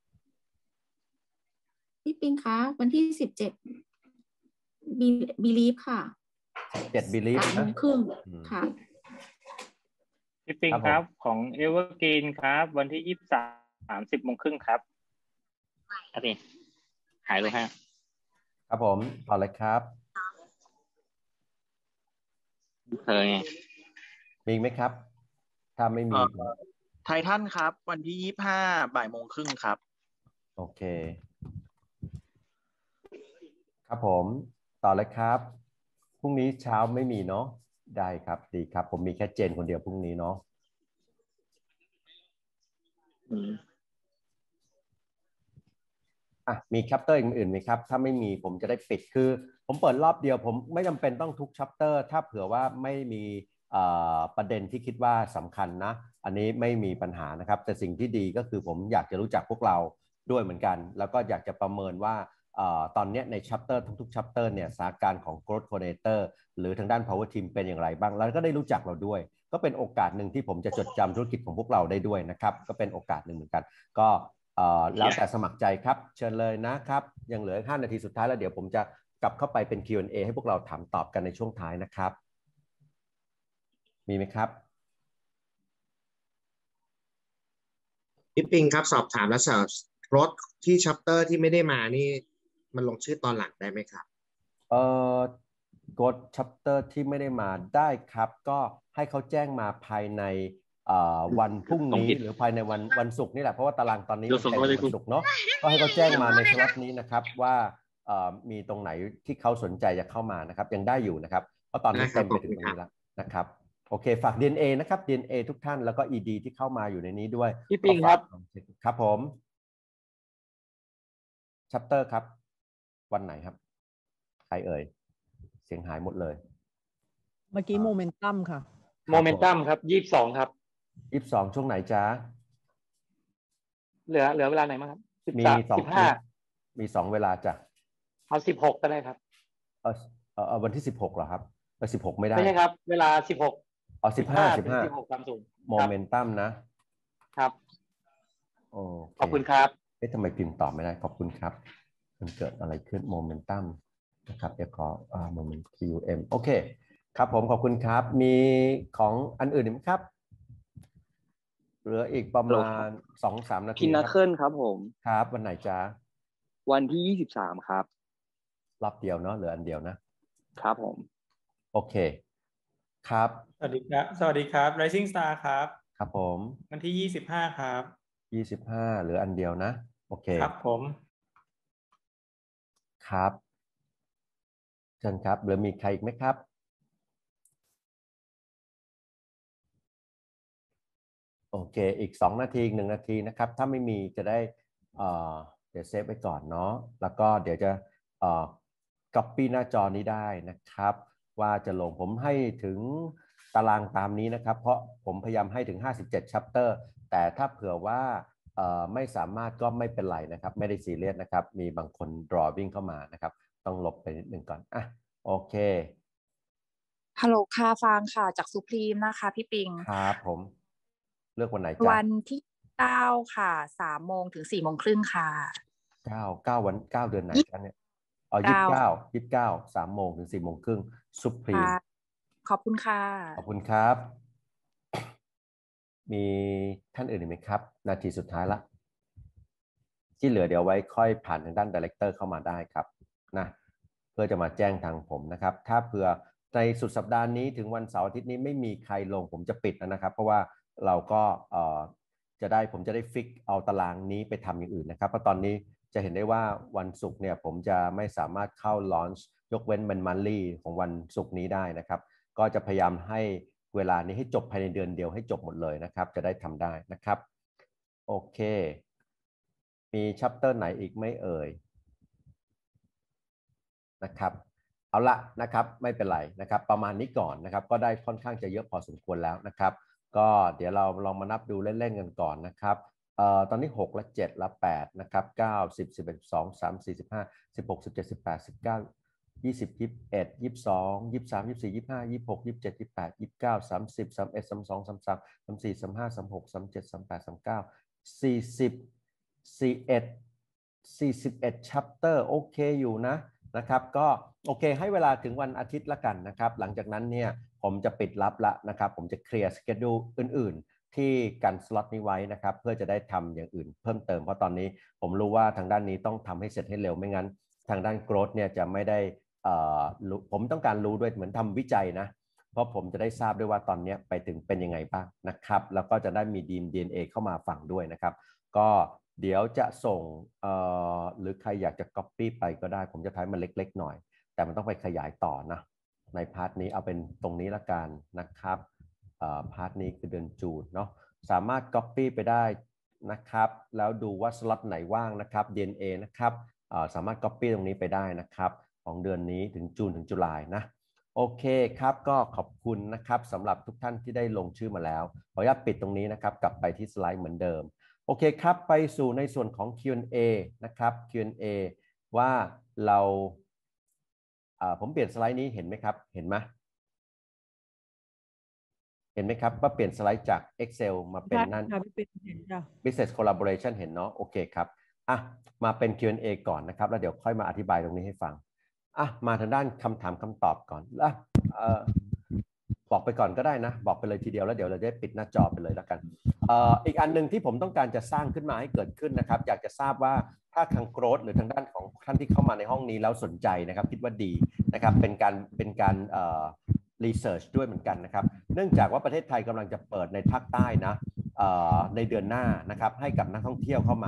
พี่ปิงคะวันที่สิบเจ็ดบีลีฟค่ะเจ็ดบีลีฟนะครึ่งค่ะพี่ปิงครับของเอเวอร์กรีนครับวันที่ยี่สิบสามสิบโมงครึ่งครับครับพี่หายเลยฮะครับผมต่อเลยครับเคยมีไหมครับถ้าไม่มีไททันครับวันที่ยี่สิบห้าบ่ายโมงครึ่งครับโอเคครับผมต่อเลยครับพรุ่งนี้เช้าไม่มีเนาะได้ครับดีครับผมมีแค่เจนคนเดียวพรุ่งนี้เนาะอ่ะมีชัปเตอร์อื่นๆไหมครับถ้าไม่มีผมจะได้ปิดคือผมเปิดรอบเดียวผมไม่จำเป็นต้องทุกชัปเตอร์ถ้าเผื่อว่าไม่มีประเด็นที่คิดว่าสำคัญนะอันนี้ไม่มีปัญหานะครับแต่สิ่งที่ดีก็คือผมอยากจะรู้จักพวกเราด้วยเหมือนกันแล้วก็อยากจะประเมินว่าตอนนี้ในชัปเตอร์ทุกๆชัปเตอร์เนี่ยสถานการณ์ของ Growth Coordinator หรือทางด้าน Power Team เป็นอย่างไรบ้างแล้วก็ได้รู้จักเราด้วยก็เป็นโอกาสหนึ่งที่ผมจะจดจำธุรกิจของพวกเราได้ด้วยนะครับก็เป็นโอกาสหนึ่งเหมือนกันก็แล้วแต่สมัครใจครับเชิญเลยนะครับยังเหลือห้านาทีสุดท้ายแล้วเดี๋ยวผมจะกลับเข้าไปเป็น คิว แอนด์ เอ ให้พวกเราถามตอบกันในช่วงท้ายนะครับมีไหมครับพี่ปิงครับสอบถามแล้วสอบรถที่ชัปเตอร์ที่ไม่ได้มานี่มันลงชื่อตอนหลังได้ไหมครับเอ่อกดชัปเตอร์ที่ไม่ได้มาได้ครับก็ให้เขาแจ้งมาภายในวันพรุ่งนี้หรือภายในวันวันศุกร์นี่แหละเพราะว่าตารางตอนนี้มันเป็นวันศุกร์เนาะก็ให้เขาแจ้งมาในสล็อตนี้นะครับว่ามีตรงไหนที่เขาสนใจจะเข้ามานะครับยังได้อยู่นะครับเพราะตอนนี้เต็มไปถึงตรงนี้แล้วนะครับโอเคฝาก ดี เอ็น เอ นะครับ ดี เอ็น เอ ทุกท่านแล้วก็ อี ดี ที่เข้ามาอยู่ในนี้ด้วยพี่ปิงครับครับผมชัปเตอร์ครับวันไหนครับใครเอ่ยเสียงหายหมดเลยเมื่อกี้โมเมนตัมค่ะโมเมนตัมครับยี่สิบสองครับยี่สิบสองช่วงไหนจ๊ะเหลือเหลือเวลาไหนมั้งครับสิบมีสามสองสิบห้ามีสองเวลาจ้ะเอาสิบหกก็ได้ครับเออเออวันที่สิบหกเหรอครับเออสิบหกไม่ได้ไม่ใช่ครับเวลาสิบหกอ๋อสิบห้าสิบห้าสิบหกตามสูงโมเมนตัมนะครับโอ้ขอบคุณครับเอ๊ะทำไมพิมพ์ตอบไม่ได้ขอบคุณครับมันเกิดอะไรขึ้นโมเมนตัมนะครับเดี๋ยวขออ่าโมเมนต์ คิว เอ็ม โอเคครับผมขอบคุณครับมีของอันอื่นไหมครับเหลืออีกประมาณสองสามนาทีพินาเคิลครับผมครับวันไหนจ๊ะวันที่ยี่สิบสามครับรอบเดียวเนาะเหลืออันเดียวนะครับผมโอเคครับสวัสดีครับสวัสดีครับ Rising Star ครับครับผมวันที่ยี่สิบห้าครับยี่สิบห้าเหลืออันเดียวนะโอเคครับผมครับเชิญครับเหลือมีใครอีกไหมครับโอเคอีกสองนาทีหนึ่งนาทีนะครับถ้าไม่มีจะได้เอ่อเดี๋ยวเซฟไว้ก่อนเนาะแล้วก็เดี๋ยวจะเอ่อ copy หน้าจอนี้ได้นะครับว่าจะลงผมให้ถึงตารางตามนี้นะครับเพราะผมพยายามให้ถึงห้าสิบเจ็ด chapter แต่ถ้าเผื่อว่าเอ่อไม่สามารถก็ไม่เป็นไรนะครับไม่ได้ซีเรียสนะครับมีบางคน drawing เข้ามานะครับต้องลบไปนิดหนึ่งก่อนอ่ะโอเคฮัลโหลค่ะฟางค่ะจากสุพรีมนะคะพี่ปิงครับผมเลือกวันไหนจ๊ะวันที่เก้าค่ะสามโมงถึงสี่โมงครึ่งค่ะเก้าเก้าวันเก้าเดือนไหนกันเนี่ยอ๋อยี่สิบเก้ายี่สิบเก้าสามโมงถึงสี่โมงครึ่งสุพรีมขอบคุณค่ะขอบคุณครับมีท่านอื่นอีกไหมครับนาทีสุดท้ายละที่เหลือเดี๋ยวไว้ค่อยผ่านทางด้านไดเรคเตอร์เข้ามาได้ครับนะเพื่อจะมาแจ้งทางผมนะครับถ้าเผื่อในสุดสัปดาห์นี้ถึงวันเสาร์อาทิตย์นี้ไม่มีใครลงผมจะปิดนะครับเพราะว่าเราก็เอ่อจะได้ผมจะได้ฟิกเอาตารางนี้ไปทำอย่างอื่นนะครับเพราะตอนนี้จะเห็นได้ว่าวันศุกร์เนี่ยผมจะไม่สามารถเข้าลอนช์ยกเว้นมันมันลี่ของวันศุกร์นี้ได้นะครับก็จะพยายามให้เวลานี้ให้จบภายในเดือนเดียวให้จบหมดเลยนะครับจะได้ทำได้นะครับโอเคมีชัปเตอร์ไหนอีกไม่เอ่ยนะครับเอาละนะครับไม่เป็นไรนะครับประมาณนี้ก่อนนะครับก็ได้ค่อนข้างจะเยอะพอสมควรแล้วนะครับก็เดี๋ยวเราลองมานับดูเล่นๆกันก่อนนะครับเอ่อตอนนี้หกและเจ็ดและแปดนะครับเก้า สิบ สิบเอ็ด สิบสอง สิบสาม สี่ สิบห้า สิบหก สิบเจ็ด สิบแปด สิบเก้า ยี่สิบ ยี่สิบเอ็ด ยี่สิบสอง ยี่สิบสาม ยี่สิบสี่ ยี่สิบห้า ยี่สิบหก ยี่สิบเจ็ด ยี่สิบแปด ยี่สิบเก้า สามสิบ สามสิบเอ็ด สามสิบสอง สามสิบสาม สามสิบสี่ สามสิบห้า สามสิบหก สามสิบเจ็ด สามสิบแปด สามสิบเก้า สี่สิบ สี่สิบเอ็ด สี่สิบเอ็ด chapter โอเคอยู่นะนะครับก็โอเคให้เวลาถึงวันอาทิตย์ละกันนะครับหลังจากนั้นเนี่ยผมจะปิดรับละนะครับผมจะเคลียร์สเกดูอื่นๆที่กันสล็อตนี้ไว้นะครับเพื่อจะได้ทำอย่างอื่นเพิ่มเติมเพราะตอนนี้ผมรู้ว่าทางด้านนี้ต้องทำให้เสร็จให้เร็วไม่งั้นทางด้าน growth เนี่ยจะไม่ได้เอ่อผมต้องการรู้ด้วยเหมือนทำวิจัยนะเพราะผมจะได้ทราบด้วยว่าตอนนี้ไปถึงเป็นยังไงบ้างนะครับแล้วก็จะได้มีดีม ดี เอ็น เอ เข้ามาฟังด้วยนะครับก็เดี๋ยวจะส่งเอ่อหรือใครอยากจะ copy ไปก็ได้ผมจะทำมันเล็กๆหน่อยแต่มันต้องไปขยายต่อนะในพาร์ทนี้เอาเป็นตรงนี้ละกันนะครับเอ่อพาร์ทนี้คือเดือนจูนเนาะสามารถ copy ไปได้นะครับแล้วดูว่าสล็อตไหนว่างนะครับ ดี เอ็น เอ นะครับเอ่อสามารถ copy ตรงนี้ไปได้นะครับของเดือนนี้ถึงจูนถึงตุลานะโอเคครับก็ขอบคุณนะครับสำหรับทุกท่านที่ได้ลงชื่อมาแล้วขออนุญาตปิดตรงนี้นะครับกลับไปที่สไลด์เหมือนเดิมโอเคครับไปสู่ในส่วนของ คิว แอนด์ เอ นะครับ คิว แอนด์ เอ ว่าเราผมเปลี่ยนสไลด์นี้เห็นไหมครับเห็นไหมเห็นไหมครับว่าเปลี่ยนสไลด์จาก Excel มาเป็นนั่น Business Collaboration เห็นเนาะโอเคครับอ่ะมาเป็น คิว แอนด์ เอ ก่อนนะครับแล้วเดี๋ยวค่อยมาอธิบายตรงนี้ให้ฟังอ่ะมาทางด้านคำถามคำตอบก่อนอ่ะเอ่อบอกไปก่อนก็ได้นะบอกไปเลยทีเดียวแล้วเดี๋ยวเราจะปิดหน้าจอไปเลยแล้วกันเอ่ออีกอันหนึ่งที่ผมต้องการจะสร้างขึ้นมาให้เกิดขึ้นนะครับอยากจะทราบว่าถ้าทางโกรธหรือทางด้านของท่านที่เข้ามาในห้องนี้แล้วสนใจนะครับคิดว่าดีนะครับเป็นการเป็นการเอ่อรีเสิร์ชด้วยเหมือนกันนะครับเนื่องจากว่าประเทศไทยกำลังจะเปิดในภาคใต้นะเอ่อในเดือนหน้านะครับให้กับนักท่องเที่ยวเข้ามา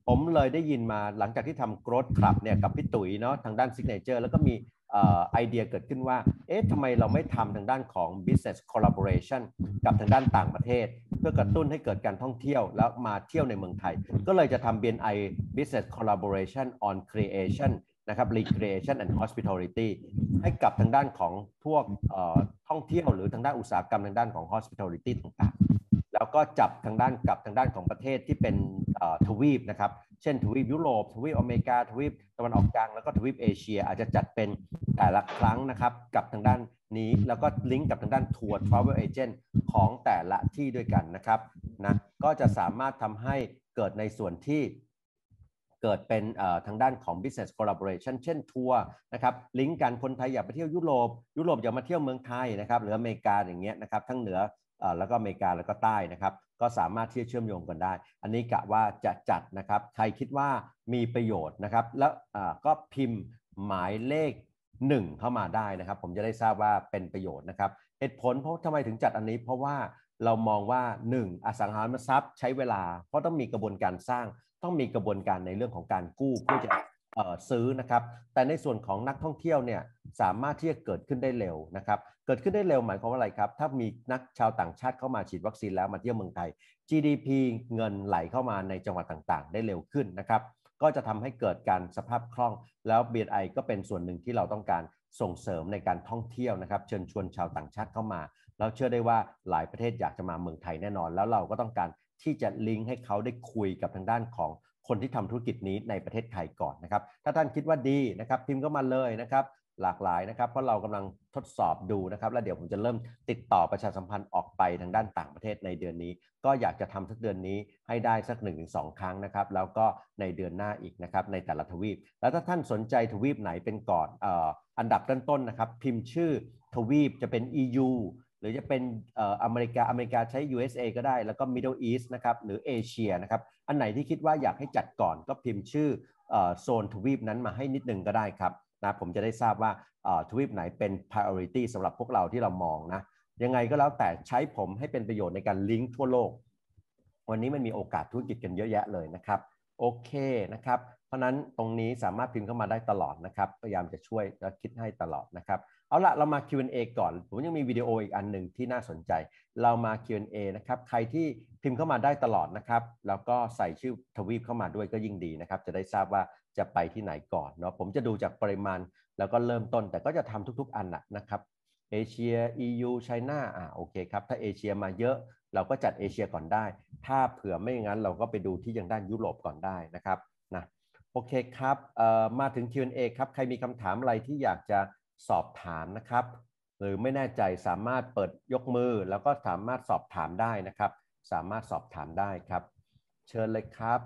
ผมเลยได้ยินมาหลังจากที่ทำ Growth Club เนี่ยกับพี่ตุ๋ยเนาะทางด้าน Signature แล้วก็มีไอเดียเกิดขึ้นว่าเอ๊ะทำไมเราไม่ทำทางด้านของ business collaboration กับทางด้านต่างประเทศเพื่อกระตุ้นให้เกิดการท่องเที่ยวแล้วมาเที่ยวในเมืองไทยก็เลยจะทำ บี เอ็น ไอ business collaboration on creation นะครับ recreation and hospitality ให้กับทางด้านของพวกท่องเที่ยวหรือทางด้านอุตสาหกรรมทางด้านของ hospitality ต่างๆแล้วก็จับทางด้านกับทางด้านของประเทศที่เป็นทวีปนะครับเช่นทวีปยุโรปทวีปอเมริกาทวีปตะวันออกกลางแล้วก็ทวีปเอเชียอาจจะจัดเป็นแต่ละครั้งนะครับกับทางด้านนี้แล้วก็ลิงก์กับทางด้านทัวร์ travel agent ของแต่ละที่ด้วยกันนะครับนะก็จะสามารถทำให้เกิดในส่วนที่เกิดเป็นทางด้านของ business collaboration เช่นทัวร์นะครับลิงก์กันคนไทยอยากไปเที่ยวยุโรปยุโรปอยากมาเที่ยวเมืองไทยนะครับหรืออเมริกาอย่างเงี้ยนะครับทั้งเหนือแล้วก็อเมริกาแล้วก็ใต้นะครับก็สามารถที่จะเชื่อมโยงกันได้อันนี้กะว่าจะจัดนะครับใครคิดว่ามีประโยชน์นะครับแล้วก็พิมพ์หมายเลขหนึ่งเข้ามาได้นะครับผมจะได้ทราบว่าเป็นประโยชน์นะครับเหตุผลเพราะทำไมถึงจัดอันนี้เพราะว่าเรามองว่าหนึ่งอสังหาริมทรัพย์ใช้เวลาเพราะต้องมีกระบวนการสร้างต้องมีกระบวนการในเรื่องของการกู้เพื่อจะซื้อนะครับแต่ในส่วนของนักท่องเที่ยวเนี่ยสามารถที่จะเกิดขึ้นได้เร็วนะครับเกิดขึ้นได้เร็วหมายความว่าอะไรครับถ้ามีนักชาวต่างชาติเข้ามาฉีดวัคซีนแล้วมาเที่ยวเมืองไทย จี ดี พี เงินไหลเข้ามาในจังหวัดต่างๆได้เร็วขึ้นนะครับก็จะทำให้เกิดการสภาพคล่องแล้ว บี เอ็น ไอ ก็เป็นส่วนหนึ่งที่เราต้องการส่งเสริมในการท่องเที่ยวนะครับเชิญชวนชาวต่างชาติเข้ามาแล้วเชื่อได้ว่าหลายประเทศอยากจะมาเมืองไทยแน่นอนแล้วเราก็ต้องการที่จะลิงก์ให้เขาได้คุยกับทางด้านของคนที่ทำธุรกิจนี้ในประเทศไทยก่อนนะครับถ้าท่านคิดว่าดีนะครับพิมพ์เข้ามาเลยนะครับหลากหลายนะครับเพราะเรากำลังทดสอบดูนะครับแล้วเดี๋ยวผมจะเริ่มติดต่อประชาสัมพันธ์ออกไปทางด้านต่างประเทศในเดือนนี้ก็อยากจะทำสักเดือนนี้ให้ได้สัก หนึ่งถึงสอง ครั้งนะครับแล้วก็ในเดือนหน้าอีกนะครับในแต่ละทวีปแล้วถ้าท่านสนใจทวีปไหนเป็นก่อนเอ่ออันดับต้นๆนะครับพิมพ์ชื่อทวีปจะเป็น อี ยู หรือจะเป็นเอ่ออเมริกาอเมริกาใช้ ยู เอส เอ ก็ได้แล้วก็ Middle East นะครับหรือเอเชียนะครับอันไหนที่คิดว่าอยากให้จัดก่อนก็พิมพ์ชื่อเอ่อโซนทวีปนั้นมาให้นิดนึงก็ได้ครับนะผมจะได้ทราบว่าทวีปไหนเป็น priority สำหรับพวกเราที่เรามองนะยังไงก็แล้วแต่ใช้ผมให้เป็นประโยชน์ในการลิงก์ทั่วโลกวันนี้มันมีโอกาสธุรกิจกันเยอะแยะเลยนะครับโอเคนะครับเพราะนั้นตรงนี้สามารถพิมพ์เข้ามาได้ตลอดนะครับพยายามจะช่วยและคิดให้ตลอดนะครับเอาละเรามา คิว แอนด์ เอ ก่อนผมยังมีวิดีโออีกอันหนึ่งที่น่าสนใจเรามา คิว แอนด์ เอ นะครับใครที่พิมพ์เข้ามาได้ตลอดนะครับแล้วก็ใส่ชื่อทวีปเข้ามาด้วยก็ยิ่งดีนะครับจะได้ทราบว่าจะไปที่ไหนก่อนเนาะผมจะดูจากปริมาณแล้วก็เริ่มต้นแต่ก็จะทำทุกๆอันนะครับเอเชีย อี ยู ไชน่าอ่าโอเคครับถ้าเอเชียมาเยอะเราก็จัดเอเชียก่อนได้ถ้าเผื่อไม่อย่างนั้นเราก็ไปดูที่ยังด้านยุโรปก่อนได้นะครับนะโอเคครับเอ่อมาถึง คิว แอนด์ เอ ครับใครมีคำถามอะไรที่อยากจะสอบถามนะครับหรือไม่แน่ใจสามารถเปิดยกมือแล้วก็สามารถสอบถามได้นะครับสามารถสอบถามได้ครับเชิญเลยครับ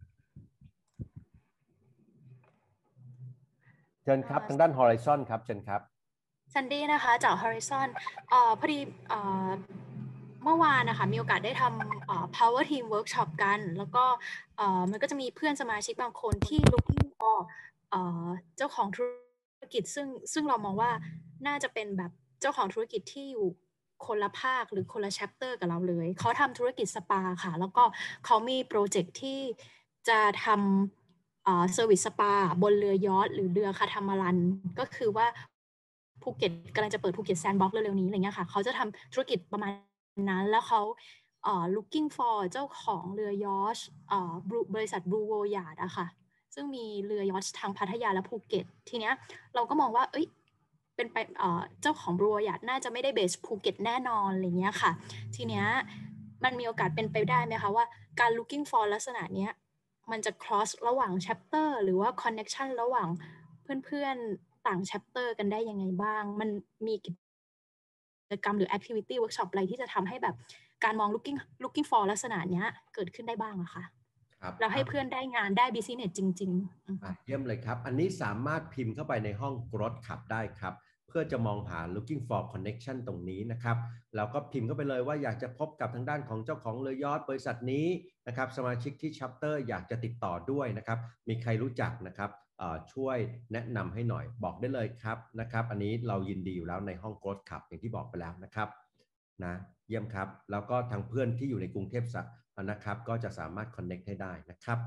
เชิญครับทางด้าน Horizon ครับเชิญครับซันดี้นะคะจาก Horizon เอ่อพอดีเอ่อเมื่อวานนะคะมีโอกาสได้ทำเอ่อ Power Team Workshop กันแล้วก็เอ่อมันก็จะมีเพื่อนสมาชิกบางคนที่ looking for เอ่อเจ้าของธุรกิจซึ่งซึ่งเรามองว่าน่าจะเป็นแบบเจ้าของธุรกิจที่อยู่คนละภาคหรือคนละ chapter กับเราเลยเขาทำธุรกิจสปาค่ะแล้วก็เขามีโปรเจกต์ที่จะทำเอ่อเซอร์วิสสปาบนเรือยอชต์หรือเรือคาทามารันก็คือว่าภูเก็ตกำลังจะเปิดภูเก็ตแซนด์บ็อกซ์เร็วๆนี้อะไรเงี้ยค่ะเขาจะทำธุรกิจประมาณนั้นแล้วเขาเอ่อ looking for เจ้าของเรือยอชต์เอ่อบริษัท Blue World Yacht อะค่ะซึ่งมีเรือยอชต์ทางพัทยาและภูเก็ตทีเนี้ยเราก็มองว่าเอ้ยเป็นไปเอ่อเจ้าของ Blue World Yacht น่าจะไม่ได้เบสภูเก็ตแน่นอนอะไรเงี้ยค่ะทีเนี้ยมันมีโอกาสเป็นไปได้ไหมคะว่าการ looking for ลักษณะเนี้ยมันจะ cross ระหว่าง chapter หรือว่า connection ระหว่างเพื่อนๆต่าง chapter กันได้ยังไงบ้างมันมีกิจกรรมหรือ activity workshop อะไรที่จะทำให้แบบการมอง looking looking for ลักษณะเนี้ยเกิดขึ้นได้บ้างอะค่ะเราให้เพื่อนได้งานได้ business จริงๆเยี่ยมเลยครับอันนี้สามารถพิมพ์เข้าไปในห้อง Growth Club ได้ครับเพื่อจะมองหา looking for connection ตรงนี้นะครับแล้วก็พิมพ์เข้าไปเลยว่าอยากจะพบกับทางด้านของเจ้าของเรือยอชต์บริษัทนี้นะครับสมาชิกที่ chapter อยากจะติดต่อด้วยนะครับมีใครรู้จักนะครับช่วยแนะนำให้หน่อยบอกได้เลยครับนะครับอันนี้เรายินดีอยู่แล้วในห้อง Growth Club อย่างที่บอกไปแล้วนะครับนะเยี่ยมครับแล้วก็ทางเพื่อนที่อยู่ในกรุงเทพนะครับก็จะสามารถ connect ให้ได้นะครับโอ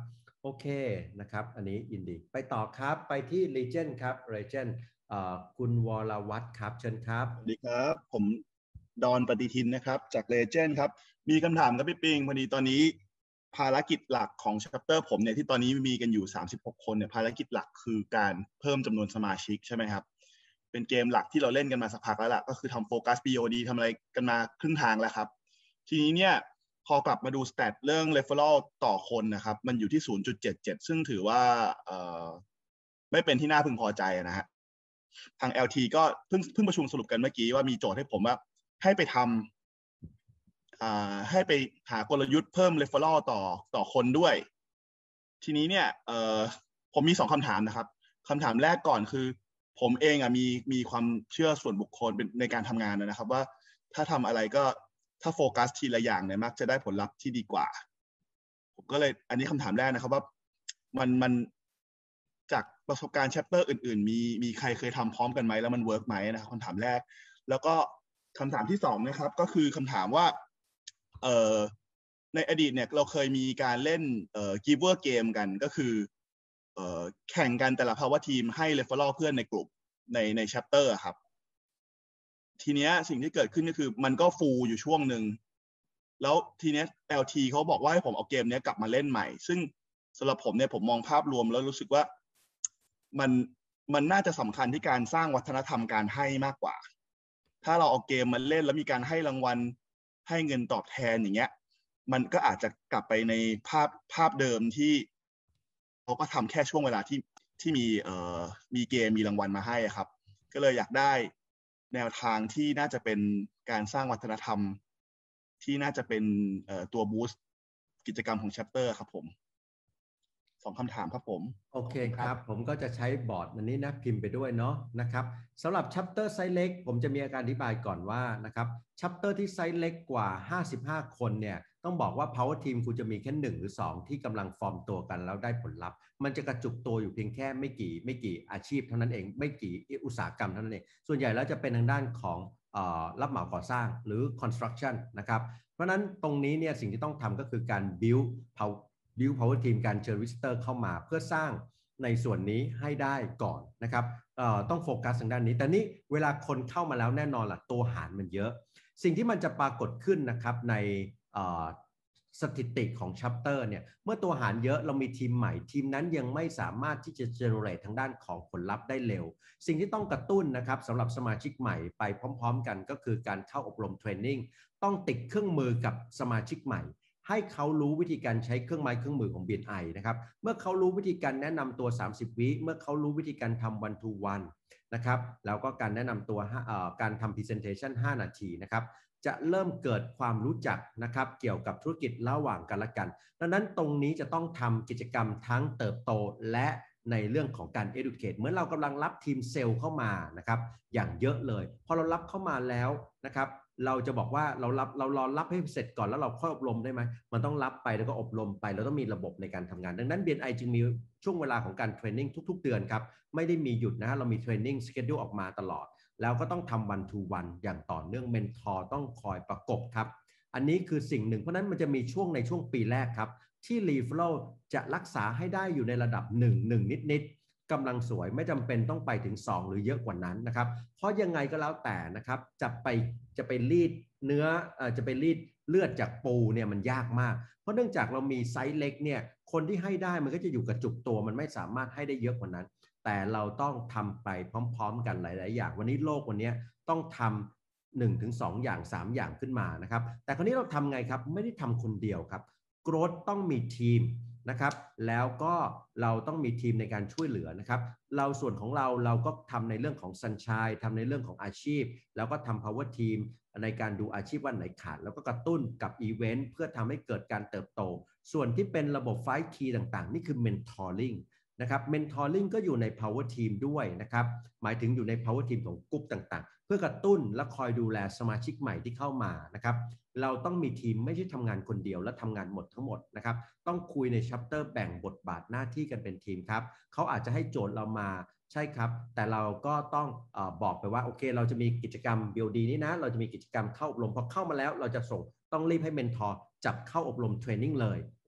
เคนะครับอันนี้ยินดีไปต่อครับไปที่ Legend ครับ Legend เอ่อคุณวรวัฒน์ครับเชิญครับสวัสดีครับผมดอนปฏิทินนะครับจาก Legend ครับมีคำถามครับพี่ปิงพอดีตอนนี้ภารกิจหลักของ chapter ผมเนี่ยที่ตอนนี้มีกันอยู่สามสิบหกคนเนี่ยภารกิจหลักคือการเพิ่มจำนวนสมาชิกใช่ไหมครับเป็นเกมหลักที่เราเล่นกันมาสักพักแล้วล่ะก็คือทำโฟกัส บี โอ ดี ทำอะไรกันมาครึ่งทางแล้วครับทีนี้เนี่ยพอกลับมาดูสแตทเรื่อง referral ต่อคนนะครับมันอยู่ที่ ศูนย์จุดเจ็ดเจ็ด ซึ่งถือว่าเอ่อไม่เป็นที่น่าพึงพอใจนะฮะทาง แอล ที ก็เพิ่งเพิ่งประชุมสรุปกันเมื่อกี้ว่ามีโจทย์ให้ผมว่าให้ไปทำอ่าให้ไปหากลยุทธ์เพิ่ม referral ต่อต่อคนด้วยทีนี้เนี่ยเอ่อผมมีสองคำถามนะครับคำถามแรกก่อนคือผมเองอ่ะมีมีความเชื่อส่วนบุคคลเป็นในการทำงานนะครับว่าถ้าทำอะไรก็ถ้าโฟกัสทีละอย่างเนี่ยมักจะได้ผลลัพธ์ที่ดีกว่าผมก็เลยอันนี้คำถามแรกนะครับว่ามันมันจากประสบการณ์แชปเตอร์อื่นๆมีมีใครเคยทำพร้อมกันไหมแล้วมันเวิร์กไหมนะครับคำถามแรกแล้วก็คำถามที่สองนะครับก็คือคำถามว่าเอ่อในอดีตเนี่ยเราเคยมีการเล่นเอ่อ giver game กันก็คือเอ่อแข่งกันแต่ละ power team ให้ referral เพื่อนในกลุ่มในใน chapter ครับทีเนี้ยสิ่งที่เกิดขึ้นก็คือมันก็ฟูลอยู่ช่วงหนึ่งแล้วทีเนี้ย แอล ที เขาบอกว่าให้ผมเอาเกมเนี้ยกลับมาเล่นใหม่ซึ่งสำหรับผมเนี่ยผมมองภาพรวมแล้วรู้สึกว่ามันมันน่าจะสำคัญที่การสร้างวัฒนธรรมการให้มากกว่าถ้าเราเอาเกมมาเล่นแล้วมีการให้รางวัลให้เงินตอบแทนอย่างเงี้ยมันก็อาจจะกลับไปในภาพภาพเดิมที่เขาก็ทำแค่ช่วงเวลาที่ที่มีเอ่อมีเกมมีรางวัลมาให้ครับก็เลยอยากได้แนวทางที่น่าจะเป็นการสร้างวัฒนธรรมที่น่าจะเป็นเอ่อตัวบูสต์กิจกรรมของ chapter ครับผมสองคำถามครับผมโอเคครับผมก็จะใช้บอร์ดอันนี้นะพิมพ์ไปด้วยเนาะนะครับสำหรับ chapter ไซส์เล็กผมจะมีการอธิบายก่อนว่านะครับ chapter ที่ไซส์เล็กกว่าห้าสิบห้าคนเนี่ยต้องบอกว่า power team คุณจะมีแค่หนึ่งหรือสองที่กำลังฟอร์มตัวกันแล้วได้ผลลัพธ์มันจะกระจุกตัวอยู่เพียงแค่ไม่กี่ไม่กี่อาชีพเท่านั้นเองไม่กี่อุตสาหกรรมเท่านั้นเองส่วนใหญ่แล้วจะเป็นทางด้านของรับเหมาก่อสร้างหรือ construction นะครับเพราะนั้นตรงนี้เนี่ยสิ่งที่ต้องทำก็คือการ build power build power team การเชิญ visitor เข้ามาเพื่อสร้างในส่วนนี้ให้ได้ก่อนนะครับต้องโฟกัสทางด้านนี้แต่นี่เวลาคนเข้ามาแล้วแน่นอนล่ะตัวหารมันเยอะสิ่งที่มันจะปรากฏขึ้นนะครับในสถิติของ chapter เนี่ยเมื่อตัวหารเยอะเรามีทีมใหม่ทีมนั้นยังไม่สามารถที่จะ generate ทางด้านของผลลัพธ์ได้เร็วสิ่งที่ต้องกระตุ้นนะครับสำหรับสมาชิกใหม่ไปพร้อมๆกันก็คือการเข้าอบรมเทรนนิ่งต้องติดเครื่องมือกับสมาชิกใหม่ให้เขารู้วิธีการใช้เครื่องไม้เครื่องมือของ บี เอ็น ไอ นะครับเมื่อเขารู้วิธีการแนะนำตัวสามสิบวิเมื่อเขารู้วิธีการทำ one to one นะครับแล้วก็การแนะนำตัวการทำ presentation ห้านาทีนะครับจะเริ่มเกิดความรู้จักนะครับเกี่ยวกับธุรกิจระหว่างกันและกันดังนั้นตรงนี้จะต้องทำกิจกรรมทั้งเติบโตและในเรื่องของการ educate เหมือนเรากำลังรับทีมเซลล์เข้ามานะครับอย่างเยอะเลยพอเรารับเข้ามาแล้วนะครับเราจะบอกว่าเรารับเรารอรับให้เสร็จก่อนแล้วเราค่อยอบรมได้ไหมมันต้องรับไปแล้วก็อบรมไปเราต้องมีระบบในการทำงานดังนั้น บี เอ็น ไอ จึงมีช่วงเวลาของการเทรนนิ่งทุกๆเดือนครับไม่ได้มีหยุดนะฮะเรามีเทรนนิ่งสเกดูลออกมาตลอดแล้วก็ต้องทำ one to one อย่างต่อเนื่องเมนทอร์ต้องคอยประกบครับอันนี้คือสิ่งหนึ่งเพราะนั้นมันจะมีช่วงในช่วงปีแรกครับที่ referral จะรักษาให้ได้อยู่ในระดับหนึ่ง หนึ่งนิดๆกำลังสวยไม่จำเป็นต้องไปถึงสองหรือเยอะกว่านั้นนะครับเพราะยังไงก็แล้วแต่นะครับจะไปจะไปรีดเนื้อเอ่อจะไปรีดเลือดจากปูเนี่ยมันยากมากเพราะเนื่องจากเรามีไซส์เล็กเนี่ยคนที่ให้ได้มันก็จะอยู่กับจุกตัวมันไม่สามารถให้ได้เยอะกว่านั้นแต่เราต้องทำไปพร้อมๆกันหลายๆอย่างวันนี้โลกวันนี้ต้องทำหนึ่งถึงสองอย่างสามอย่างขึ้นมานะครับแต่คราวนี้เราทำไงครับไม่ได้ทำคนเดียวครับโกรธต้องมีทีมนะครับแล้วก็เราต้องมีทีมในการช่วยเหลือนะครับเราส่วนของเราเราก็ทำในเรื่องของซันชัยทำในเรื่องของอาชีพแล้วก็ทำ power team ในการดูอาชีพว่าไหนขาดแล้วก็กระตุ้นกับอีเวนต์เพื่อทำให้เกิดการเติบโตส่วนที่เป็นระบบไฟท์คีย์ต่างๆนี่คือ mentoring นะครับ mentoring ก็อยู่ใน power team ด้วยนะครับหมายถึงอยู่ใน power team ของกลุ่มต่างๆเพื่อกระตุ้นและคอยดูแลสมาชิกใหม่ที่เข้ามานะครับเราต้องมีทีมไม่ใช่ทำงานคนเดียวและทำงานหมดทั้งหมดนะครับต้องคุยใน chapter แบ่งบทบาทหน้าที่กันเป็นทีมครับเขาอาจจะให้โจทย์เรามาใช่ครับแต่เราก็ต้องเอ่อบอกไปว่าโอเคเราจะมีกิจกรรม บี โอ ดี นี้นะเราจะมีกิจกรรมเข้าอบรมพอเข้ามาแล้วเราจะส่งต้องรีบให้เมนทอร์จับเข้าอบรมเทรนนิ่งเลย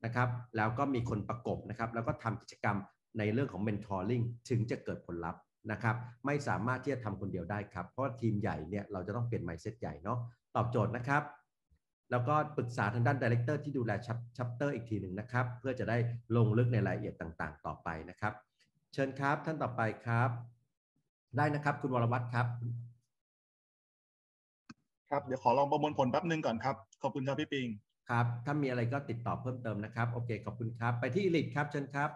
นะครับแล้วก็มีคนประกบนะครับแล้วก็ทำกิจกรรมในเรื่องของ mentoring ถึงจะเกิดผลลัพธ์นะครับไม่สามารถที่จะทำคนเดียวได้ครับเพราะว่าทีมใหญ่เนี่ยเราจะต้องเปลี่ยน mindset ใหญ่เนาะตอบโจทย์นะครับแล้วก็ปรึกษาทางด้าน Director ที่ดูแล Chapter อีกทีหนึ่งนะครับเพื่อจะได้ลงลึกในรายละเอียดต่างๆต่อไปนะครับเชิญครับท่านต่อไปครับได้นะครับคุณวรวัฒน์ครับครับเดี๋ยวขอลองประมวลผลแป๊บนึงก่อนครับขอบคุณครับพี่ปิงครับถ้ามีอะไรก็ติดต่อเพิ่มเติมนะครับโอเคขอบคุณครับไปที่อีลิทครับเชิญครับ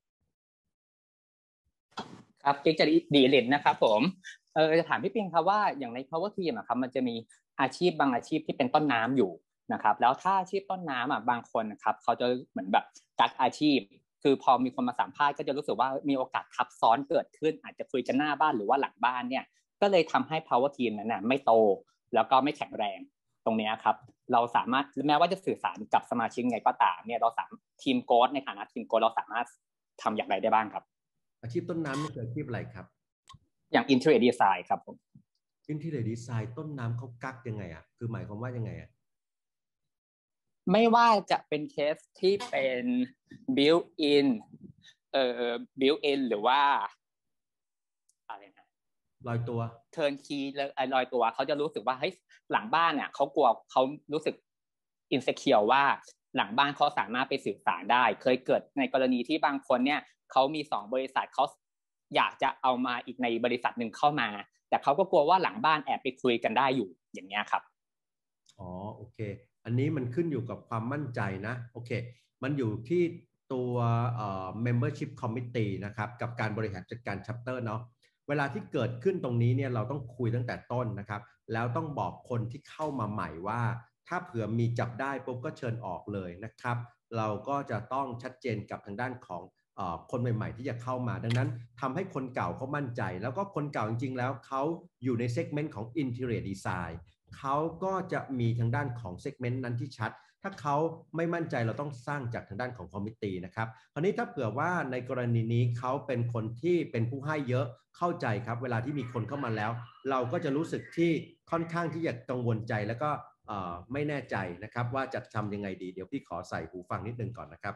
ครับปิ๊กจะดีลิทนะครับผมเออจะถามพี่ปิงครับว่าอย่างใน Power Team อะครับมันจะมีอาชีพบางอาชีพที่เป็นต้นน้ำอยู่นะครับแล้วถ้าอาชีพต้นน้ำอ่ะบางคนนะครับเขาจะเหมือนแบบกักอาชีพคือพอมีคนมาสัมภาษณ์ก็จะรู้สึกว่ามีโอกาสทับซ้อนเกิดขึ้นอาจจะคุยกันหน้าบ้านหรือว่าหลังบ้านเนี่ยก็เลยทำให้ Power Team นั้นนะไม่โตแล้วก็ไม่แข็งแรงตรงนี้ครับเราสามารถแม้ว่าจะสื่อสารกับสมาชิกไงก็ตามเนี่ยเราสามทีมโค้ชในฐานะทีมโค้ชเราสามารถทำอย่างไรได้บ้างครับอาชีพต้นน้ำนี่คืออาชีพอะไรครับอย่าง Interior Design ครับผม Interior Design ต้นน้ำเขากักยังไงอ่ะคือหมายความว่ายังไงอ่ะไม่ว่าจะเป็นเคสที่เป็น built in เอ่อ built in หรือว่าอะไรนะลอยตัว turnkey ลอยตัวเขาจะรู้สึกว่าเฮ้ยหลังบ้านเนี่ยเขากลัวเขารู้สึก insecure ว่าหลังบ้านเขาสามารถไปสื่อสารได้เคยเกิดในกรณีที่บางคนเนี่ยเขามีสองบริษัทเขาอยากจะเอามาอีกในบริษัทหนึ่งเข้ามาแต่เขาก็กลัวว่าหลังบ้านแอบไปคุยกันได้อยู่อย่างเงี้ยครับอ๋อโอเคอันนี้มันขึ้นอยู่กับความมั่นใจนะโอเคมันอยู่ที่ตัวเอ่อ membership committee นะครับกับการบริหารจัดการ chapter เนาะเวลาที่เกิดขึ้นตรงนี้เนี่ยเราต้องคุยตั้งแต่ต้นนะครับแล้วต้องบอกคนที่เข้ามาใหม่ว่าถ้าเผื่อมีจับได้ปุ๊บก็เชิญออกเลยนะครับเราก็จะต้องชัดเจนกับทางด้านของคนใหม่ๆที่จะเข้ามาดังนั้นทำให้คนเก่าเขามั่นใจแล้วก็คนเก่าจริงๆแล้วเขาอยู่ในเซกเมนต์ของ Interior Design เขาก็จะมีทางด้านของเซกเมนต์นั้นที่ชัดถ้าเขาไม่มั่นใจเราต้องสร้างจากทางด้านของคอมมิตี้นะครับคราวนี้ถ้าเผื่อว่าในกรณีนี้เขาเป็นคนที่เป็นผู้ให้เยอะเข้าใจครับเวลาที่มีคนเข้ามาแล้วเราก็จะรู้สึกที่ค่อนข้างที่จะกังวลใจแล้วก็ไม่แน่ใจนะครับว่าจะทำยังไงดีเดี๋ยวพี่ขอใส่หูฟังนิดนึงก่อนนะครับ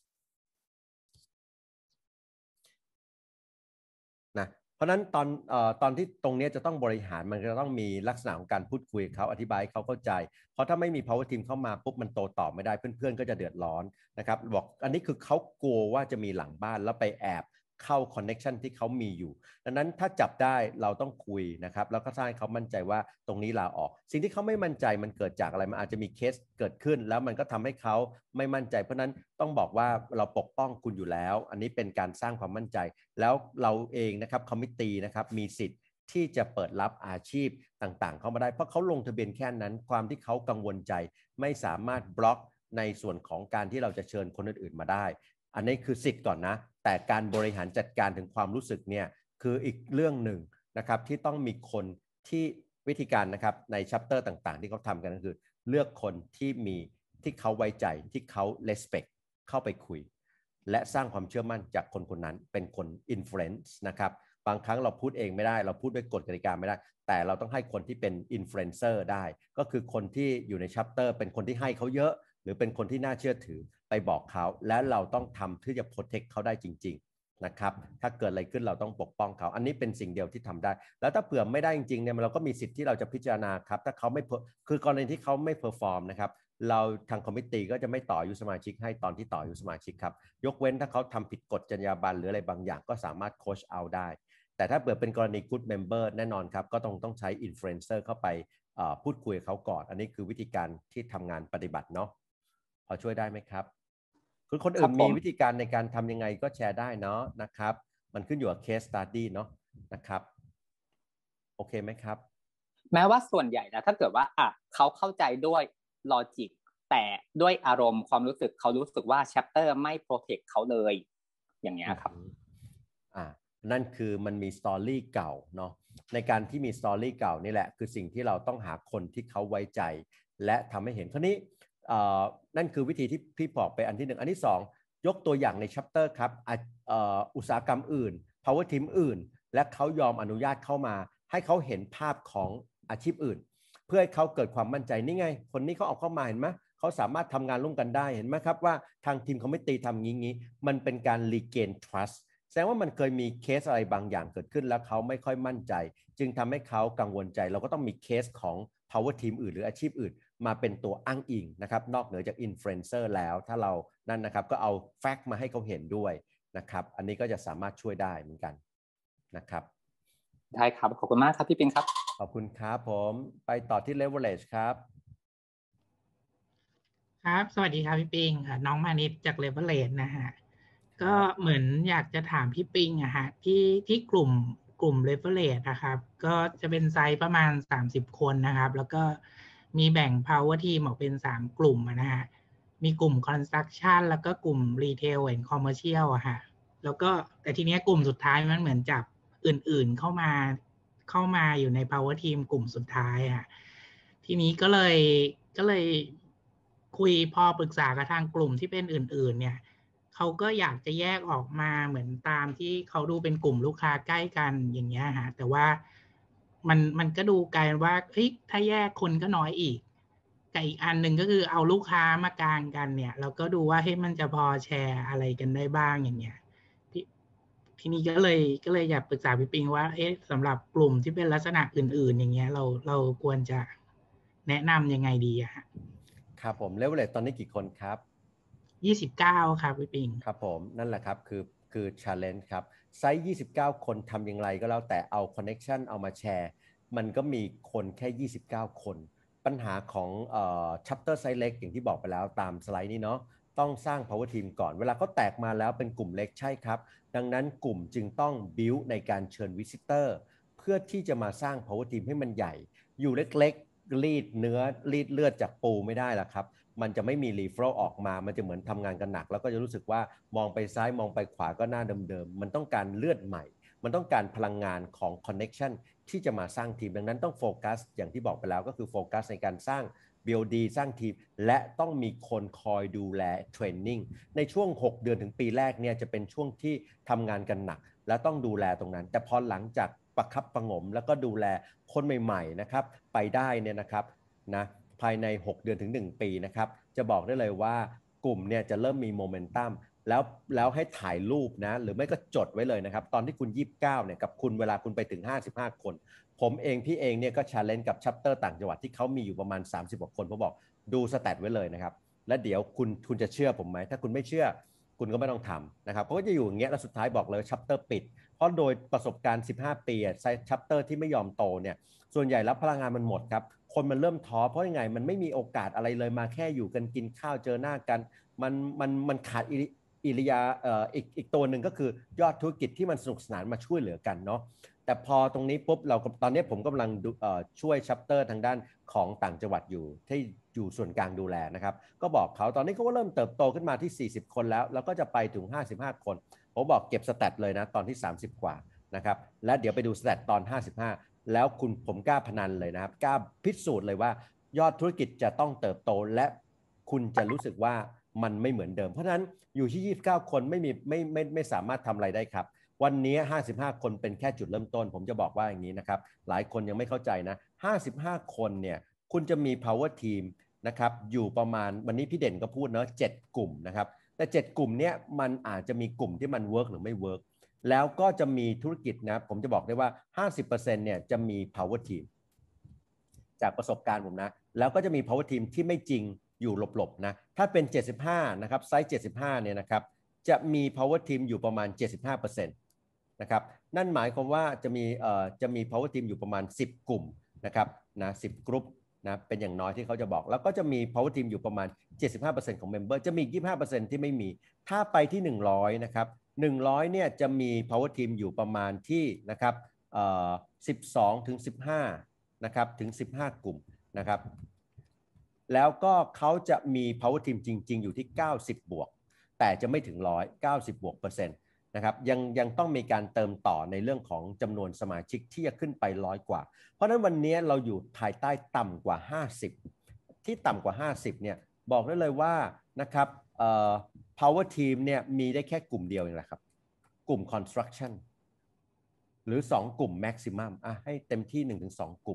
นะเพราะนั้นตอนเอ่อตอนที่ตรงนี้จะต้องบริหารมันจะต้องมีลักษณะของการพูดคุยเขาอธิบายเขาเข้าใจเพราะถ้าไม่มี power team เข้ามาปุ๊บมันโตต่อไม่ได้เพื่อนๆก็จะเดือดร้อนนะครับบอกอันนี้คือเขากลัวว่าจะมีหลังบ้านแล้วไปแอบเข้า connection ที่เขามีอยู่ดังนั้นถ้าจับได้เราต้องคุยนะครับแล้วก็สร้างให้เขามั่นใจว่าตรงนี้ลาออกสิ่งที่เขาไม่มั่นใจมันเกิดจากอะไรมันอาจจะมีเคสเกิดขึ้นแล้วมันก็ทำให้เขาไม่มั่นใจเพราะนั้นต้องบอกว่าเราปกป้องคุณอยู่แล้วอันนี้เป็นการสร้างความมั่นใจแล้วเราเองนะครับคอมมิตี้นะครับมีสิทธิ์ที่จะเปิดรับอาชีพต่างๆเข้ามาได้เพราะเขาลงทะเบียนแค่นั้นความที่เขากังวลใจไม่สามารถบล็อกในส่วนของการที่เราจะเชิญคนอื่นๆมาได้อันนี้คือสิทธิ์ก่อนนะแต่การบริหารจัดการถึงความรู้สึกเนี่ยคืออีกเรื่องหนึ่งนะครับที่ต้องมีคนที่วิธีการนะครับในชัปเตอร์ต่างๆที่เขาทำกันก็คือเลือกคนที่มีที่เขาไว้ใจที่เขา respect เข้าไปคุยและสร้างความเชื่อมั่นจากคนคนนั้นเป็นคน influence นะครับบางครั้งเราพูดเองไม่ได้เราพูดด้วยกฎกติกาไม่ได้แต่เราต้องให้คนที่เป็น influencer ได้ก็คือคนที่อยู่ในชัปเตอร์เป็นคนที่ให้เขาเยอะหรือเป็นคนที่น่าเชื่อถือไปบอกเขาและเราต้องทำเพื่อจะ protect เขาได้จริงๆนะครับถ้าเกิดอะไรขึ้นเราต้องปกป้องเขาอันนี้เป็นสิ่งเดียวที่ทำได้แล้วถ้าเผื่อไม่ได้จริงๆเนี่ยเราก็มีสิทธิ์ที่เราจะพิจารณาครับถ้าเขาไม่คือกรณีที่เขาไม่ perform นะครับเราทางคอมมิตี้ก็จะไม่ต่ออายุสมาชิกให้ตอนที่ต่ออายุสมาชิกครับยกเว้นถ้าเขาทำผิดกฎจรรยาบรรณหรืออะไรบางอย่างก็สามารถโค้ชเอาได้แต่ถ้าเผื่อเป็นกรณี good member แน่นอนครับก็ต้องต้องใช้ influencer เข้าไปพูดคุยกับเขาก่อนอันนี้คือวิธีการที่ทำงานปฏิบัติเนาะพอช่วยได้ไหมครับคือคนอื่นมีวิธีการในการทำยังไงก็แชร์ได้เนาะนะครับมันขึ้นอยู่กับ case study เนาะนะครับโอเคไหมครับแม้ว่าส่วนใหญ่นะถ้าเกิดว่าอ่ะเขาเข้าใจด้วยลอจิกแต่ด้วยอารมณ์ความรู้สึกเขารู้สึกว่า chapter ไม่ protect เขาเลยอย่างเงี้ยครับอ่านั่นคือมันมีสตอรี่เก่าเนาะในการที่มีสตอรี่เก่านี่แหละคือสิ่งที่เราต้องหาคนที่เขาไว้ใจและทำให้เห็นคราวนี้นั่นคือวิธีที่พี่บอกไปอันที่หนึ่งอันที่สองยกตัวอย่างในชัปเตอร์ครับอุตสาหกรรมอื่น power team อื่นและเขายอมอนุญาตเข้ามาให้เขาเห็นภาพของอาชีพอื่นเพื่อให้เขาเกิดความมั่นใจนี่ไงคนนี้เขาเอาเข้ามาเห็นไหมเขเขาสามารถทำงานร่วมกันได้เห็นไหมครับว่าทางทีมเขาไม่ตีทำงี้งี้มันเป็นการ regain trust แสดงว่ามันเคยมีเคสอะไรบางอย่างเกิดขึ้นแล้วเขาไม่ค่อยมั่นใจจึงทำให้เขากังวลใจเราก็ต้องมีเคสของ power team อื่นหรืออาชีพอื่นมาเป็นตัวอ้างอิงนะครับนอกเหนือจาก influencer แล้วถ้าเรานั่นนะครับก็เอา fact มาให้เขาเห็นด้วยนะครับอันนี้ก็จะสามารถช่วยได้เหมือนกันนะครับได้ครับขอบคุณมากครับพี่ปิงครับขอบคุณครับผมไปต่อที่ leverage ครับครับสวัสดีครับพี่ปิงน้องมานิดจาก leverage นะฮะก็เหมือนอยากจะถามพี่ปิงอะฮะที่ที่กลุ่มกลุ่ม leverage นะครับก็จะเป็นไซส์ประมาณสามสิบคนนะครับแล้วก็มีแบ่ง power team ออกเป็นสามกลุ่มนะฮะมีกลุ่ม construction แล้วก็กลุ่ม retail and commercial อะฮะแล้วก็แต่ทีนี้กลุ่มสุดท้ายมันเหมือนจับอื่นๆเข้ามาเข้ามาอยู่ใน power team กลุ่มสุดท้ายอะทีนี้ก็เลยก็เลยคุยพอปรึกษากับทางกลุ่มที่เป็นอื่นๆเนี่ยเขาก็อยากจะแยกออกมาเหมือนตามที่เขาดูเป็นกลุ่มลูกค้าใกล้กันอย่างเงี้ยฮะแต่ว่ามันมันก็ดูกลายว่าเฮ้ยถ้าแยกคนก็น้อยอีกแต่อีกอันหนึ่งก็คือเอาลูกค้ามากางกันเนี่ยแล้วก็ดูว่าเฮ้ยมันจะพอแชร์อะไรกันได้บ้างอย่างเงี้ยทีนี้ก็เลยก็เลยอยากปรึกษาพี่ปิงว่าเอ๊ะสำหรับกลุ่มที่เป็นลักษณะอื่นๆอย่างเงี้ยเราเราควรจะแนะนำยังไงดีอะฮะครับผมเลเวลเลตตอนนี้กี่คนครับยี่สิบเก้าครับพี่ปิงครับผมนั่นแหละครับคือคือ challenge ครับไซส์ยี่สิบเก้าคนทำอย่างไรก็แล้วแต่เอา connection เอามาแชร์มันก็มีคนแค่ยี่สิบเก้าคนปัญหาของเอ่อ chapter size เล็กอย่างที่บอกไปแล้วตามสไลด์นี้เนาะต้องสร้าง power team ก่อนเวลาเขาแตกมาแล้วเป็นกลุ่มเล็กใช่ครับดังนั้นกลุ่มจึงต้อง build ในการเชิญ visitor เพื่อที่จะมาสร้าง power team ให้มันใหญ่อยู่เล็กๆรีดเนื้อรีดเลือดจากปูไม่ได้ละครับมันจะไม่มีรีเฟอรัลออกมามันจะเหมือนทำงานกันหนักแล้วก็จะรู้สึกว่ามองไปซ้ายมองไปขวาก็หน้าเดิมๆมันต้องการเลือดใหม่มันต้องการพลังงานของคอนเน็กชันที่จะมาสร้างทีมดังนั้นต้องโฟกัสอย่างที่บอกไปแล้วก็คือโฟกัสในการสร้าง บี โอ ดี สร้างทีมและต้องมีคนคอยดูแลเทรนนิ่งในช่วงหกเดือนถึงปีแรกเนี่ยจะเป็นช่วงที่ทำงานกันหนักและต้องดูแลตรงนั้นแต่พอหลังจากประคับประงมแล้วก็ดูแลคนใหม่ๆนะครับไปได้เนี่ยนะครับนะภายในหกเดือนถึงหนึ่งปีนะครับจะบอกได้เลยว่ากลุ่มเนี่ยจะเริ่มมีโมเมนตัมแล้วแล้วให้ถ่ายรูปนะหรือไม่ก็จดไว้เลยนะครับตอนที่คุณยี่สิบเก้าเนี่ยกับคุณเวลาคุณไปถึงห้าสิบห้าคนผมเองพี่เองเนี่ยก็ challenge กับ chapter ต่างจังหวัดที่เขามีอยู่ประมาณสามสิบกว่าคนผมบอกดูสแตทไว้เลยนะครับและเดี๋ยวคุณคุณจะเชื่อผมไหมถ้าคุณไม่เชื่อคุณก็ไม่ต้องทำนะครับเขาก็จะอยู่อย่างเงี้ยแล้วสุดท้ายบอกเลย chapter ปิดเพราะโดยประสบการณ์สิบห้าปีอะ chapter ที่ไม่ยอมโตเนี่ยส่วนใหญ่แล้วพลังงานมันหมดครับคนมันเริ่มท้อเพราะยังไงมันไม่มีโอกาสอะไรเลยมาแค่อยู่กันกินข้าวเจอหน้ากันมันมันมันขาดอิริยาเอ่ออีกอีกตัวหนึ่งก็คือยอดธุรกิจที่มันสนุกสนานมาช่วยเหลือกันเนาะแต่พอตรงนี้ปุ๊บเราตอนนี้ผมกำลังช่วยชัปเตอร์ทางด้านของต่างจังหวัดอยู่ที่อยู่ส่วนกลางดูแลนะครับก็บอกเขาตอนนี้เขาก็เริ่มเติบโตขึ้นมาที่สี่สิบคนแล้วแล้วก็จะไปถึงห้าสิบห้าคนผมบอกเก็บสแตทเลยนะตอนที่สามสิบกว่านะครับและเดี๋ยวไปดูสแตทตอนห้าสิบห้าแล้วคุณผมกล้าพนันเลยนะครับกล้าพิสูจน์เลยว่ายอดธุรกิจจะต้องเติบโตและคุณจะรู้สึกว่ามันไม่เหมือนเดิมเพราะฉะนั้นอยู่ที่ยี่สิบเก้าคนไม่มีไม่ไม่ไม่สามารถทำอะไรได้ครับวันนี้ห้าสิบห้าคนเป็นแค่จุดเริ่มต้นผมจะบอกว่าอย่างนี้นะครับหลายคนยังไม่เข้าใจนะห้าสิบห้าคนเนี่ยคุณจะมี power team นะครับอยู่ประมาณวันนี้พี่เด่นก็พูดเนาะเจ็ดกลุ่มนะครับแต่เจ็ดกลุ่มเนี้ยมันอาจจะมีกลุ่มที่มันเวิร์กหรือไม่เวิร์กแล้วก็จะมีธุรกิจนะผมจะบอกได้ว่า ห้าสิบเปอร์เซ็นต์ เนี่ยจะมี power team จากประสบการณ์ผมนะแล้วก็จะมี power team ที่ไม่จริงอยู่หลบๆนะถ้าเป็นเจ็ดสิบห้านะครับไซส์เจ็ดสิบห้าเนี่ยนะครับจะมี power team อยู่ประมาณ เจ็ดสิบห้าเปอร์เซ็นต์ นะครับนั่นหมายความว่าจะมีเอ่อจะมี power team อยู่ประมาณสิบกลุ่มนะครับนะสิบกลุ่มนะเป็นอย่างน้อยที่เขาจะบอกแล้วก็จะมี power team อยู่ประมาณ เจ็ดสิบห้าเปอร์เซ็นต์ ของ member จะมี ยี่สิบห้าเปอร์เซ็นต์ ที่ไม่มีถ้าไปที่หนึ่งร้อยนะครับหนึ่งร้อยเนี่ยจะมี power team อยู่ประมาณที่นะครับเอ่อสิบสองถึงสิบห้านะครับถึงสิบห้ากลุ่มนะครับแล้วก็เขาจะมี power team จริงๆอยู่ที่เก้าสิบบวกแต่จะไม่ถึงหนึ่งร้อย เก้าสิบบวกเปอร์เซ็นต์นะครับยังยังต้องมีการเติมต่อในเรื่องของจำนวนสมาชิกที่จะขึ้นไปร้อยกว่าเพราะฉะนั้นวันนี้เราอยู่ภายใต้ต่ำกว่าห้าสิบที่ต่ำกว่าห้าสิบเนี่ยบอกได้เลยว่านะครับเอ่อ power team เนี่ยมีได้แค่กลุ่มเดียวเองแหละครับกลุ่ม construction หรือสองกลุ่ม maximum อ่ะให้เต็มที่ หนึ่งถึงสอง กลุ่ม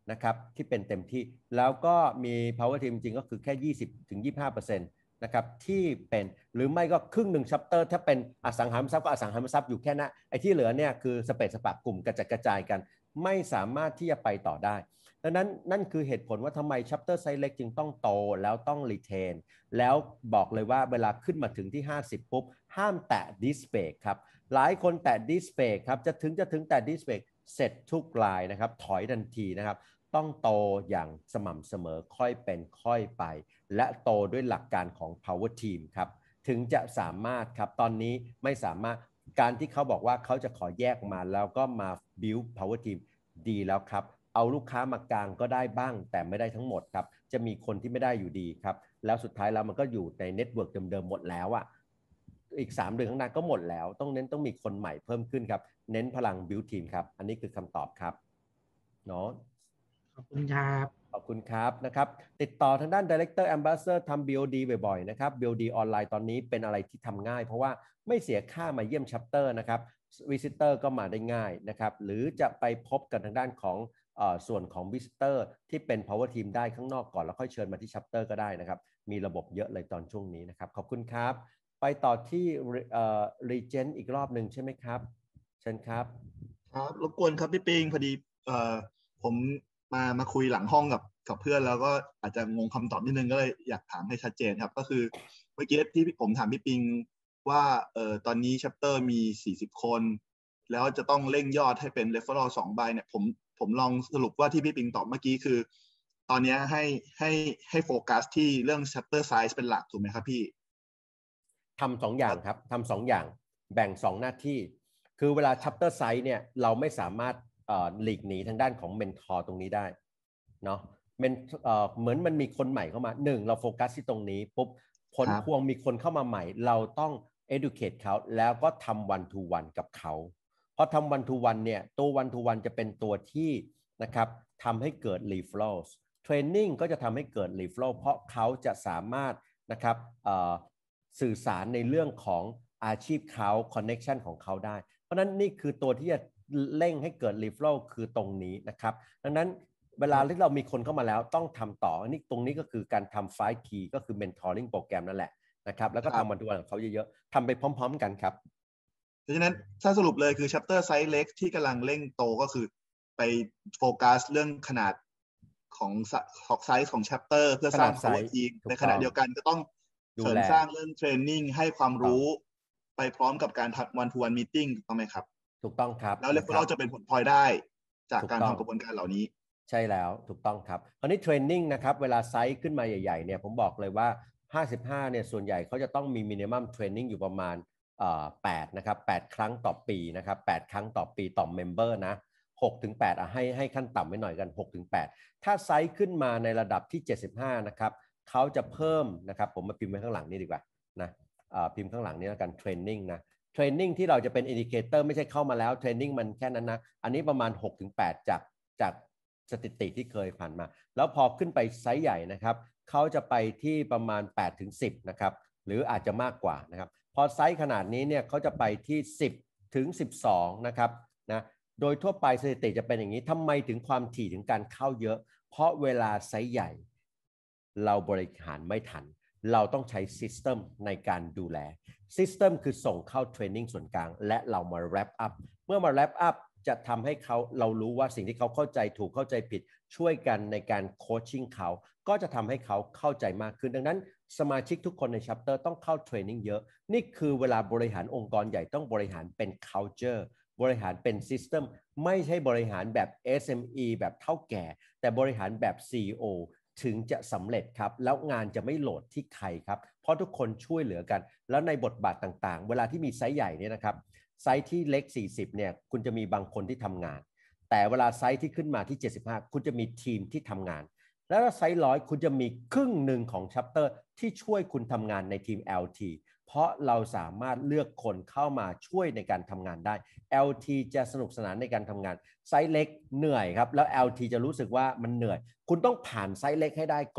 นะครับที่เป็นเต็มที่แล้วก็มี power team จริงก็คือแค่ ยี่สิบถึงยี่สิบห้าเปอร์เซ็นต์ นะครับที่เป็นหรือไม่ก็ครึ่งหนึ่งชัปเตอร์ถ้าเป็นอสังหาริมทรัพย์ก็อสังหาริมทรัพย์อยู่แค่นั้นไอ้ที่เหลือเนี่ยคือสเปซสปะกลุ่มกระจัดกระจายกันไม่สามารถที่จะไปต่อได้ดังนั้นนั่นคือเหตุผลว่าทำไมชัปเตอร์ไซส์เล็กจึงต้องโตแล้วต้องรีเทนแล้วบอกเลยว่าเวลาขึ้นมาถึงที่ห้าสิบปุ๊บห้ามแตะดิสเบรกครับหลายคนแตะดิสเบรกครับจะถึงจะถึงแตะดิสเบรกเสร็จทุกรายนะครับถอยทันทีนะครับต้องโตอย่างสม่ำเสมอค่อยเป็นค่อยไปและโตด้วยหลักการของ power team ครับถึงจะสามารถครับตอนนี้ไม่สามารถการที่เขาบอกว่าเขาจะขอแยกมาแล้วก็มา build power team ดีแล้วครับเอาลูกค้ามากลางก็ได้บ้างแต่ไม่ได้ทั้งหมดครับจะมีคนที่ไม่ได้อยู่ดีครับแล้วสุดท้ายแล้วมันก็อยู่ในเน็ตเวิร์กเดิมๆหมดแล้วอ่ะอีกสามเดือนข้างหน้าก็หมดแล้วต้องเน้นต้องมีคนใหม่เพิ่มขึ้นครับเน้นพลัง build team ครับอันนี้คือคำตอบครับเนาะขอบคุณครับขอบคุณครับนะครับติดต่อทางด้าน Director Ambassador ทำ บี โอ ดี บ่อยๆนะครับ บี โอ ดี ออนไลน์ตอนนี้เป็นอะไรที่ทำง่ายเพราะว่าไม่เสียค่ามาเยี่ยม Chapter นะครับ Visitor ก็มาได้ง่ายนะครับหรือจะไปพบกันทางด้านของเอ่อส่วนของ Visitor ที่เป็น Power Team ได้ข้างนอกก่อนแล้วค่อยเชิญมาที่ Chapter ก็ได้นะครับมีระบบเยอะเลยตอนช่วงนี้นะครับขอบคุณครับไปต่อที่เอ่อ Regent อีกรอบหนึ่งใช่ไหมครับเชิญครับครับรบกวนครับพี่ปิงพอดีเอ่อผมมามาคุยหลังห้องกับกับเพื่อนแล้วก็อาจจะงงคำตอบนิดนึงก็เลยอยากถามให้ชัดเจนครับก็คือเมื่อกี้ที่ผมถามพี่ปิงว่าเอ่อตอนนี้ chapter มีสี่สิบคนแล้วจะต้องเร่งยอดให้เป็น referral สองใบเนี่ยผมผมลองสรุปว่าที่พี่ปิงตอบเมื่อกี้คือตอนนี้ให้ให้ให้โฟกัสที่เรื่อง chapter size เป็นหลักถูกไหมครับพี่ทำสองอย่างครับทำสองอย่างแบ่งสองหน้าที่คือเวลา chapter size เนี่ยเราไม่สามารถหลีกหนีทางด้านของเมนทอร์ตรงนี้ได้เนาะเมนเหมือนมันมีคนใหม่เข้ามาหนึ่งเราโฟกัสที่ตรงนี้ปุ๊บผลพวงมีคนเข้ามาใหม่เราต้อง educate เขาแล้วก็ทำ one to one กับเขาเพราะทำ one to one เนี่ยตัว one to one จะเป็นตัวที่นะครับทำให้เกิด referrals training ก็จะทำให้เกิด referral เพราะเขาจะสามารถนะครับสื่อสารในเรื่องของอาชีพเขา connection ของเขาได้เพราะนั้นนี่คือตัวที่จะเร่งให้เกิด referral คือตรงนี้นะครับดังนั้นเวลาที่เรามีคนเข้ามาแล้วต้องทำต่อนี่ตรงนี้ก็คือการทำ five key ก็คือ mentoring โปรแกรมนั่นแหละนะครับแล้วก็ทำวันทุกวันของเขาเยอะๆทำไปพร้อมๆกันครับดังนั้นถ้าสรุปเลยคือ chapter size เล็กที่กำลังเร่งโตก็คือไปโฟกัสเรื่องขนาดของไซส์ของ chapter เพื่อสร้าง power team ในขณะเดียวกันก็ต้องเสริมสร้างเรื่อง training ให้ความรู้ไปพร้อมกับการทำ one to one meeting ถูกต้องไหมครับถูกต้องครับแล้วเราจะเป็นผลพลอยได้จากการทำกระบวนการเหล่านี้ใช่แล้วถูกต้องครับคราวนี้เทรนนิ่งนะครับเวลาไซส์ขึ้นมาใหญ่ๆเนี่ยผมบอกเลยว่าห้าสิบห้าเนี่ยส่วนใหญ่เขาจะต้องมีมินิมัมเทรนนิ่งอยู่ประมาณเอ่อแปดนะครับแปดครั้งต่อปีนะครับแปดครั้งต่อปีต่อเมมเบอร์นะหกถึงแปดอ่ะให้ให้ขั้นต่ำไว้หน่อยกันหกถึงแปดถ้าไซส์ขึ้นมาในระดับที่เจ็ดสิบห้านะครับเขาจะเพิ่มนะครับผมมาพิมพ์ไว้ข้างหลังนี้ดีกว่านะพิมพ์ข้างหลังนี้แล้วกันเทรนนิ่งนะเทรนนิ่งที่เราจะเป็นอินดิเคเตอร์ไม่ใช่เข้ามาแล้วเทรนนิ่งมันแค่นั้นนะอันนี้ประมาณ หกถึงแปด จากจากสถิติที่เคยผ่านมาแล้วพอขึ้นไปไซส์ใหญ่นะครับเขาจะไปที่ประมาณ แปดถึงสิบ นะครับหรืออาจจะมากกว่านะครับพอไซส์ขนาดนี้เนี่ยเขาจะไปที่สิบถึงสิบสองนะครับนะโดยทั่วไปสถิติจะเป็นอย่างนี้ทำไมถึงความถี่ถึงการเข้าเยอะเพราะเวลาไซส์ใหญ่เราบริหารไม่ทันเราต้องใช้ System ในการดูแล System คือส่งเข้าเทรนนิ่งส่วนกลางและเรามา wrap up เมื่อมา wrap up จะทำให้เขาเรารู้ว่าสิ่งที่เขาเข้าใจถูกเข้าใจผิดช่วยกันในการโคชชิ่งเขาก็จะทำให้เขาเข้าใจมากขึ้นดังนั้นสมาชิกทุกคนใน chapter ต้องเข้าเทรนนิ่งเยอะนี่คือเวลาบริหารองค์กรใหญ่ต้องบริหารเป็น culture บริหารเป็น system ไม่ใช่บริหารแบบ เอส เอ็ม อี แบบเท่าแก่แต่บริหารแบบ ซี อี โอ ถึงจะสำเร็จครับแล้วงานจะไม่โหลดที่ใครครับเพราะทุกคนช่วยเหลือกันแล้วในบทบาทต่างๆเวลาที่มีไซส์ใหญ่เนี่ยนะครับไซส์ที่เล็กสี่สิบเนี่ยคุณจะมีบางคนที่ทำงานแต่เวลาไซส์ที่ขึ้นมาที่เจ็ดสิบห้าคุณจะมีทีมที่ทำงานแล้วไซส์ร้อยคุณจะมีครึ่งหนึ่งของ chapter ที่ช่วยคุณทำงานในทีม แอล ที เพราะเราสามารถเลือกคนเข้ามาช่วยในการทำงานได้ แอล ที จะสนุกสนานในการทำงานไซส์เล็กเหนื่อยครับแล้ว แอล ที จะรู้สึกว่ามันเหนื่อยคุณต้องผ่านไซส์เล็กให้ได้ก่อน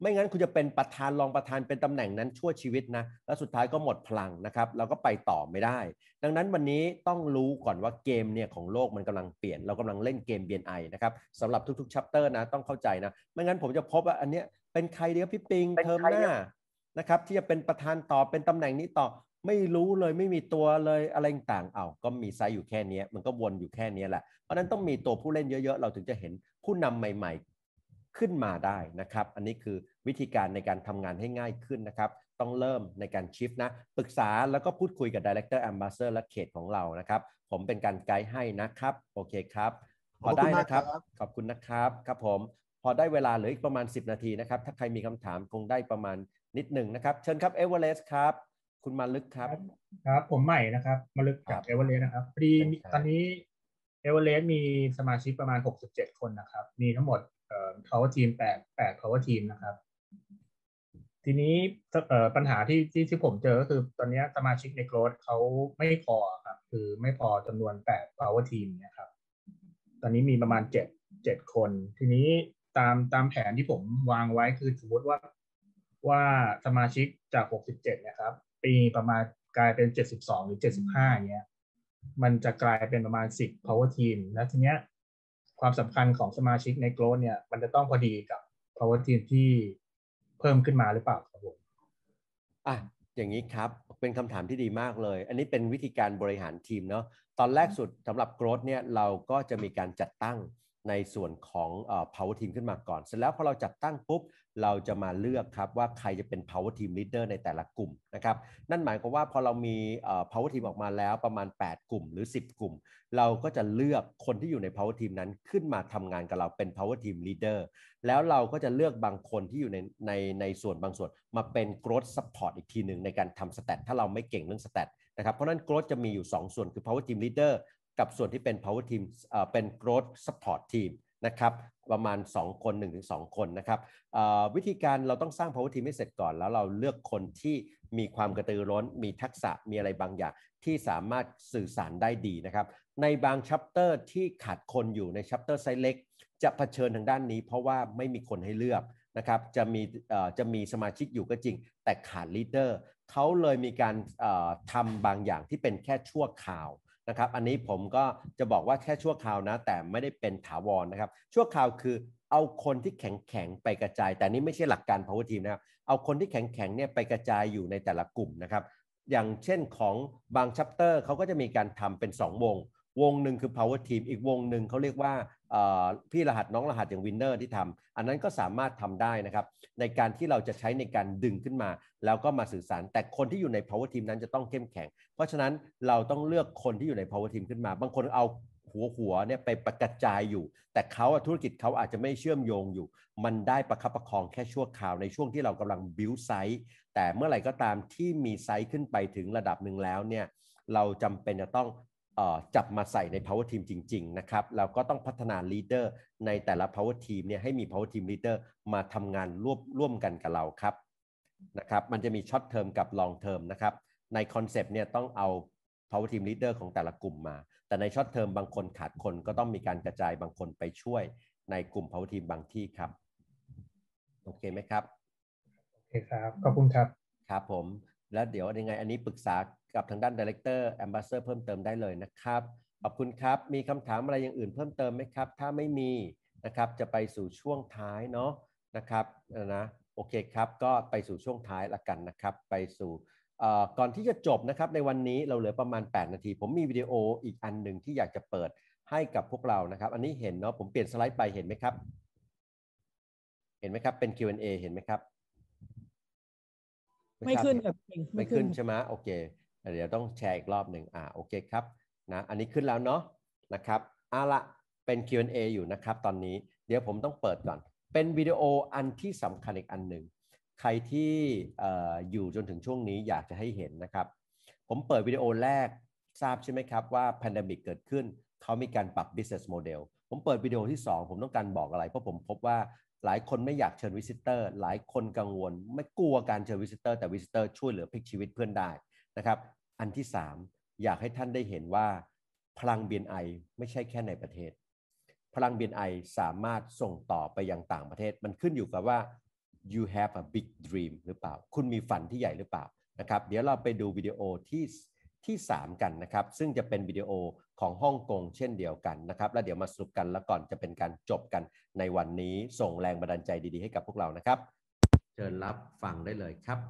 ไม่งั้นคุณจะเป็นประธานรองประธานเป็นตำแหน่งนั้นชั่วชีวิตนะแล้วสุดท้ายก็หมดพลังนะครับเราก็ไปต่อไม่ได้ดังนั้นวันนี้ต้องรู้ก่อนว่าเกมเนี่ยของโลกมันกำลังเปลี่ยนเรากำลังเล่นเกม บี เอ็น ไอ นะครับสำหรับทุกๆ chapter นะต้องเข้าใจนะไม่งั้นผมจะพบว่าอันเนี้ยเป็นใครเดียวพี่ปิงเทอมหน้านะครับที่จะเป็นประธานต่อเป็นตำแหน่งนี้ต่อไม่รู้เลยไม่มีตัวเลยอะไรต่างๆเอาก็มีไซส์อยู่แค่นี้มันก็วนอยู่แค่นี้แหละเพราะนั้นต้องมีตัวผู้เล่นเยอะๆเราถึงจะเห็นผู้นำใหม่ๆขึ้นมาได้นะครับอันนี้คือวิธีการในการทำงานให้ง่ายขึ้นนะครับต้องเริ่มในการชิฟนะปรึกษาแล้วก็พูดคุยกับ Director Ambassador และเขตของเรานะครับผมเป็นการไกด์ให้นะครับโอเคครับพอได้นะครับขอบคุณนะครับครับผมพอได้เวลาเหลืออีกประมาณสิบนาทีนะครับถ้าใครมีคำถามคงได้ประมาณนิดหนึ่งนะครับเชิญครับเอเวอเรสต์ครับคุณมาลึกครับครับผมใหม่นะครับมาลึกจากเอเวอเรสต์นะครับพอดีตอนนี้เอเวอเรสต์มีสมาชิกประมาณหกสิบเจ็ดคนนะครับมีทั้งหมดเอ่อ power team แปด แปด power team นะครับทีนี้เอ่อปัญหาที่ที่ที่ผมเจอก็คือตอนนี้สมาชิกใน growth เขาไม่พอครับคือไม่พอจำนวนแปด power team เนี่ยครับตอนนี้มีประมาณเจ็ด เจ็ดคนทีนี้ตามตามแผนที่ผมวางไว้คือสมมติว่าว่าสมาชิกจากหกสิบเจ็ดเนี่ยครับปีประมาณกลายเป็นเจ็ดสิบสองหรือเจ็ดสิบห้าเงี้ยมันจะกลายเป็นประมาณสิบ power team แล้วทีเนี้ยความสำคัญของสมาชิกใน growth เนี่ยมันจะต้องพอดีกับ power team ที่เพิ่มขึ้นมาหรือเปล่าครับผมอ่ะอย่างนี้ครับเป็นคำถามที่ดีมากเลยอันนี้เป็นวิธีการบริหารทีมเนาะตอนแรกสุดสำหรับ growth เนี่ยเราก็จะมีการจัดตั้งในส่วนของเอ่อ power team ขึ้นมาก่อนเสร็จแล้วพอเราจัดตั้งปุ๊บเราจะมาเลือกครับว่าใครจะเป็น power team leader ในแต่ละกลุ่มนะครับนั่นหมายความว่าพอเรามีเอ่อ power team ออกมาแล้วประมาณแปดกลุ่มหรือสิบกลุ่มเราก็จะเลือกคนที่อยู่ใน power team นั้นขึ้นมาทำงานกับเราเป็น power team leader แล้วเราก็จะเลือกบางคนที่อยู่ในในในส่วนบางส่วนมาเป็น growth support อีกทีหนึ่งในการทำ stat ถ้าเราไม่เก่งเรื่อง stat นะครับเพราะนั้น growth จะมีอยู่สองส่วนคือ power team leader กับส่วนที่เป็น power team เอ่อเป็น growth support teamนะครับประมาณสองคน หนึ่งถึงสอง คนนะครับวิธีการเราต้องสร้าง power team ให้เสร็จก่อนแล้วเราเลือกคนที่มีความกระตือรือร้นมีทักษะมีอะไรบางอย่างที่สามารถสื่อสารได้ดีนะครับในบาง chapter ที่ขาดคนอยู่ใน chapter ไซส์เล็กจะเผชิญทางด้านนี้เพราะว่าไม่มีคนให้เลือกนะครับจะมีจะมีสมาชิกอยู่ก็จริงแต่ขาด leader เขาเลยมีการทำบางอย่างที่เป็นแค่ชั่วคราวนะครับอันนี้ผมก็จะบอกว่าแค่ชั่วคราวนะแต่ไม่ได้เป็นถาวรนะครับชั่วคราวคือเอาคนที่แข็งแข็งไปกระจายแต่นี่ไม่ใช่หลักการ power team นะครับเอาคนที่แข็งแข็งเนี่ยไปกระจายอยู่ในแต่ละกลุ่มนะครับอย่างเช่นของบาง chapter เขาก็จะมีการทำเป็นสองวงวงหนึ่งคือ power team อีกวงหนึ่งเขาเรียกว่าพี่รหัสน้องรหัสอย่าง winner ที่ทำอันนั้นก็สามารถทำได้นะครับในการที่เราจะใช้ในการดึงขึ้นมาแล้วก็มาสื่อสารแต่คนที่อยู่ใน power team นั้นจะต้องเข้มแข็งเพราะฉะนั้นเราต้องเลือกคนที่อยู่ใน power team ขึ้นมาบางคนเอาหัวหัวเนี่ยไปประกระจายอยู่แต่เขาธุรกิจเขาอาจจะไม่เชื่อมโยงอยู่มันได้ประคับประคองแค่ชั่วคราวในช่วงที่เรากำลัง build ไซส์แต่เมื่อไหร่ก็ตามที่มีไซส์ขึ้นไปถึงระดับหนึ่งแล้วเนี่ยเราจำเป็นจะต้องจับมาใส่ใน power team จริงๆนะครับแล้วก็ต้องพัฒนา leader ในแต่ละ power team เนี่ยให้มี power team leader มาทำงานร่วมร่วมกันกับเราครับนะครับมันจะมี short term กับ long term นะครับในคอนเซปต์เนี่ยต้องเอา power team leader ของแต่ละกลุ่มมาแต่ใน short term บางคนขาดคนก็ต้องมีการกระจายบางคนไปช่วยในกลุ่ม power team บางที่ครับโอเคไหมครับโอเคครับขอบคุณครับครับผมแล้วเดี๋ยวยังไงอันนี้ปรึกษากับทางด้าน Director Ambassador เพิ่มเติมได้เลยนะครับขอบคุณครับมีคำถามอะไรอย่างอื่นเพิ่มเติมไหมครับถ้าไม่มีนะครับจะไปสู่ช่วงท้ายเนาะนะครับนะโอเคครับก็ไปสู่ช่วงท้ายละกันนะครับไปสู่ก่อนที่จะจบนะครับในวันนี้เราเหลือประมาณแปดนาทีผมมีวิดีโออีกอันหนึ่งที่อยากจะเปิดให้กับพวกเรานะครับอันนี้เห็นเนาะผมเปลี่ยนสไลด์ไปเห็นไหมครับเห็นไหมครับเป็น คิว แอนด์ เอ เห็นไหมครับไม่ขึ้นครับไม่ขึ้นใช่ไหมโอเคเดี๋ยวต้องแชร์อีกรอบหนึ่งอ่าโอเคครับนะอันนี้ขึ้นแล้วเนาะนะครับเอาละเป็น คิว แอนด์ เอ อยู่นะครับตอนนี้เดี๋ยวผมต้องเปิดก่อนเป็นวิดีโออันที่สำคัญอีกอันหนึ่งใครที่เอ่ออยู่จนถึงช่วงนี้อยากจะให้เห็นนะครับผมเปิดวิดีโอแรกทราบใช่ไหมครับว่า pandemic เกิดขึ้นเขามีการปรับ business model ผมเปิดวิดีโอที่สองผมต้องการบอกอะไรเพราะผมพบว่าหลายคนไม่อยากเชิญวิสิเตอร์หลายคนกังวลไม่กลัวการเชิญวิสิเตอร์แต่วิสิเตอร์ช่วยเหลือพลิกชีวิตเพื่อนได้นะครับอันที่สามอยากให้ท่านได้เห็นว่าพลัง บี เอ็น ไอ ไม่ใช่แค่ในประเทศพลัง บี เอ็น ไอ สามารถส่งต่อไปยังต่างประเทศมันขึ้นอยู่กับว่า you have a big dream หรือเปล่าคุณมีฝันที่ใหญ่หรือเปล่านะครับเดี๋ยวเราไปดูวิดีโอที่ที่สามกันนะครับซึ่งจะเป็นวิดีโอของฮ่องกงเช่นเดียวกันนะครับแล้วเดี๋ยวมาสรุปกันแล้วก่อนจะเป็นการจบกันในวันนี้ส่งแรงบันดาลใจดีๆให้กับพวกเรานะครับเชิญรับฟังได้เลยครับ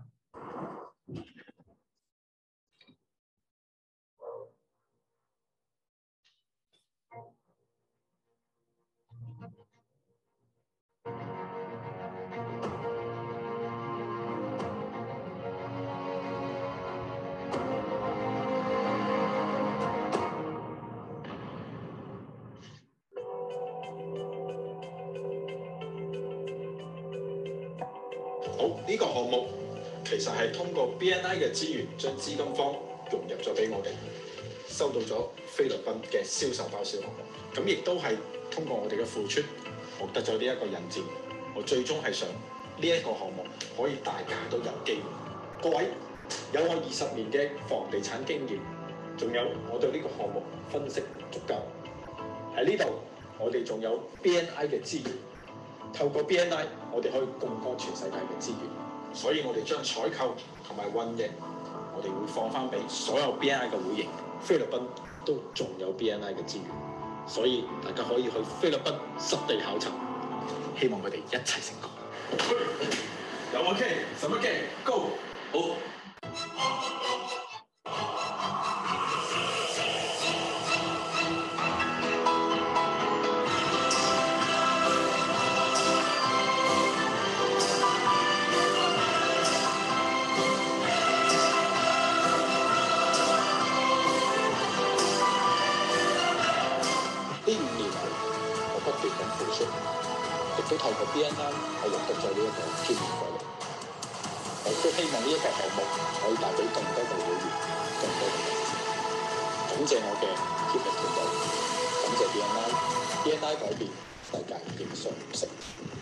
好，呢個項目其實係通過 B N I 嘅資源，將資金方融入咗俾我哋，收到咗菲律賓嘅銷售包銷項目。咁亦都係通過我哋嘅付出，獲得咗呢一個引薦。我最終係想呢一個項目可以大家都有機會。各位有我二十年嘅房地產經驗，仲有我對呢個項目分析足夠。喺呢度我哋仲有 B N I 嘅資源。透過 B N I， 我哋可以槓桿全世界嘅資源，所以我哋將採購同埋運營，我哋會放翻俾所有 B N I 嘅會員。菲律賓都仲有 B N I 嘅資源，所以大家可以去菲律賓實地考察，希望佢哋一齊成功。有冇 K？ 什麼 K？Go！ 好。都透過 B N I 係獲得咗呢一個專業費力，我都希望呢一個項目可以帶俾更多嘅會員、更多嘅人士。感謝我嘅協力團隊，感謝 B N I，B N I 改變世界影相模式。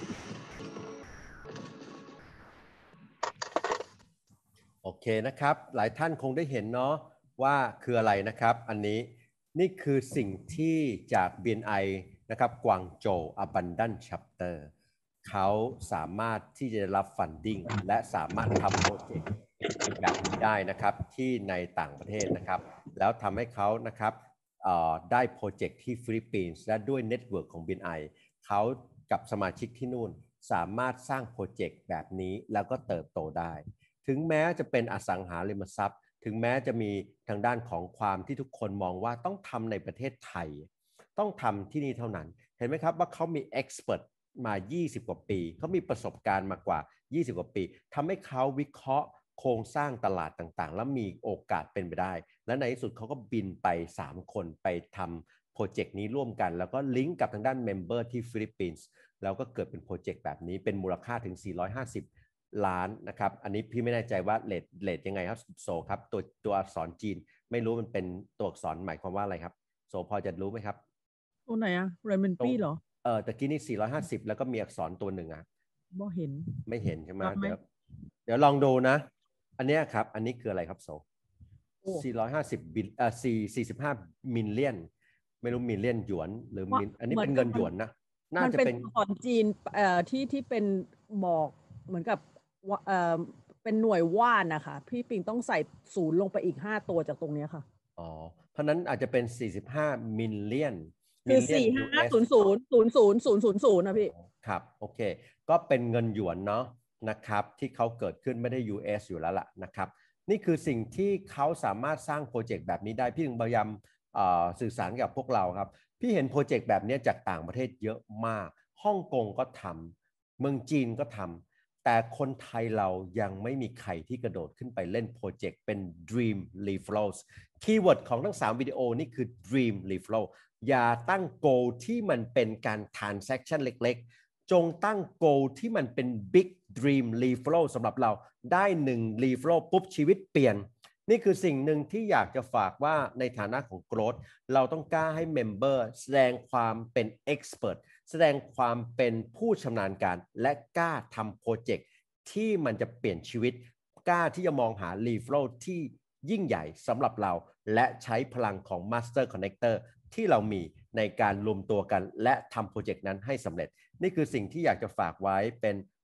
โอเคนะครับหลายท่านคงได้เห็นเนาะว่าคืออะไรนะครับอันนี้นี่คือสิ่งที่จาก บี เอ็น ไอ นะครับกวางโจว Abundant Chapter เขาสามารถที่จะรับฟันดิ้งและสามารถทำโปรเจกต์แบบนี้ได้นะครับที่ในต่างประเทศนะครับแล้วทำให้เขานะครับได้โปรเจกต์ที่ฟิลิปปินส์และด้วยเน็ตเวิร์กของ บี เอ็น ไอ เขากับสมาชิกที่นู่นสามารถสร้างโปรเจกต์แบบนี้แล้วก็เติบโตได้ถึงแม้จะเป็นอสังหาริมทรัพย์ถึงแม้จะมีทางด้านของความที่ทุกคนมองว่าต้องทำในประเทศไทยต้องทำที่นี่เท่านั้นเห็นไหมครับว่าเขามีเอ็กซ์เพรสมายี่สิบกว่าปีเขามีประสบการณ์มากว่ายี่สิบกว่าปีทำให้เขาวิเคราะห์โครงสร้างตลาดต่างๆแล้วมีโอกาสเป็นไปได้และในที่สุดเขาก็บินไปสามคนไปทำโปรเจกต์นี้ร่วมกันแล้วก็ลิงก์กับทางด้านเมมเบอร์ที่ฟิลิปปินส์แล้วก็เกิดเป็นโปรเจกต์แบบนี้เป็นมูลค่าถึงสี่ร้อยห้าสิบล้านนะครับอันนี้พี่ไม่แน่ใจว่าเลทเลทยังไงครับโซครับตัวตัวอักษรจีนไม่รู้มันเป็นตัวอักษรหมายความว่าอะไรครับโซพอจะรู้ไหมครับตัวไหนอะเรมินปี้เหรอเออตะกี้นี่สี่ร้อยห้าสิบแล้วก็มีอักษรตัวหนึ่งอ่ะบ่เห็นไม่เห็นใช่ไหมเดี๋ยวเดี๋ยวลองดูนะอันนี้ครับอันนี้คืออะไรครับโซสี่ร้อยห้าสิบบิลเอ่อสี่สี่สิบห้ามิลเลียนไม่รู้มิลเลียนหยวนหรือมิลอันนี้เป็นเงินหยวนนะน่าจะเป็นอักษรจีนเอ่อที่ที่เป็นบอกเหมือนกับเอ่อเป็นหน่วยว่านนะคะพี่ปิงต้องใส่ศูนย์ลงไปอีกห้าตัวจากตรงนี้ค่ะอ๋อเพราะนั้นอาจจะเป็นสี่สิบห้ามิลเลียนคือสี่ห้าศูนย์ศูนย์ศูนย์ศูนย์ศูนย์ศูนย์ศูนย์นะพี่ครับโอเคก็เป็นเงินหยวนเนาะนะครับที่เขาเกิดขึ้นไม่ได้ ยู เอส อยู่แล้วล่ะนะครับนี่คือสิ่งที่เขาสามารถสร้างโปรเจกต์แบบนี้ได้พี่ถึงพยายามสื่อสารกับพวกเราครับพี่เห็นโปรเจกต์แบบนี้จากต่างประเทศเยอะมากฮ่องกงก็ทำเมืองจีนก็ทำแต่คนไทยเรายังไม่มีใครที่กระโดดขึ้นไปเล่นโปรเจกต์เป็น Dream Reflows คีย์เวิร์ดของทั้งสามวิดีโอนี่คือ Dream Reflow อย่าตั้ง goal ที่มันเป็นการ transaction เล็กๆจงตั้ง goal ที่มันเป็น big dream reflow สำหรับเราได้หนึ่ง reflow ปุ๊บชีวิตเปลี่ยนนี่คือสิ่งหนึ่งที่อยากจะฝากว่าในฐานะของ growth เราต้องกล้าให้ member แสดงความเป็น expert แสดงความเป็นผู้ชำนาญการและกล้าทำโปรเจกต์ที่มันจะเปลี่ยนชีวิตกล้าที่จะมองหา reflow ที่ยิ่งใหญ่สำหรับเราและใช้พลังของ Master Connectorที่เรามีในการรวมตัวกันและทำโปรเจกต์นั้นให้สำเร็จนี่คือสิ่งที่อยากจะฝากไว้เป็น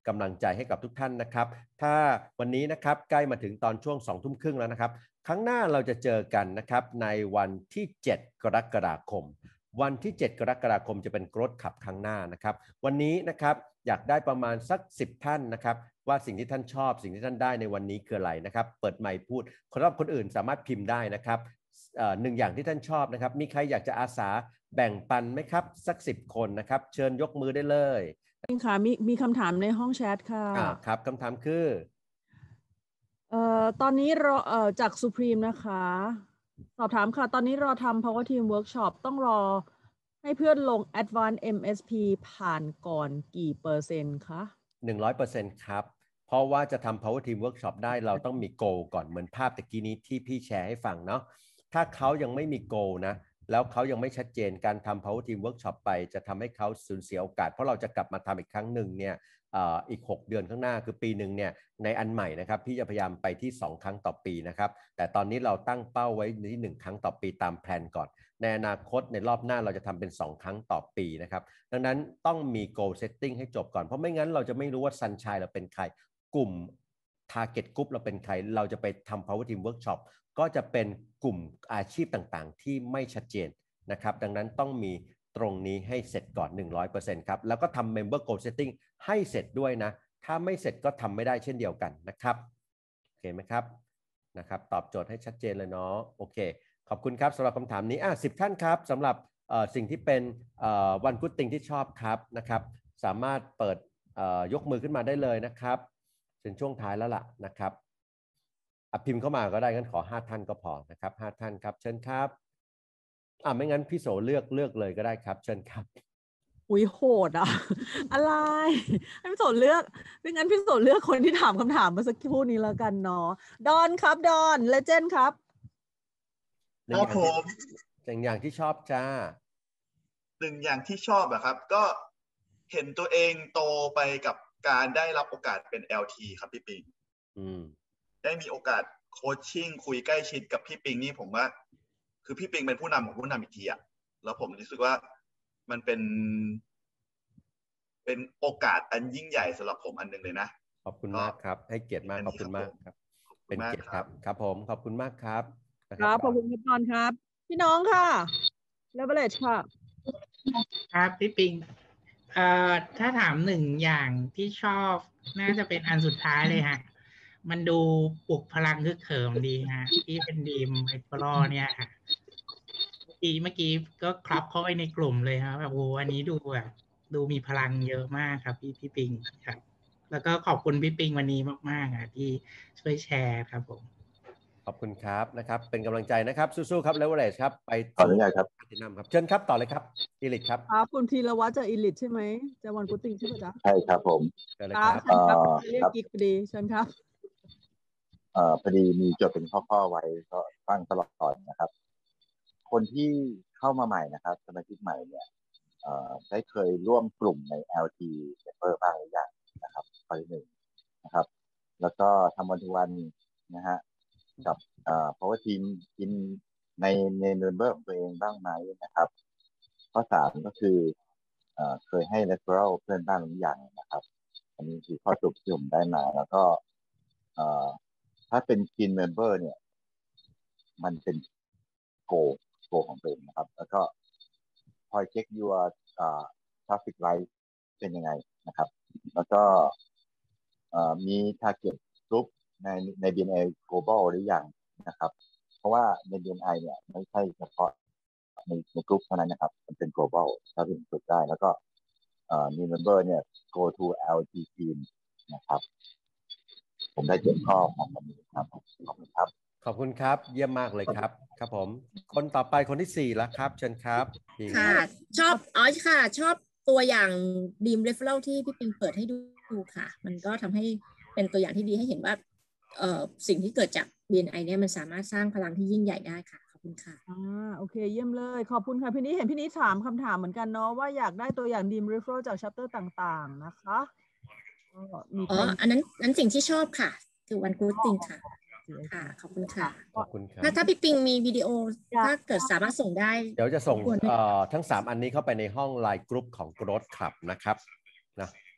กำลังใจให้กับทุกท่านนะครับถ้าวันนี้นะครับใกล้มาถึงตอนช่วงสองทุ่มครึ่งแล้วนะครับครั้งหน้าเราจะเจอกันนะครับในวันที่เจ็ดกรกฎาคมวันที่เจ็ดกรกฎาคมจะเป็น Growth Club ครั้งหน้านะครับวันนี้นะครับอยากได้ประมาณสักสิบท่านนะครับว่าสิ่งที่ท่านชอบสิ่งที่ท่านได้ในวันนี้คืออะไรนะครับเปิดไมค์พูดคนรอบคนอื่นสามารถพิมพ์ได้นะครับหนึ่งอย่างที่ท่านชอบนะครับมีใครอยากจะอาสาแบ่งปันไหมครับสักสิบคนนะครับเชิญยกมือได้เลยค่ะมีมีคำถามในห้องแชทค่ะอ่าครับคำถามคือเอ่อตอนนี้รอเอ่อจาก Supreme นะคะสอบถามค่ะตอนนี้รอทำ Power Team Workshop ต้องรอให้เพื่อนลง Advanced เอ็ม เอส พี ผ่านก่อนกี่เปอร์เซ็นต์คะหนึ่งร้อยเปอร์เซ็นต์ครับเพราะว่าจะทำ Power Team Workshop ได้เราต้องมี goal ก่อนเหมือนภาพตะกี้นี้ที่พี่แชร์ให้ฟังเนาะถ้าเขายังไม่มี goal นะแล้วเขายังไม่ชัดเจนการทำ Power Team Workshop ไปจะทำให้เขาสูญเสียโอกาสเพราะเราจะกลับมาทำอีกครั้งหนึ่งเนี่ยอีกหกเดือนข้างหน้าคือปีหนึ่งเนี่ยในอันใหม่นะครับพี่จะพยายามไปที่สองครั้งต่อปีนะครับแต่ตอนนี้เราตั้งเป้าไว้ที่หนึ่งครั้งต่อปีตามแผนก่อนในอนาคตในรอบหน้าเราจะทำเป็นสองครั้งต่อปีนะครับดังนั้นต้องมี goal setting ให้จบก่อนเพราะไม่งั้นเราจะไม่รู้ว่า Sunshine เราเป็นใครกลุ่ม target group เราเป็นใครเราจะไปทำ Power Team Workshop ก็จะเป็นกลุ่มอาชีพต่างๆที่ไม่ชัดเจนนะครับดังนั้นต้องมีตรงนี้ให้เสร็จก่อน หนึ่งร้อยเปอร์เซ็นต์ ครับแล้วก็ทำ Member Goal Setting ให้เสร็จด้วยนะถ้าไม่เสร็จก็ทำไม่ได้เช่นเดียวกันนะครับโอเคไหมครับนะครับตอบโจทย์ให้ชัดเจนเลยเนาะโอเคขอบคุณครับสำหรับคำถามนี้อ่ะสิบท่านครับสำหรับสิ่งที่เป็นวันกู๊ดติงที่ชอบครับนะครับสามารถเปิดยกมือขึ้นมาได้เลยนะครับถึงช่วงท้ายแล้วล่ะนะครับพิมพ์เข้ามาก็ได้งั้นขอห้าท่านก็พอนะครับห้าท่านครับเชิญครับอ่าไม่งั้นพี่โสเลือกเลือกเลยก็ได้ครับเชิญครับอุ้ยโหดอ่ะอะไรให้พี่โสเลือกไม่งั้นพี่โสเลือกคนที่ถามคำถามเมื่อสักครู่นี้แล้วกันเนาะดอนครับดอนเลเจนด์ครับครับผมหนึ่งอย่างที่ชอบจ้าหนึ่งอย่างที่ชอบอะครับก็เห็นตัวเองโตไปกับการได้รับโอกาสเป็น แอล ที ครับพี่ปิงได้มีโอกาสโคชชิ่งคุยใกล้ชิดกับพี่ปิงนี่ผมว่าคือพี่ปิงเป็นผู้นำของผู้นำอีกทีอะแล้วผมรู้สึกว่ามันเป็นเป็นโอกาสอันยิ่งใหญ่สำหรับผมอันหนึ่งเลยนะขอบคุณมากครับให้เกียรติมากขอบคุณมากครับเป็นเกียรติครับครับผมขอบคุณมากครับครับขอบคุณพี่พรครับพี่น้องค่ะเลเวลเลจค่ะครับพี่ปิงเอ่อถ้าถามหนึ่งอย่างที่ชอบน่าจะเป็นอันสุดท้ายเลยฮะมันดูปลุกพลังคึกเขิมดีฮะที่เป็นดีมไอโฟลเนี่ยฮะเมื่อกี้เมื่อกี้ก็คลับเข้าไปในกลุ่มเลยครับแบบโอ้อันนี้ดูแบบดูมีพลังเยอะมากครับพี่พี่ปิงครับแล้วก็ขอบคุณพี่ปิงวันนี้มากๆอ่ะที่ช่วยแชร์ครับผมขอบคุณครับนะครับเป็นกำลังใจนะครับสู้ๆครับเลเวอเรจครับไปต่อเลยครับที่นำครับเชิญครับต่อเลยครับอีลิทครับครับคุณธีรวัฒน์จะอีลิทใช่ไหมจะวันพุธติงใช่ไหมจ๊ะใช่ครับผมครับครับเรียกกิ๊กพอดีเชิญครับเอ่อพอดีมีจดเป็นข้อๆไว้ก็ฟังตลอดนะครับคนที่เข้ามาใหม่นะครับสมาชิกใหม่เนี่ยเอ่อได้เคยร่วมกลุ่มใน แอล ที Member บ้างหรือยังนะครับข้อที่หนึ่งนะครับแล้วก็ทำวันทุกวันนะฮะกับเอ่อ Power Team กินในใน Member ของตัวเองบ้างไหมนะครับข้อสามก็คือเอ่อเคยให้ Referral เพื่อนบ้างหรือยังนะครับอันนี้คือข้อสรุปที่ผมได้มาแล้วก็เอ่อถ้าเป็นกิน Member เนี่ยมันเป็นโกโกของตัวเองนะครับแล้วก็คอยเช็ค your อ่า traffic light เป็นยังไงนะครับแล้วก็เอ่อมี target group ในใน บี เอ็น ไอ global หรือยังนะครับเพราะว่าใน บี เอ็น ไอ เนี่ยไม่ใช่เฉพาะในในกลุ่มเท่านั้นนะครับมันเป็น global ถ้าถึงสุดได้แล้วก็เอ่อมี member เนี่ย go to แอล ที team นะครับผมได้เจ็ดข้อของวันนี้ครับขอบคุณครับขอบคุณครับเยี่ยมมากเลยครับครับผมคนต่อไปคนที่สี่แล้วครับเชิญครับค่ะชอบอ๋อค่ะชอบตัวอย่างดีมเรฟเฟอรัลที่พี่ปิงเปิดให้ดูค่ะมันก็ทำให้เป็นตัวอย่างที่ดีให้เห็นว่าเอ่อสิ่งที่เกิดจาก บี เอ็น ไอ เนี่ยมันสามารถสร้างพลังที่ยิ่งใหญ่ได้ค่ะขอบคุณค่ะอ่าโอเคเยี่ยมเลยขอบคุณค่ะพี่นี้เห็นพี่นี้ถามคำถามเหมือนกันเนาะว่าอยากได้ตัวอย่างดีมเรฟเฟอรัลจากชัปเตอร์ต่างๆนะคะอ๋ออันนั้นนั้นสิ่งที่ชอบค่ะคือวันกู๊ดติงค่ะค่ะขอบคุณค่ะขอบคุณครับถ้าถ้าพี่ปิงมีวิดีโอถ้าเกิดสามารถส่งได้เดี๋ยวจะส่งเอ่อทั้งสามอันนี้เข้าไปในห้องไลน์กรุ๊ปของ Growth Club นะครับนะ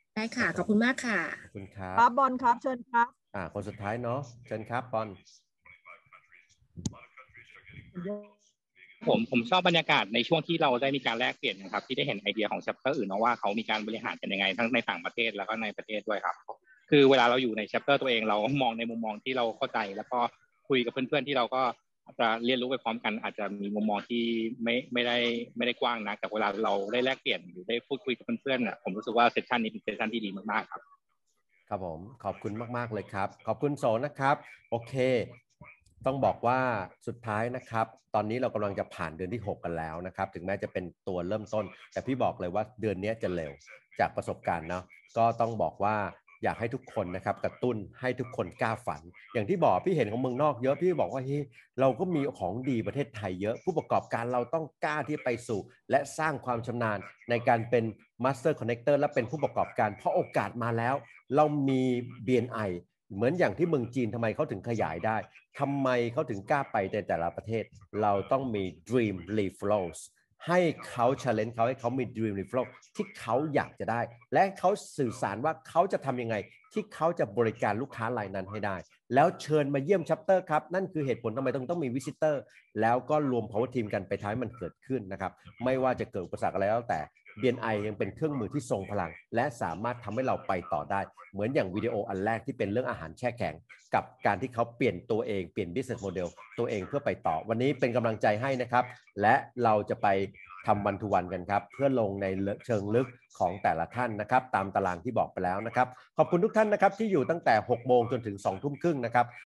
ได้ค่ะขอบคุณมากค่ะขอบคุณครับครับบอลครับเชิญครับอ่าคนสุดท้ายเนาะเชิญครับบอลผมผมชอบบรรยากาศในช่วงที่เราได้มีการแลกเปลี่ยนนะครับที่ได้เห็นไอเดียของ chapter อื่นนะว่าเขามีการบริหารกันยังไงทั้งในต่างประเทศแล้วก็ในประเทศด้วยครับคือเวลาเราอยู่ใน chapter ตัวเองเรามองในมุมมองที่เราเข้าใจแล้วก็คุยกับเพื่อนๆที่เราก็จะเรียนรู้ไปพร้อมกันอาจจะมีมุมมองที่ไม่ไม่ได้ไม่ได้กว้างนะแต่เวลาเราได้แลกเปลี่ยนหรือได้พูดคุยกับเพื่อนๆน่ะผมรู้สึกว่าเซสชันนี้เป็นเซสชันที่ดีมากๆครับครับผมขอบคุณมากๆเลยครับขอบคุณโสนะครับโอเคต้องบอกว่าสุดท้ายนะครับตอนนี้เรากำลังจะผ่านเดือนที่หกกันแล้วนะครับถึงแม้จะเป็นตัวเริ่มต้นแต่พี่บอกเลยว่าเดือนนี้จะเร็วจากประสบการณ์เนาะก็ต้องบอกว่าอยากให้ทุกคนนะครับกระตุ้นให้ทุกคนกล้าฝันอย่างที่บอกพี่เห็นของเมืองนอกเยอะพี่บอกว่าเฮ้ยเราก็มีของดีประเทศไทยเยอะผู้ประกอบการเราต้องกล้าที่ไปสู่และสร้างความชำนาญในการเป็น Master Connector และเป็นผู้ประกอบการเพราะโอกาสมาแล้วเรามี บี เอ็น ไอ เหมือนอย่างที่เมืองจีนทำไมเขาถึงขยายได้ทำไมเขาถึงกล้าไปในแต่ละประเทศเราต้องมี Dream Reflows ให้เขา challenge เขาให้เขามี Dream Reflow ที่เขาอยากจะได้และเขาสื่อสารว่าเขาจะทำยังไงที่เขาจะบริการลูกค้ารายนั้นให้ได้แล้วเชิญมาเยี่ยม chapter ครับนั่นคือเหตุผลทำไมต้องต้องมี visitor แล้วก็รวม power team กันไปท้ายมันเกิดขึ้นนะครับไม่ว่าจะเกิดอุปสรรคอะไรแล้วแต่ บี เอ็น ไอ ยังเป็นเครื่องมือที่ทรงพลังและสามารถทำให้เราไปต่อได้เหมือนอย่างวิดีโออันแรกที่เป็นเรื่องอาหารแช่แข็งกับการที่เขาเปลี่ยนตัวเองเปลี่ยน business model ตัวเองเพื่อไปต่อวันนี้เป็นกำลังใจให้นะครับและเราจะไปทำวันทุวันกันครับเพื่อลงในเชิงลึกของแต่ละท่านนะครับตามตารางที่บอกไปแล้วนะครับขอบคุณทุกท่านนะครับที่อยู่ตั้งแต่หกโมงจนถึงสองทุ่มครึ่งนะครับ